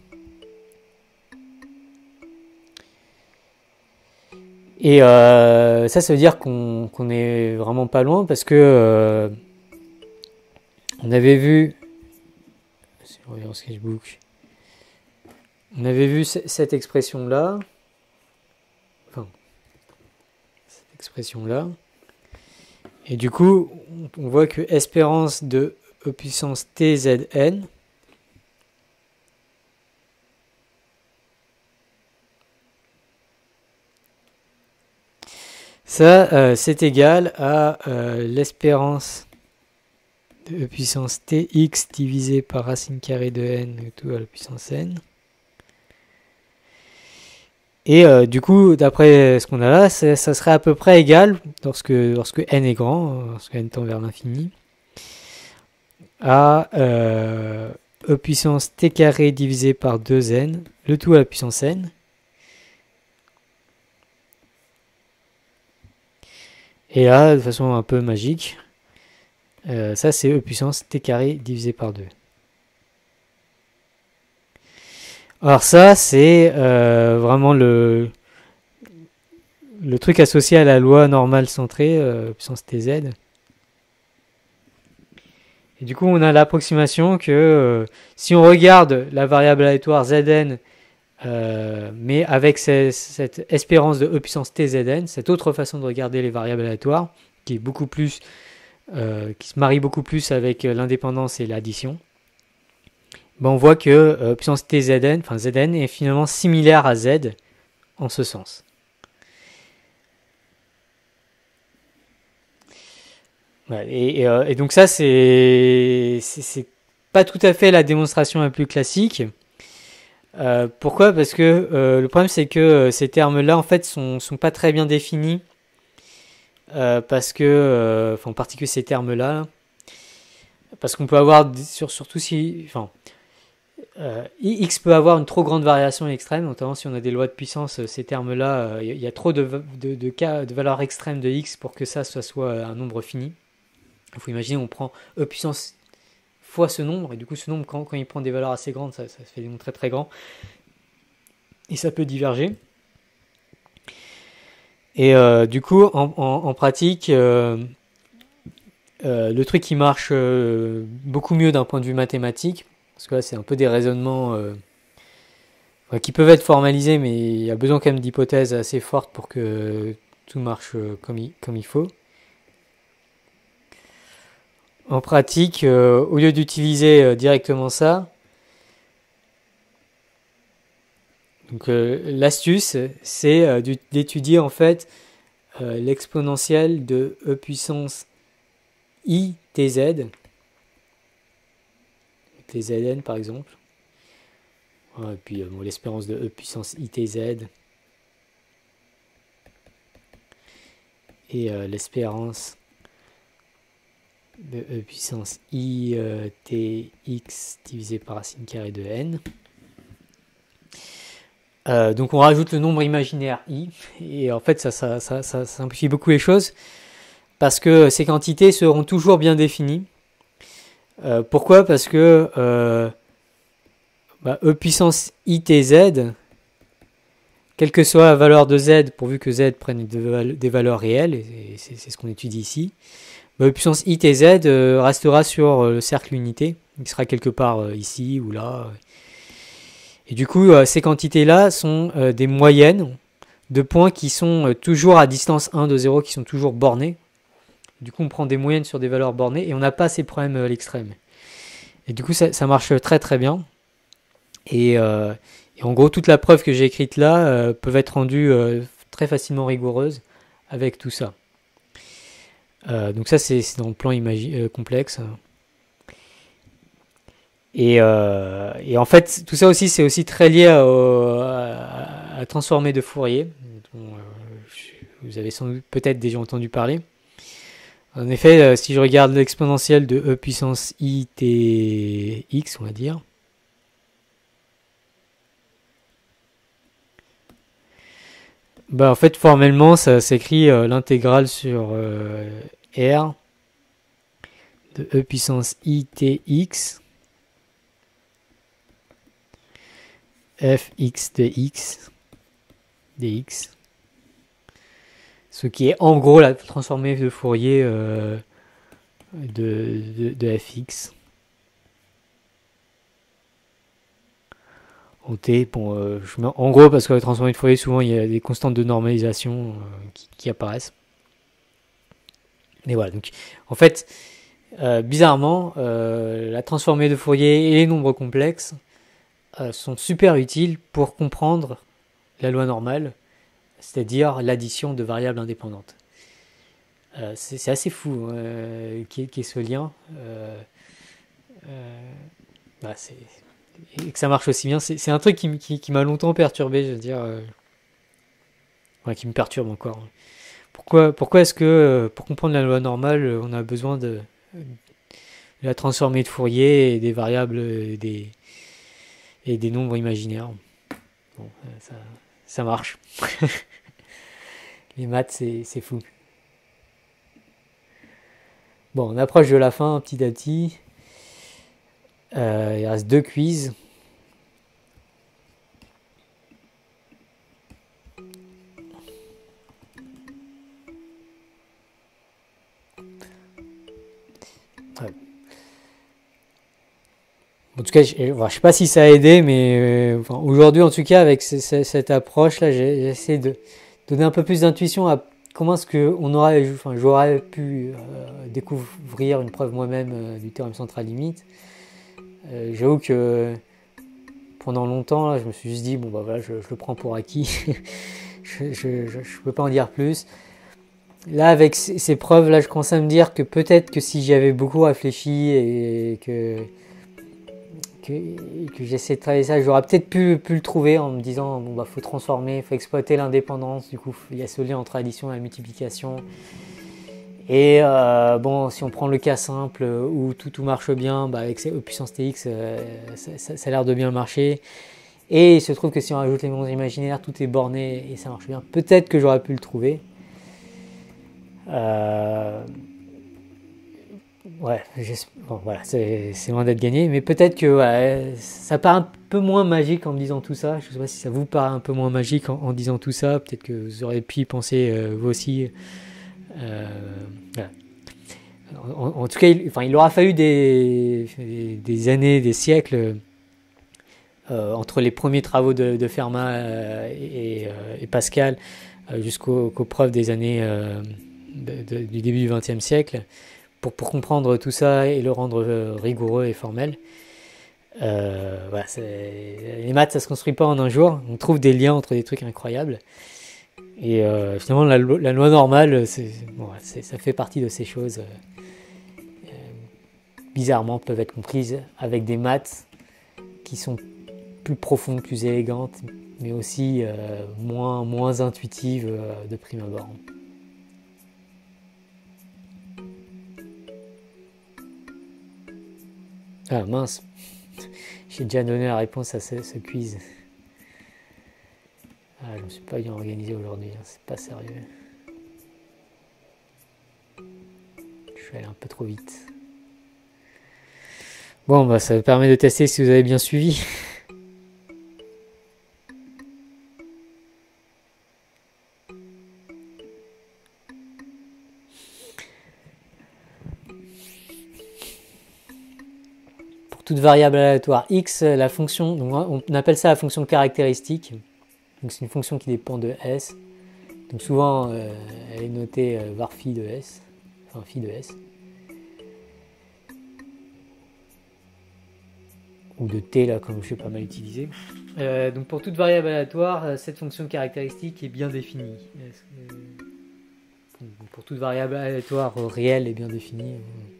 Et ça veut dire qu'on est vraiment pas loin parce que on avait vu, si on regarde Sketchbook, on avait vu cette expression-là, enfin, cette expression-là, et du coup, on voit que espérance de e puissance tzn ça, c'est égal à l'espérance de e puissance tx divisé par racine carrée de n tout à la puissance n. Et du coup, d'après ce qu'on a là, ça serait à peu près égal, lorsque n est grand, lorsque n tend vers l'infini, à e puissance t carré divisé par 2n, le tout à la puissance n. Et là, de façon un peu magique, ça c'est e puissance t carré divisé par 2. Alors ça, c'est vraiment le truc associé à la loi normale centrée, puissance tz. Et du coup, on a l'approximation que si on regarde la variable aléatoire zn, mais avec cette espérance de e puissance tzn, cette autre façon de regarder les variables aléatoires, qui est beaucoup plus, qui se marie beaucoup plus avec l'indépendance et l'addition, ben on voit que puissance tzn, enfin zn, est finalement similaire à z en ce sens. Ouais, et donc ça, c'est pas tout à fait la démonstration la plus classique. Pourquoi ? Parce que le problème c'est que ces termes-là en fait sont pas très bien définis parce que, en particulier ces termes-là, parce qu'on peut avoir surtout si, x peut avoir une trop grande variation extrême, notamment si on a des lois de puissance, ces termes-là, il y a trop de cas de valeurs extrêmes de x pour que ça soit un nombre fini. Il faut imaginer, on prend e puissance fois ce nombre, et du coup ce nombre quand il prend des valeurs assez grandes, ça fait des nombres très très grands, et ça peut diverger. Et du coup en pratique, le truc qui marche beaucoup mieux d'un point de vue mathématique, parce que là c'est un peu des raisonnements qui peuvent être formalisés, mais il y a besoin quand même d'hypothèses assez fortes pour que tout marche comme il faut. En pratique, au lieu d'utiliser directement ça, donc l'astuce, c'est d'étudier en fait l'exponentielle de e puissance i tz, tzn par exemple, et puis l'espérance de e puissance i tz et l'espérance de e puissance i tx divisé par racine carrée de n. Donc on rajoute le nombre imaginaire i, et en fait ça simplifie beaucoup les choses, parce que ces quantités seront toujours bien définies, Pourquoi? Parce que E puissance ITZ, quelle que soit la valeur de Z, pourvu que Z prenne des valeurs réelles, et c'est ce qu'on étudie ici, E puissance ITZ restera sur le cercle unité, il sera quelque part ici ou là. Et du coup, ces quantités-là sont des moyennes de points qui sont toujours à distance 1 de 0, qui sont toujours bornés. Du coup, on prend des moyennes sur des valeurs bornées et on n'a pas ces problèmes à l'extrême. Et du coup, ça marche très très bien. Et en gros, toute la preuve que j'ai écrite là peut être rendue très facilement rigoureuse avec tout ça. Donc ça, c'est dans le plan complexe. Et en fait, tout ça aussi, c'est aussi très lié à transformer de Fourier, dont vous avez sans doute peut-être déjà entendu parler. En effet, si je regarde l'exponentielle de E puissance I t x, on va dire, en fait, formellement, ça s'écrit l'intégrale sur R de E puissance I t x fx de x dx, ce qui est en gros la transformée de Fourier de fx en t. Bon, je mets en gros parce que la transformée de Fourier, souvent il y a des constantes de normalisation qui apparaissent. Et voilà, donc en fait, bizarrement, la transformée de Fourier et les nombres complexes sont super utiles pour comprendre la loi normale, c'est-à-dire l'addition de variables indépendantes. C'est assez fou qu'il y ait ce lien. Et que ça marche aussi bien. C'est un truc qui m'a longtemps perturbé, je veux dire. Qui me perturbe encore. Pourquoi est-ce que, pour comprendre la loi normale, on a besoin de la transformée de Fourier et des variables et des nombres imaginaires? Bon, ça marche. Les maths, c'est fou. Bon, on approche de la fin petit à petit. Il reste 2 quiz. Ouais. En tout cas, je ne sais pas si ça a aidé, mais aujourd'hui, en tout cas, avec cette approche-là, j'essaie de donner un peu plus d'intuition à comment est-ce que j'aurais pu découvrir une preuve moi-même du théorème central limite. J'avoue que pendant longtemps, là, je me suis juste dit, bon, voilà, je le prends pour acquis. je peux pas en dire plus. Là, avec ces preuves-là, je commence à me dire que peut-être que si j'y avais beaucoup réfléchi et que j'essaie de travailler ça, j'aurais peut-être pu le trouver en me disant, faut transformer, faut exploiter l'indépendance. Du coup, il y a ce lien entre l'addition et la multiplication. Et si on prend le cas simple où tout marche bien, avec E puissance tx, ça a l'air de bien marcher. Et il se trouve que si on rajoute les nombres imaginaires, tout est borné et ça marche bien. Peut-être que j'aurais pu le trouver. Voilà, c'est loin d'être gagné, mais peut-être que ça paraît un peu moins magique en me disant tout ça. Je ne sais pas si ça vous paraît un peu moins magique en disant tout ça. Peut-être que vous aurez pu y penser vous aussi. Voilà. En tout cas, il aura fallu des années, des siècles entre les premiers travaux de Fermat et Pascal jusqu'aux preuves des années du début du XXe siècle pour comprendre tout ça et le rendre rigoureux et formel. Les maths, ça se construit pas en un jour. On trouve des liens entre des trucs incroyables. Et finalement, la loi normale, ça fait partie de ces choses bizarrement peuvent être comprises avec des maths qui sont plus profondes, plus élégantes, mais aussi moins intuitives de prime abord. Ah mince, j'ai déjà donné la réponse à ce quiz. Je me suis pas bien organisé aujourd'hui, c'est pas sérieux. Je suis allé un peu trop vite. Bon, bah, ça permet de tester si vous avez bien suivi. Pour toute variable aléatoire x, la fonction, donc on appelle ça la fonction caractéristique. Donc c'est une fonction qui dépend de s. Donc souvent, elle est notée var phi de s, enfin phi de s. Ou de t, là, comme je sais pas mal utiliser. Donc pour toute variable aléatoire, cette fonction caractéristique est bien définie. Pour toute variable aléatoire réelle est bien définie.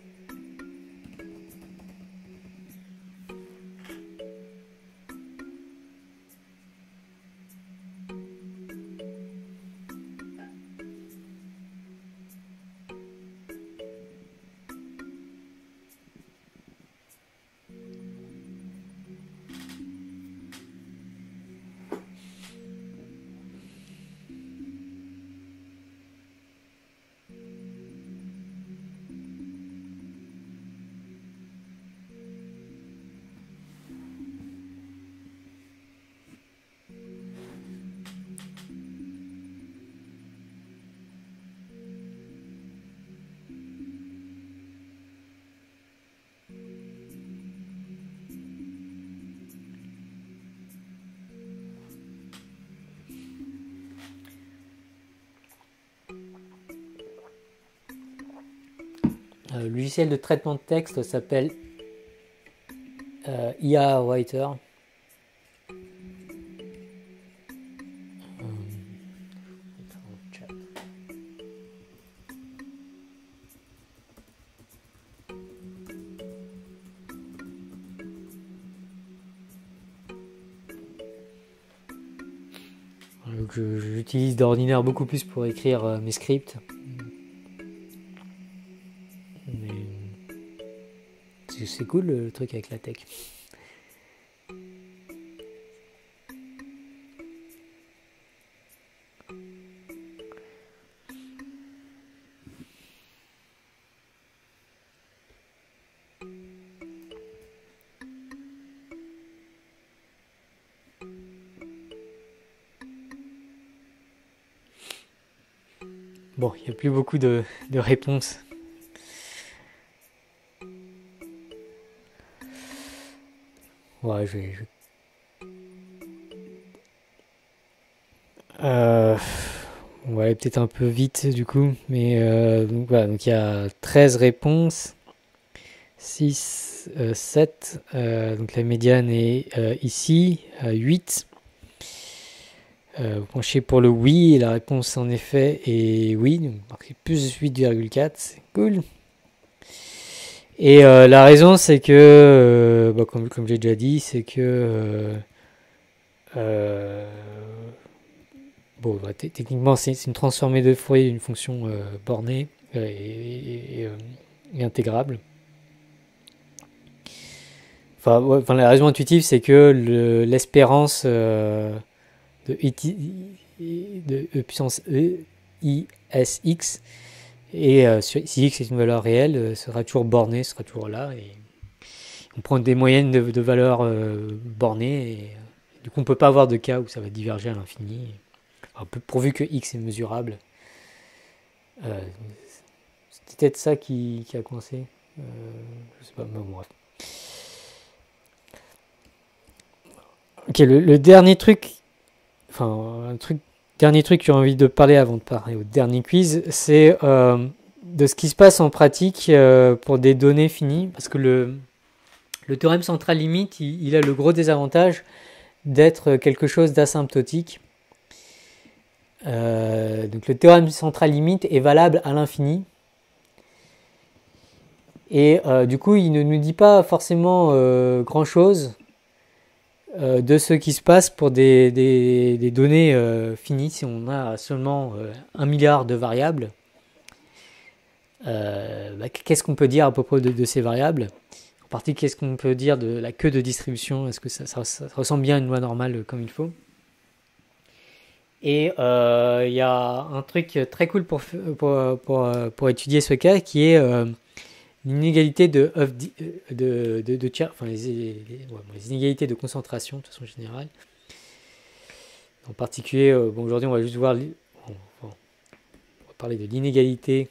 Le logiciel de traitement de texte s'appelle IA Writer. J'utilise d'ordinaire beaucoup plus pour écrire mes scripts. C'est cool le truc avec la tech. Bon, il n'y a plus beaucoup de réponses. Ouais, on va aller peut-être un peu vite du coup, mais donc voilà, donc il y a 13 réponses, 6, 7, donc la médiane est ici, 8. Vous penchez pour le oui, et la réponse en effet est oui, donc marqué plus 8,4, c'est cool. Et la raison, c'est que, comme j'ai déjà dit, c'est que techniquement, c'est une transformée de Fourier d'une fonction bornée et intégrable. Enfin, la raison intuitive, c'est que l'espérance de puissance ISX, et si x est une valeur réelle, sera toujours bornée, sera toujours là. Et on prend des moyennes de valeurs bornées, et du coup on peut pas avoir de cas où ça va diverger à l'infini. Pourvu que x est mesurable. C'est peut-être ça qui a coincé. Je sais pas, mais bon, bref. Ok, le dernier truc, dernier truc que j'ai envie de parler avant de parler au dernier quiz, c'est de ce qui se passe en pratique pour des données finies, parce que le théorème central limite, il a le gros désavantage d'être quelque chose d'asymptotique. Donc le théorème central limite est valable à l'infini. Et du coup, il ne nous dit pas forcément grand-chose de ce qui se passe pour des données finies. Si on a seulement 1 milliard de variables, qu'est-ce qu'on peut dire à propos de ces variables ? En partie, qu'est-ce qu'on peut dire de la queue de distribution ? Est-ce que ça ressemble bien à une loi normale comme il faut ? Et il y a un truc très cool pour étudier ce cas qui est l'inégalité de tiers, enfin les inégalités de concentration de façon générale. En particulier, bon, aujourd'hui on va juste voir, on va parler de l'inégalité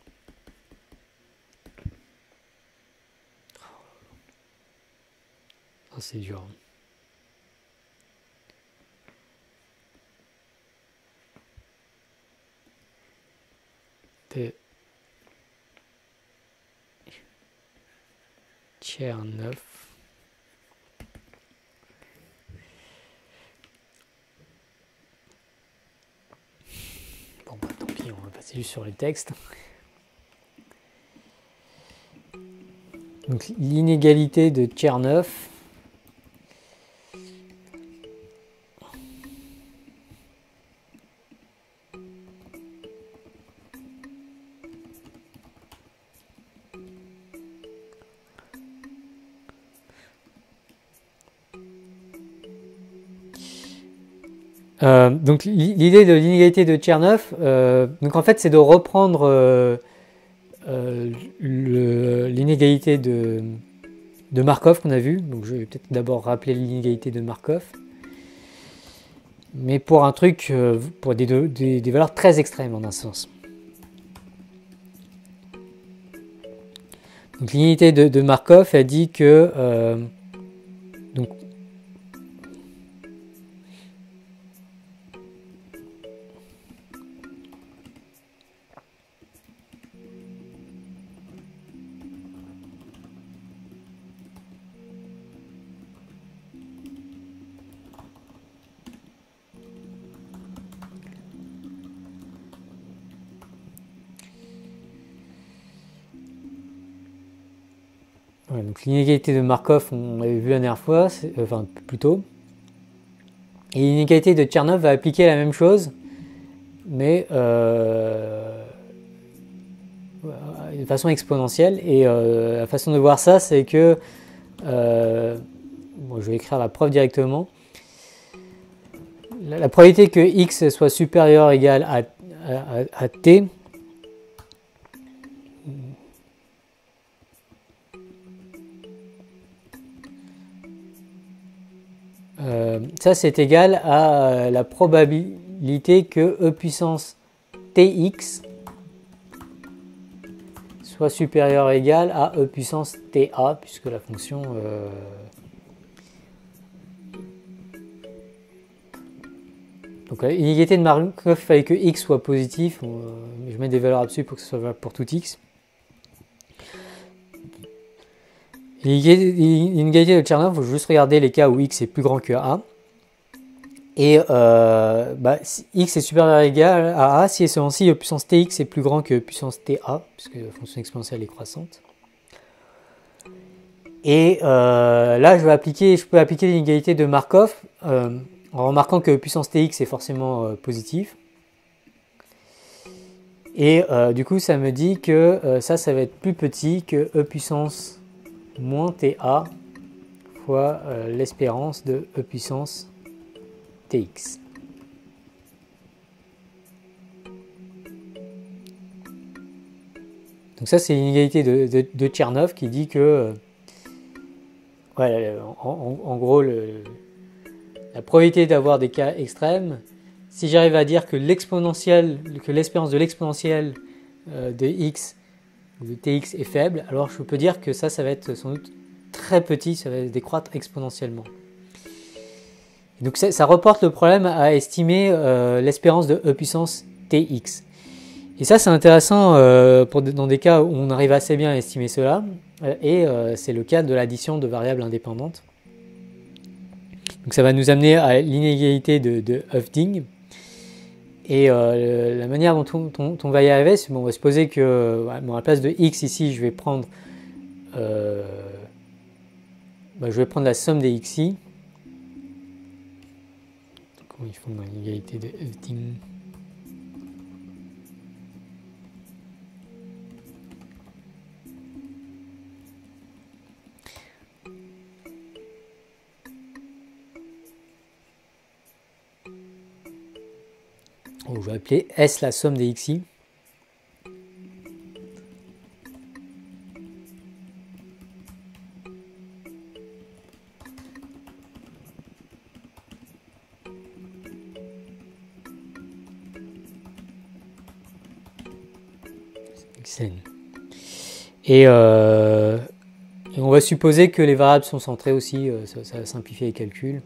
c'est dur. De Tchernoff. Bon, bah, tant pis, on va passer juste sur les textes. Donc, l'inégalité de Tchernoff. Donc l'idée de l'inégalité de Tchernoff, donc en fait c'est de reprendre l'inégalité de Markov qu'on a vu. Donc je vais peut-être d'abord rappeler l'inégalité de Markov, mais pour un truc, pour des valeurs très extrêmes en un sens. Donc l'inégalité de Markov a dit que donc donc l'inégalité de Markov, on l'avait vu la dernière fois, enfin plus tôt. Et l'inégalité de Tchernoff va appliquer la même chose, mais de façon exponentielle. Et la façon de voir ça, c'est que, bon, je vais écrire la preuve directement. La probabilité que x soit supérieur ou égal à t, ça c'est égal à la probabilité que e puissance tx soit supérieur ou égal à e puissance ta, puisque la fonction donc l'inégalité de Markov, il fallait que x soit positif, je mets des valeurs absolues pour que ce soit valable pour tout x. L'inégalité de Tchernoff, il faut juste regarder les cas où x est plus grand que a. Et si x est supérieur ou égal à a, si et seulement si e puissance tx est plus grand que e puissance ta, puisque la fonction exponentielle est croissante. Et là, je peux appliquer l'inégalité de Markov en remarquant que e puissance tx est forcément positif. Et du coup, ça me dit que ça va être plus petit que e puissance moins ta fois l'espérance de e puissance tx. Donc ça, c'est l'inégalité de Tchernoff qui dit que en gros, la probabilité d'avoir des cas extrêmes, si j'arrive à dire que l'espérance de l'exponentielle de x ou de tx est faible, alors je peux dire que ça va être sans doute très petit, ça va décroître exponentiellement. Donc ça reporte le problème à estimer l'espérance de e puissance tx. Et ça c'est intéressant dans des cas où on arrive assez bien à estimer cela, et c'est le cas de l'addition de variables indépendantes. Donc ça va nous amener à l'inégalité de Hoeffding. Et la manière dont on va y arriver, c'est bon, on va supposer que à la place de x ici, je vais prendre la somme des xi. Comment ils font dans l'inégalité de Hoeffding? Je vais appeler S la somme des xi. xn. Et on va supposer que les variables sont centrées aussi, ça va simplifier les calculs.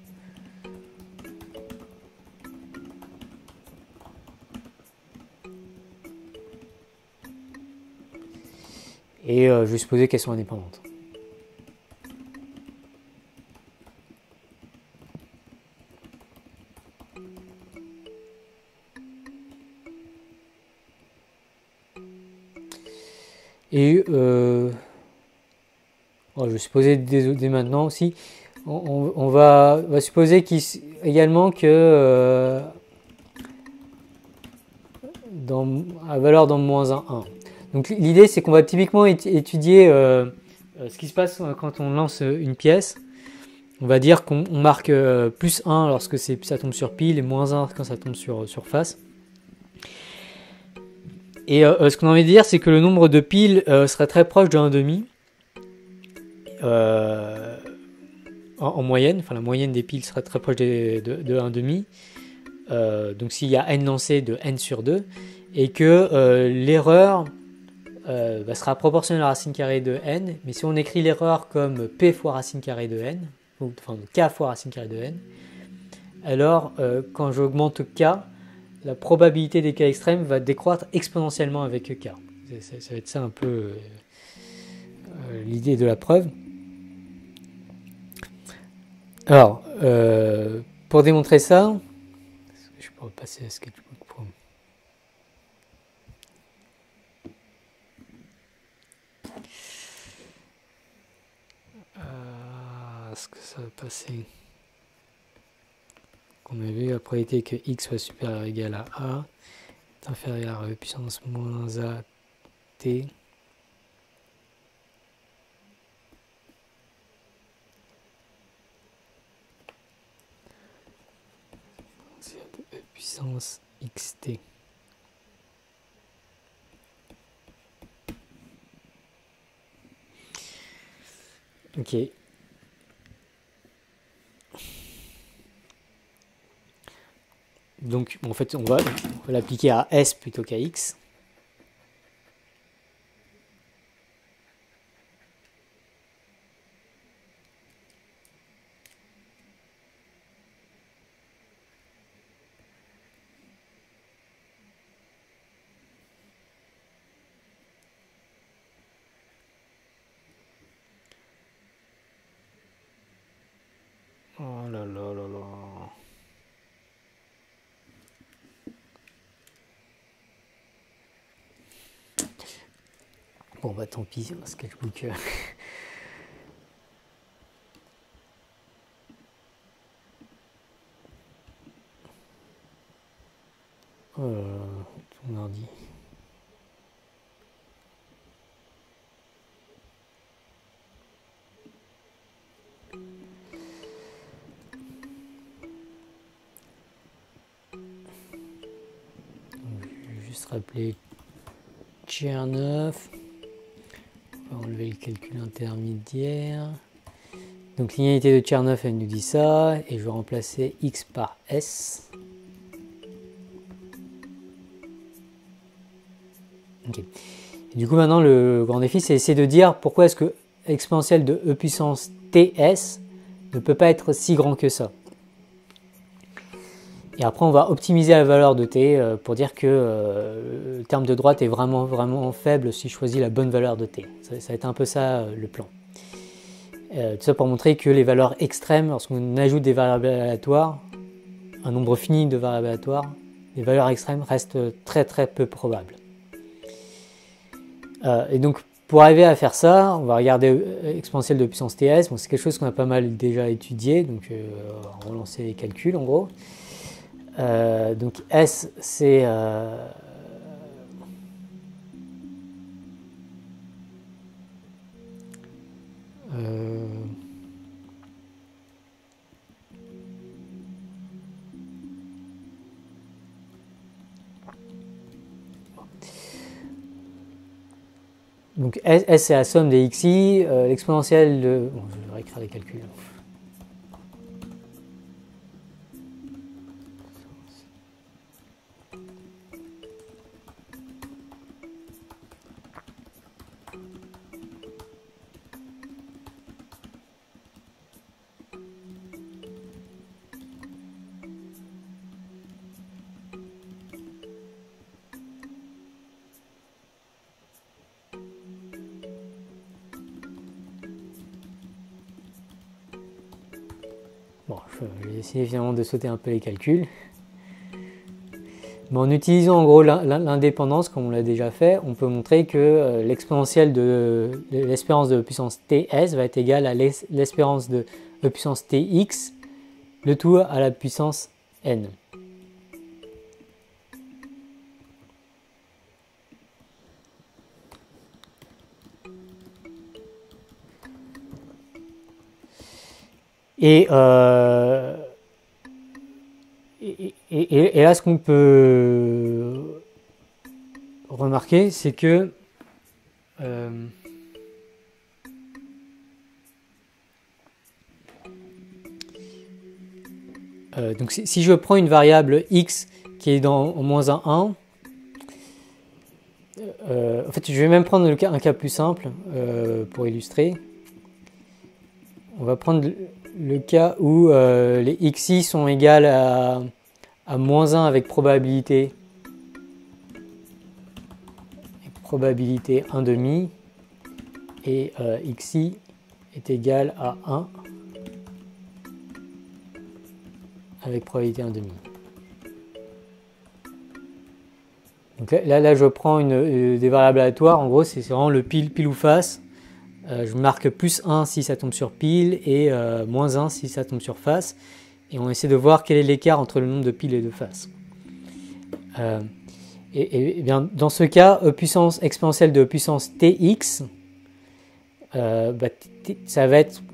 Et je vais supposer qu'elles sont indépendantes. Et je vais supposer dès maintenant aussi, on va supposer également que à valeur dans moins 1, 1. Donc l'idée c'est qu'on va typiquement étudier ce qui se passe quand on lance une pièce. On va dire qu'on marque plus 1 lorsque ça tombe sur pile et moins 1 quand ça tombe sur face. Et ce qu'on a envie de dire, c'est que le nombre de piles serait très proche de 1,5 en moyenne. Enfin, la moyenne des piles serait très proche de 1,5. Donc s'il y a n lancés de n sur 2, et que l'erreur sera proportionnelle à la racine carrée de n, mais si on écrit l'erreur comme p fois racine carrée de n, enfin k fois racine carrée de n, alors quand j'augmente k, la probabilité des cas extrêmes va décroître exponentiellement avec k. Ça va être ça un peu l'idée de la preuve. Alors, pour démontrer ça, je peux repasser à Sketchbook Pro. Est-ce que ça va passer? On a vu la probabilité que x soit supérieur ou égal à a est inférieur à e puissance moins a t. C'est e puissance xt. Ok. Donc en fait on va l'appliquer à S plutôt qu'à X. Oh là là là là. Bon bah tant pis, Sketchbook. Oh là là, ton ordi. Je vais juste rappeler Tchernoff. On va enlever le calcul intermédiaire. Donc l'inégalité de Tchernoff, elle nous dit ça, et je vais remplacer x par s. Okay. Du coup maintenant le grand défi c'est essayer de dire pourquoi est-ce que l'exponentielle de e puissance ts ne peut pas être si grand que ça. Et après on va optimiser la valeur de t pour dire que le terme de droite est vraiment faible si je choisis la bonne valeur de t. Ça va être un peu ça le plan. Tout ça pour montrer que les valeurs extrêmes, lorsqu'on ajoute des variables aléatoires, un nombre fini de variables aléatoires, les valeurs extrêmes restent très peu probables. Et donc pour arriver à faire ça, on va regarder exponentielle de puissance ts. Bon, c'est quelque chose qu'on a pas mal déjà étudié, donc on va relancer les calculs en gros. Donc S c'est donc S c'est la somme des xi, l'exponentielle de... Bon, je vais réécrire les calculs. je vais essayer finalement de sauter un peu les calculs. Mais en utilisant en gros l'indépendance, comme on l'a déjà fait, on peut montrer que l'exponentielle de l'espérance de E puissance ts va être égale à l'espérance de E puissance tx, le tout à la puissance n. Et là, ce qu'on peut remarquer, c'est que donc si je prends une variable x qui est en moins 1, en fait, je vais même prendre un cas plus simple pour illustrer. On va prendre le cas où les xi sont égales à moins 1 avec probabilité 1 demi et xi est égal à 1 avec probabilité 1 demi. Donc là je prends des variables aléatoires, en gros c'est vraiment le pile ou face. Je marque plus 1 si ça tombe sur pile et moins 1 si ça tombe sur face. Et on essaie de voir quel est l'écart entre le nombre de piles et de faces. Et bien, dans ce cas, puissance exponentielle de puissance tx, ça va être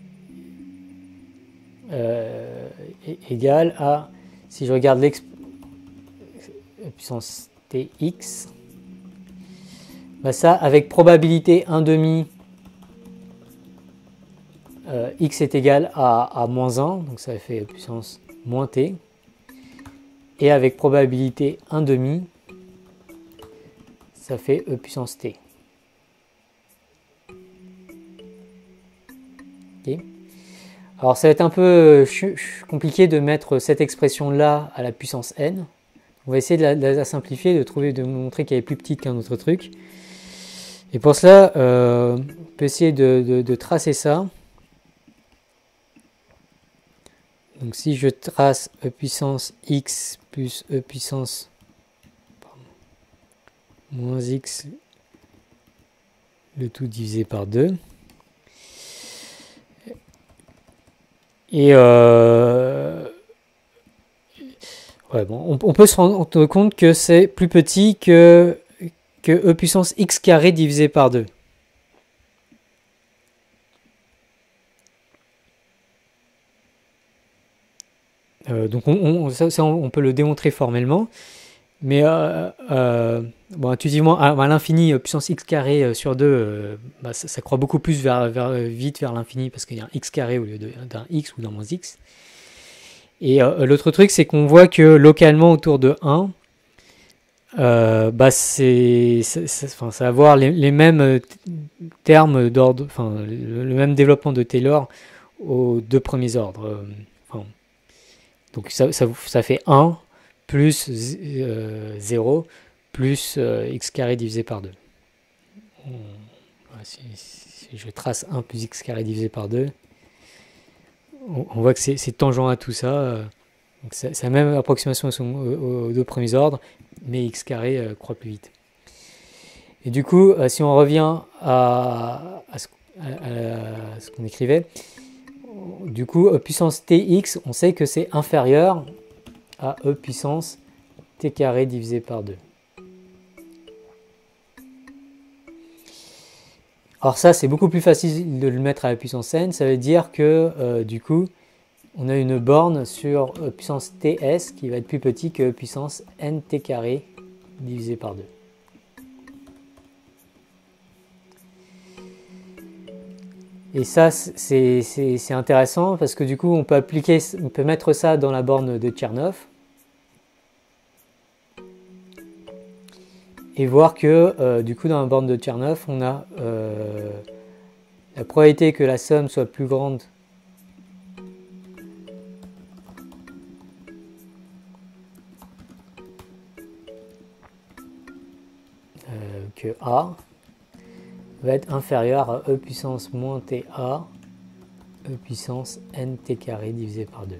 égal à, si je regarde puissance tx, ça avec probabilité 1 demi, x est égal à moins 1, donc ça fait puissance moins t, et avec probabilité 1 demi, ça fait E puissance t. Okay. Alors ça va être un peu compliqué de mettre cette expression-là à la puissance n. On va essayer de la simplifier, de montrer qu'elle est plus petite qu'un autre truc. Et pour cela, on peut essayer de tracer ça. Donc si je trace E puissance x plus E puissance moins x, le tout divisé par 2. Et on peut se rendre compte que c'est plus petit que E puissance x carré divisé par 2. Donc on peut le démontrer formellement, mais intuitivement à l'infini, puissance x carré sur 2, ça croît beaucoup plus vite vers l'infini parce qu'il y a un x carré au lieu d'un x ou d'un moins x. Et l'autre truc, c'est qu'on voit que localement autour de 1, ça va avoir les mêmes termes d'ordre, le même développement de Taylor aux deux premiers ordres. Donc ça fait 1 plus 0 plus x carré divisé par 2. Si je trace 1 plus x carré divisé par 2, on voit que c'est tangent à tout ça. Donc c'est la même approximation aux deux premiers ordres, mais x carré croît plus vite. Et du coup, si on revient à ce qu'on écrivait, du coup, E puissance tx, on sait que c'est inférieur à E puissance t carré divisé par 2. Alors ça, c'est beaucoup plus facile de le mettre à la puissance n. Ça veut dire que, du coup, on a une borne sur E puissance ts qui va être plus petit que E puissance nt carré divisé par 2. Et ça, c'est intéressant parce que du coup, on peut mettre ça dans la borne de Tchernoff et voir que du coup, dans la borne de Tchernoff, on a la probabilité que la somme soit plus grande que A va être inférieur à E puissance moins TA, e puissance nt carré divisé par 2.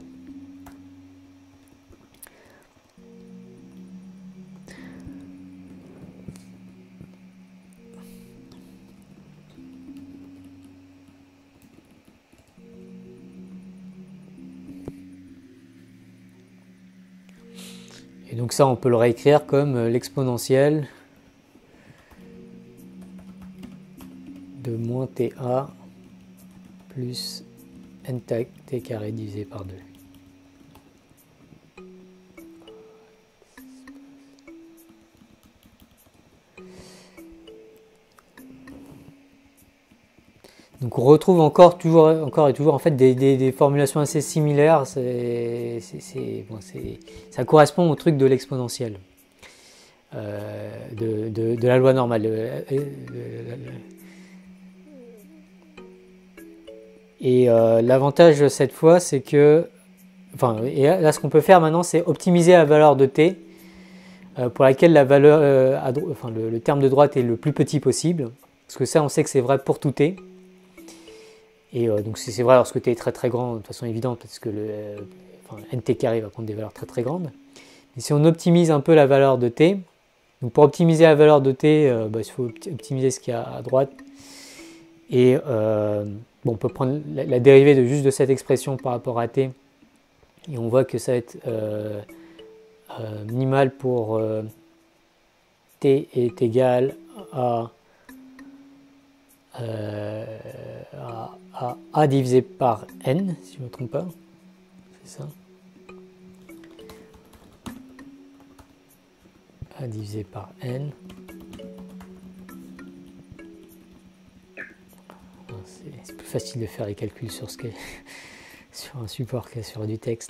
Et donc ça, on peut le réécrire comme l'exponentielle de moins ta plus nt carré divisé par 2. Donc on retrouve encore et toujours en fait des formulations assez similaires. Ça correspond au truc de l'exponentielle, de la loi normale. Et l'avantage cette fois, c'est que, et là ce qu'on peut faire maintenant, c'est optimiser la valeur de t, pour laquelle la valeur, le terme de droite est le plus petit possible, parce que ça, on sait que c'est vrai pour tout t. Et donc c'est vrai lorsque t est très très grand, de façon évidente, parce que nt carré va prendre des valeurs très très grandes. Mais si on optimise un peu la valeur de t, donc pour optimiser la valeur de t, il faut optimiser ce qu'il y a à droite. Et on peut prendre la dérivée de cette expression par rapport à t, et on voit que ça va être minimal pour t est égal à a divisé par n, si je ne me trompe pas, c'est ça, a divisé par n, c'est plus facile de faire les calculs sur sur un support que sur du texte.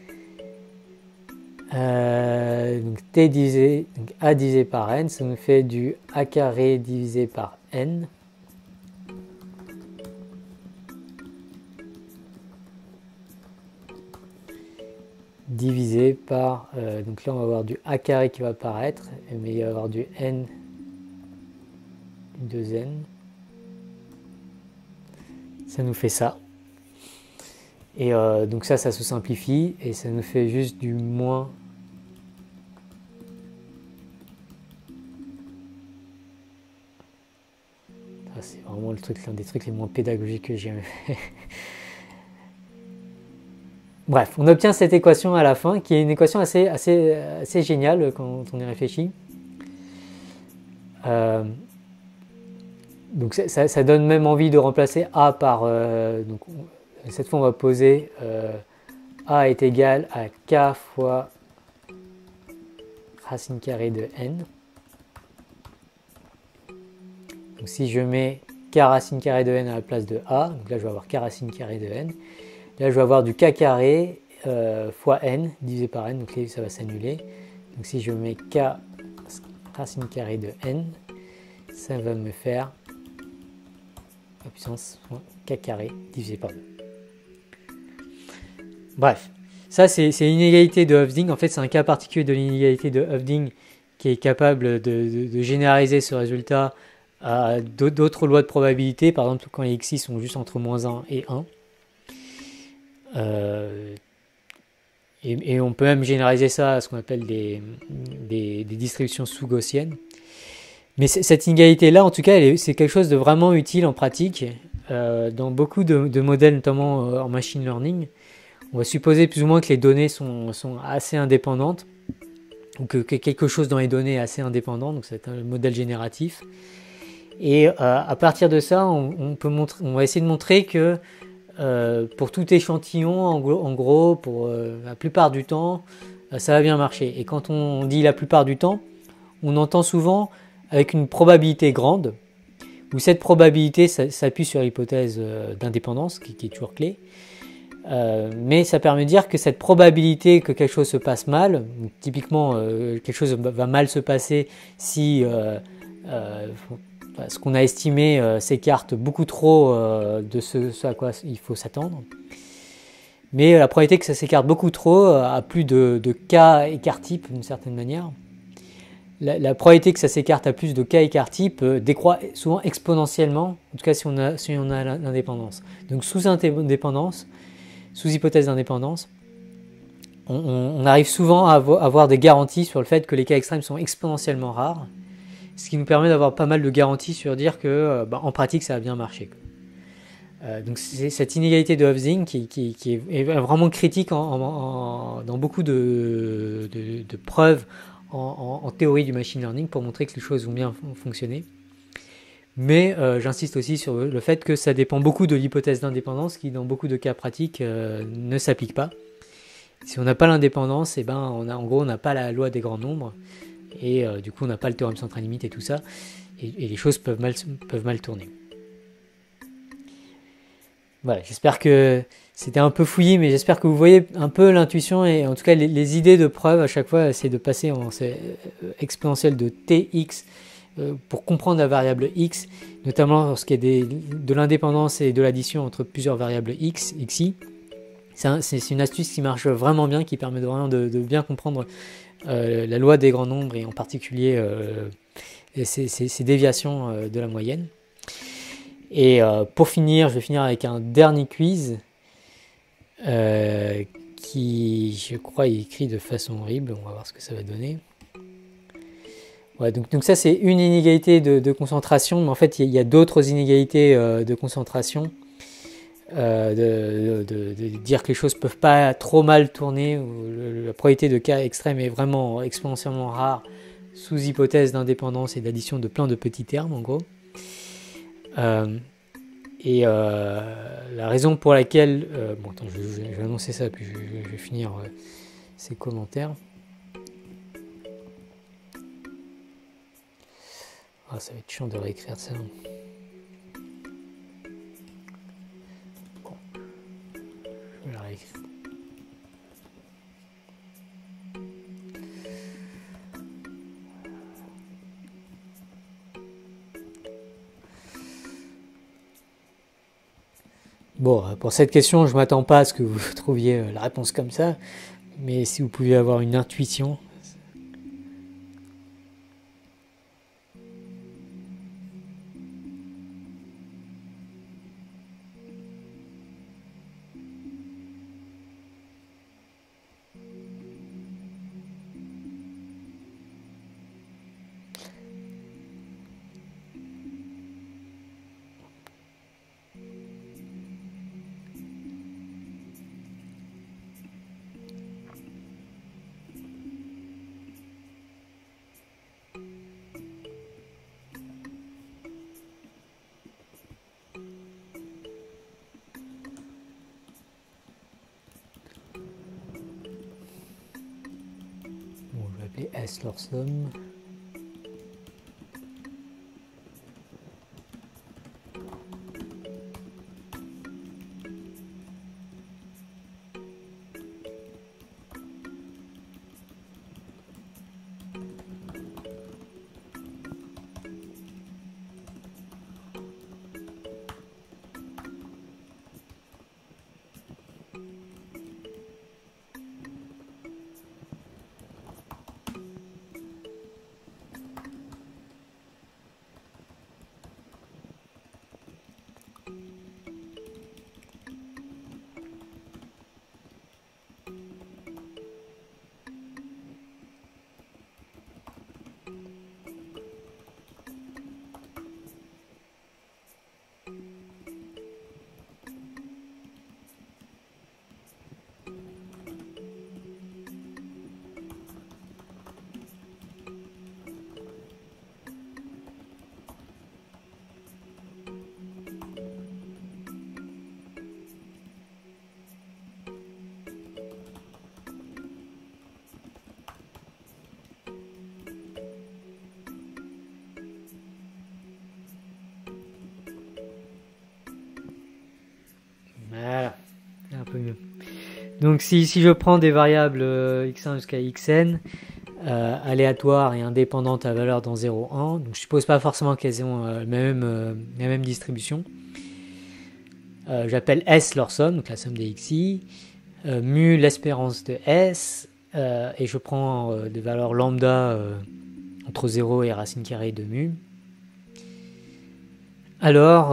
Donc t divisé, donc a divisé par n, ça nous fait du a carré divisé par n, divisé par, donc là on va avoir du a carré qui va apparaître, mais il va y avoir du n, du 2n, ça nous fait ça, et donc ça se simplifie, et ça nous fait juste du moins c'est vraiment l'un des trucs les moins pédagogiques que j'ai jamais fait. Bref, on obtient cette équation à la fin, qui est une équation assez géniale quand on y réfléchit. Donc ça donne même envie de remplacer a par... donc cette fois, on va poser a est égal à k fois racine carrée de n. Donc si je mets k racine carrée de n à la place de a, donc là je vais avoir k racine carrée de n. Là, je vais avoir du k carré fois n divisé par n, donc là, ça va s'annuler. Donc si je mets k racine carrée de n, ça va me faire la puissance k carré divisé par 2. Bref, ça c'est l'inégalité de Höfding. En fait, c'est un cas particulier de l'inégalité de Höfding qui est capable de généraliser ce résultat à d'autres lois de probabilité, par exemple quand les xi sont juste entre -1 et 1. Et on peut même généraliser ça à ce qu'on appelle des distributions sous-gaussiennes. Mais cette inégalité-là, en tout cas, c'est quelque chose de vraiment utile en pratique. Dans beaucoup de modèles, notamment en machine learning, on va supposer plus ou moins que les données sont assez indépendantes, ou que quelque chose dans les données est assez indépendant, donc c'est un modèle génératif. Et à partir de ça, on va essayer de montrer que pour tout échantillon, en gros, pour la plupart du temps, ça va bien marcher. Et quand on dit la plupart du temps, on entend souvent avec une probabilité grande, où cette probabilité s'appuie sur l'hypothèse d'indépendance, qui est toujours clé. Mais ça permet de dire que cette probabilité que quelque chose se passe mal, typiquement quelque chose va mal se passer si ce qu'on a estimé s'écarte beaucoup trop de ce à quoi il faut s'attendre. Mais la probabilité que ça s'écarte beaucoup trop à plus de cas écart type d'une certaine manière, la probabilité que ça s'écarte à plus de k écart type décroît souvent exponentiellement, en tout cas si on a l'indépendance. Donc sous hypothèse d'indépendance, on arrive souvent à avoir des garanties sur le fait que les cas extrêmes sont exponentiellement rares, ce qui nous permet d'avoir pas mal de garanties sur dire que en pratique ça a bien marché. Donc c'est cette inégalité de Hofzing qui est vraiment critique dans beaucoup de preuves en théorie du machine learning pour montrer que les choses vont bien fonctionner. Mais j'insiste aussi sur le fait que ça dépend beaucoup de l'hypothèse d'indépendance qui dans beaucoup de cas pratiques ne s'applique pas. Si on n'a pas l'indépendance, en gros on n'a pas la loi des grands nombres et du coup on n'a pas le théorème central limite et tout ça et les choses peuvent mal tourner. Voilà, j'espère que c'était un peu fouillé, mais j'espère que vous voyez un peu l'intuition et en tout cas les idées de preuve à chaque fois, c'est de passer en exponentielle de tx pour comprendre la variable x, notamment lorsqu'il y a de l'indépendance et de l'addition entre plusieurs variables xi. C'est une astuce qui marche vraiment bien, qui permet vraiment de bien comprendre la loi des grands nombres et en particulier ces déviations de la moyenne. Et pour finir, je vais finir avec un dernier quiz qui, je crois, est écrit de façon horrible. On va voir ce que ça va donner. Ouais, donc ça, c'est une inégalité de concentration, mais en fait, il y a d'autres inégalités de concentration. De dire que les choses peuvent pas trop mal tourner, ou la probabilité de cas extrême est vraiment exponentiellement rare sous hypothèse d'indépendance et d'addition de plein de petits termes en gros. La raison pour laquelle attends, je vais annoncer ça puis je vais finir ces commentaires. Ça va être chiant de réécrire ça. Je vais la réécrire. Bon, pour cette question, je ne m'attends pas à ce que vous trouviez la réponse comme ça, mais si vous pouviez avoir une intuition. S leur somme. Voilà, un peu mieux. Donc si je prends des variables x1 jusqu'à xn aléatoires et indépendantes à valeur dans 0, 1, donc je suppose pas forcément qu'elles ont la même distribution. J'appelle S leur somme, donc la somme des xi, mu l'espérance de S, et je prends des valeurs lambda entre 0 et racine carrée de mu. Alors,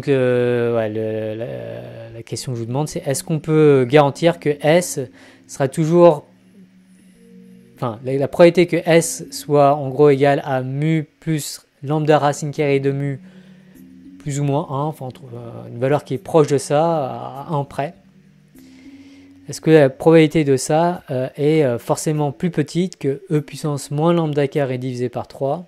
la question que je vous demande, c'est est-ce qu'on peut garantir que S sera toujours... Enfin, la probabilité que S soit en gros égale à mu plus lambda racine carrée de mu plus ou moins 1, enfin une valeur qui est proche de ça, à 1 près. Est-ce que la probabilité de ça est forcément plus petite que E puissance moins lambda carré divisé par 3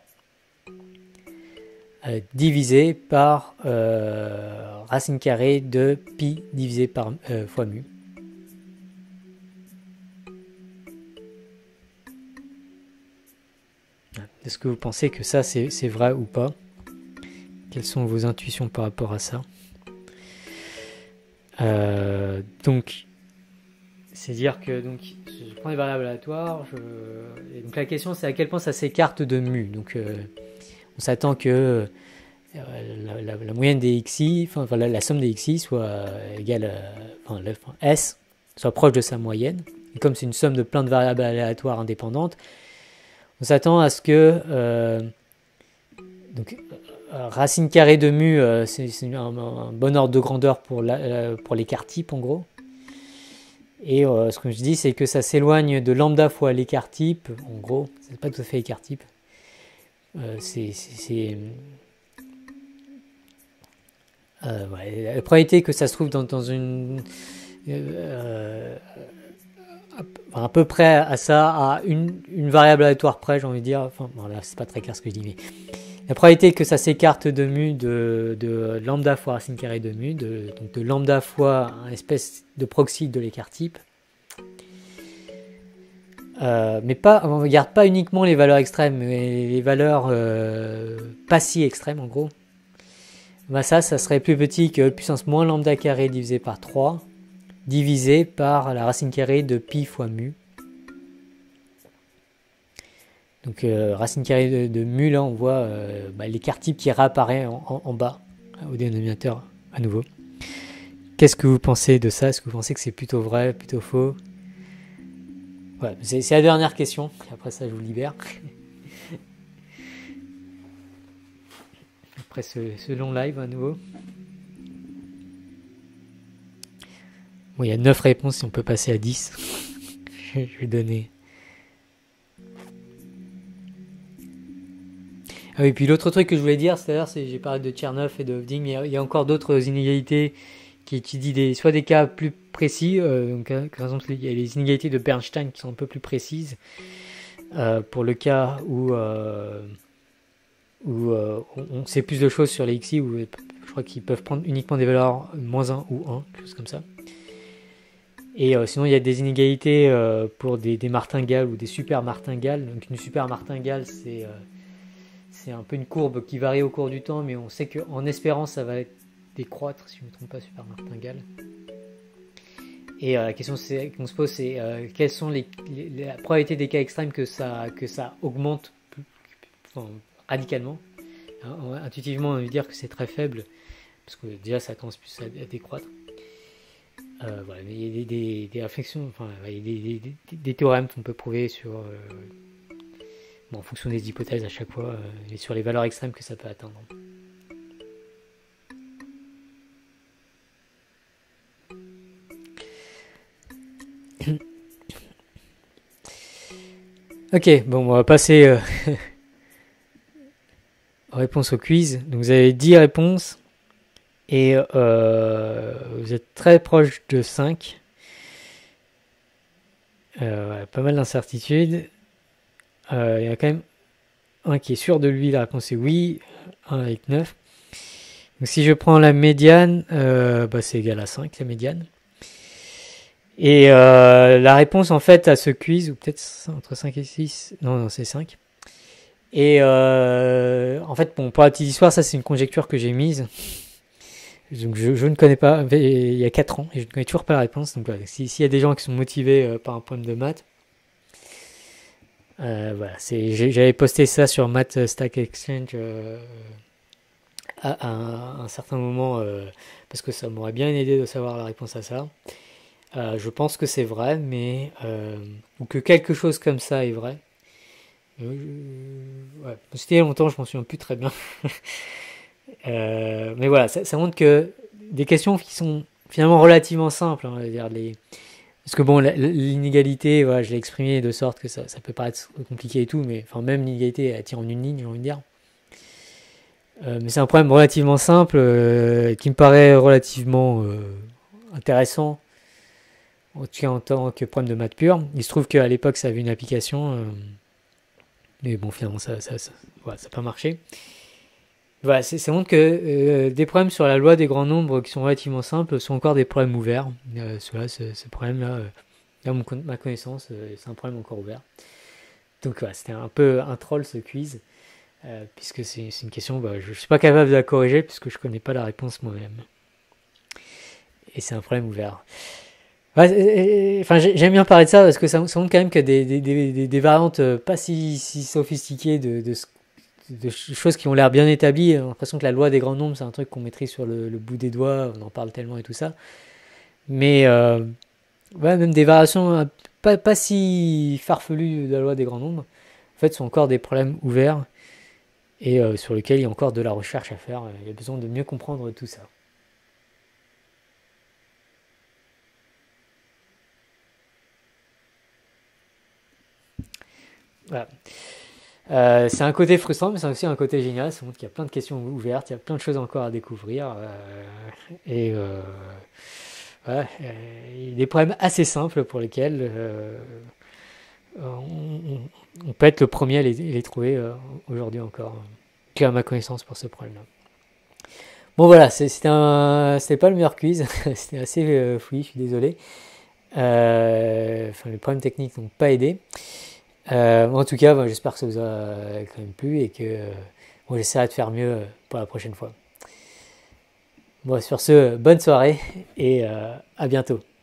divisé par racine carrée de pi divisé par fois mu? Est-ce que vous pensez que ça c'est vrai ou pas? Quelles sont vos intuitions par rapport à ça? Donc, c'est-à-dire que donc, je prends les variables aléatoires, et donc la question c'est à quel point ça s'écarte de mu. Donc, on s'attend que la moyenne des xi, enfin la somme des xi soit égale, S soit proche de sa moyenne. Et comme c'est une somme de plein de variables aléatoires indépendantes, on s'attend à ce que racine carrée de mu, c'est un bon ordre de grandeur pour l'écart type en gros. Et ce que je dis, c'est que ça s'éloigne de lambda fois l'écart type. En gros, c'est pas tout à fait l'écart type. La probabilité que ça se trouve dans une à peu près à ça, à une variable aléatoire près, j'ai envie de dire. Enfin, bon, là, c'est pas très clair ce que je dis, mais la probabilité que ça s'écarte de mu de lambda fois racine carrée de mu, donc de lambda fois un espèce de proxy de l'écart type. Mais pas, on ne regarde pas uniquement les valeurs extrêmes, mais les valeurs pas si extrêmes en gros. Ben ça serait plus petit que puissance moins lambda carré divisé par 3, divisé par la racine carrée de pi fois mu. Donc racine carrée de mu, là on voit l'écart type qui réapparaît en bas, au dénominateur à nouveau. Qu'est-ce que vous pensez de ça? Est-ce que vous pensez que c'est plutôt vrai, plutôt faux? Ouais, c'est la dernière question, après ça je vous libère. Après ce long live à nouveau. Bon, il y a 9 réponses, si on peut passer à 10. Je vais donner. Ah oui, puis l'autre truc que je voulais dire, c'est-à-dire, j'ai parlé de Tchernoff et de Hovding, mais il y a encore d'autres inégalités qui étudient soit des cas plus précis, donc par exemple il y a les inégalités de Bernstein qui sont un peu plus précises, pour le cas où on sait plus de choses sur les xi, où je crois qu'ils peuvent prendre uniquement des valeurs moins 1 ou 1, quelque chose comme ça. Et sinon il y a des inégalités pour des martingales ou des super martingales. Donc une super martingale c'est un peu une courbe qui varie au cours du temps, mais on sait qu'en espérant ça va décroître, si je ne me trompe pas, super martingale. Et la question qu'on se pose, c'est quelles sont la probabilité des cas extrêmes que ça augmente radicalement. Intuitivement, on veut dire que c'est très faible, parce que déjà ça tend plus à décroître. Voilà, mais il y a des réflexions, il y a des théorèmes qu'on peut prouver sur, en fonction des hypothèses à chaque fois, et sur les valeurs extrêmes que ça peut atteindre. Ok, bon, on va passer aux réponses au quiz. Donc vous avez 10 réponses et vous êtes très proche de 5. Pas mal d'incertitudes. Il y a quand même un qui est sûr de lui, la réponse est oui, 1 avec 9. Donc si je prends la médiane, c'est égal à 5 la médiane. Et la réponse en fait à ce quiz, ou peut-être entre 5 et 6, non c'est 5. Et en fait, pour la petite histoire, ça c'est une conjecture que j'ai mise. Donc je ne connais pas, il y a 4 ans, et je ne connais toujours pas la réponse. Donc voilà, s'il y a des gens qui sont motivés par un problème de maths, voilà, j'avais posté ça sur Math Stack Exchange à un certain moment, parce que ça m'aurait bien aidé de savoir la réponse à ça. Je pense que c'est vrai, mais ou que quelque chose comme ça est vrai. ouais, c'était il y a longtemps, je m'en souviens plus très bien. Mais voilà, ça montre que des questions qui sont finalement relativement simples, hein, on va dire parce que bon, l'inégalité, voilà, je l'ai exprimé de sorte que ça peut paraître compliqué et tout, mais enfin même l'inégalité, elle tient en une ligne, j'ai envie de dire. Mais c'est un problème relativement simple qui me paraît relativement intéressant, en tout cas en tant que problème de maths pure. Il se trouve qu'à l'époque, ça avait une application, mais bon, finalement, voilà, ça n'a pas marché. Voilà, ça montre que des problèmes sur la loi des grands nombres qui sont relativement simples sont encore des problèmes ouverts. Ce problème-là, à ma connaissance, c'est un problème encore ouvert. Donc voilà, c'était un peu un troll ce quiz, puisque c'est une question, je ne suis pas capable de la corriger puisque je ne connais pas la réponse moi-même. Et c'est un problème ouvert. Ouais, enfin, j'aime bien parler de ça parce que ça montre quand même que des variantes pas si sophistiquées de choses qui ont l'air bien établies. J'ai l'impression que la loi des grands nombres, c'est un truc qu'on maîtrise sur le bout des doigts, on en parle tellement et tout ça. Mais ouais, même des variations pas si farfelues de la loi des grands nombres, en fait, sont encore des problèmes ouverts et sur lesquels il y a encore de la recherche à faire. Il y a besoin de mieux comprendre tout ça. Voilà. C'est un côté frustrant, mais c'est aussi un côté génial. Ça montre qu'il y a plein de questions ouvertes, il y a plein de choses encore à découvrir. Et ouais, il y a des problèmes assez simples pour lesquels on peut être le premier à les trouver aujourd'hui encore. Qui à ma connaissance pour ce problème-là. Bon voilà, c'était pas le meilleur quiz, c'était assez fouillis, je suis désolé. Enfin, les problèmes techniques n'ont pas aidé. En tout cas, j'espère que ça vous a quand même plu et que bon, j'essaierai de faire mieux pour la prochaine fois. Bon, sur ce, bonne soirée et à bientôt.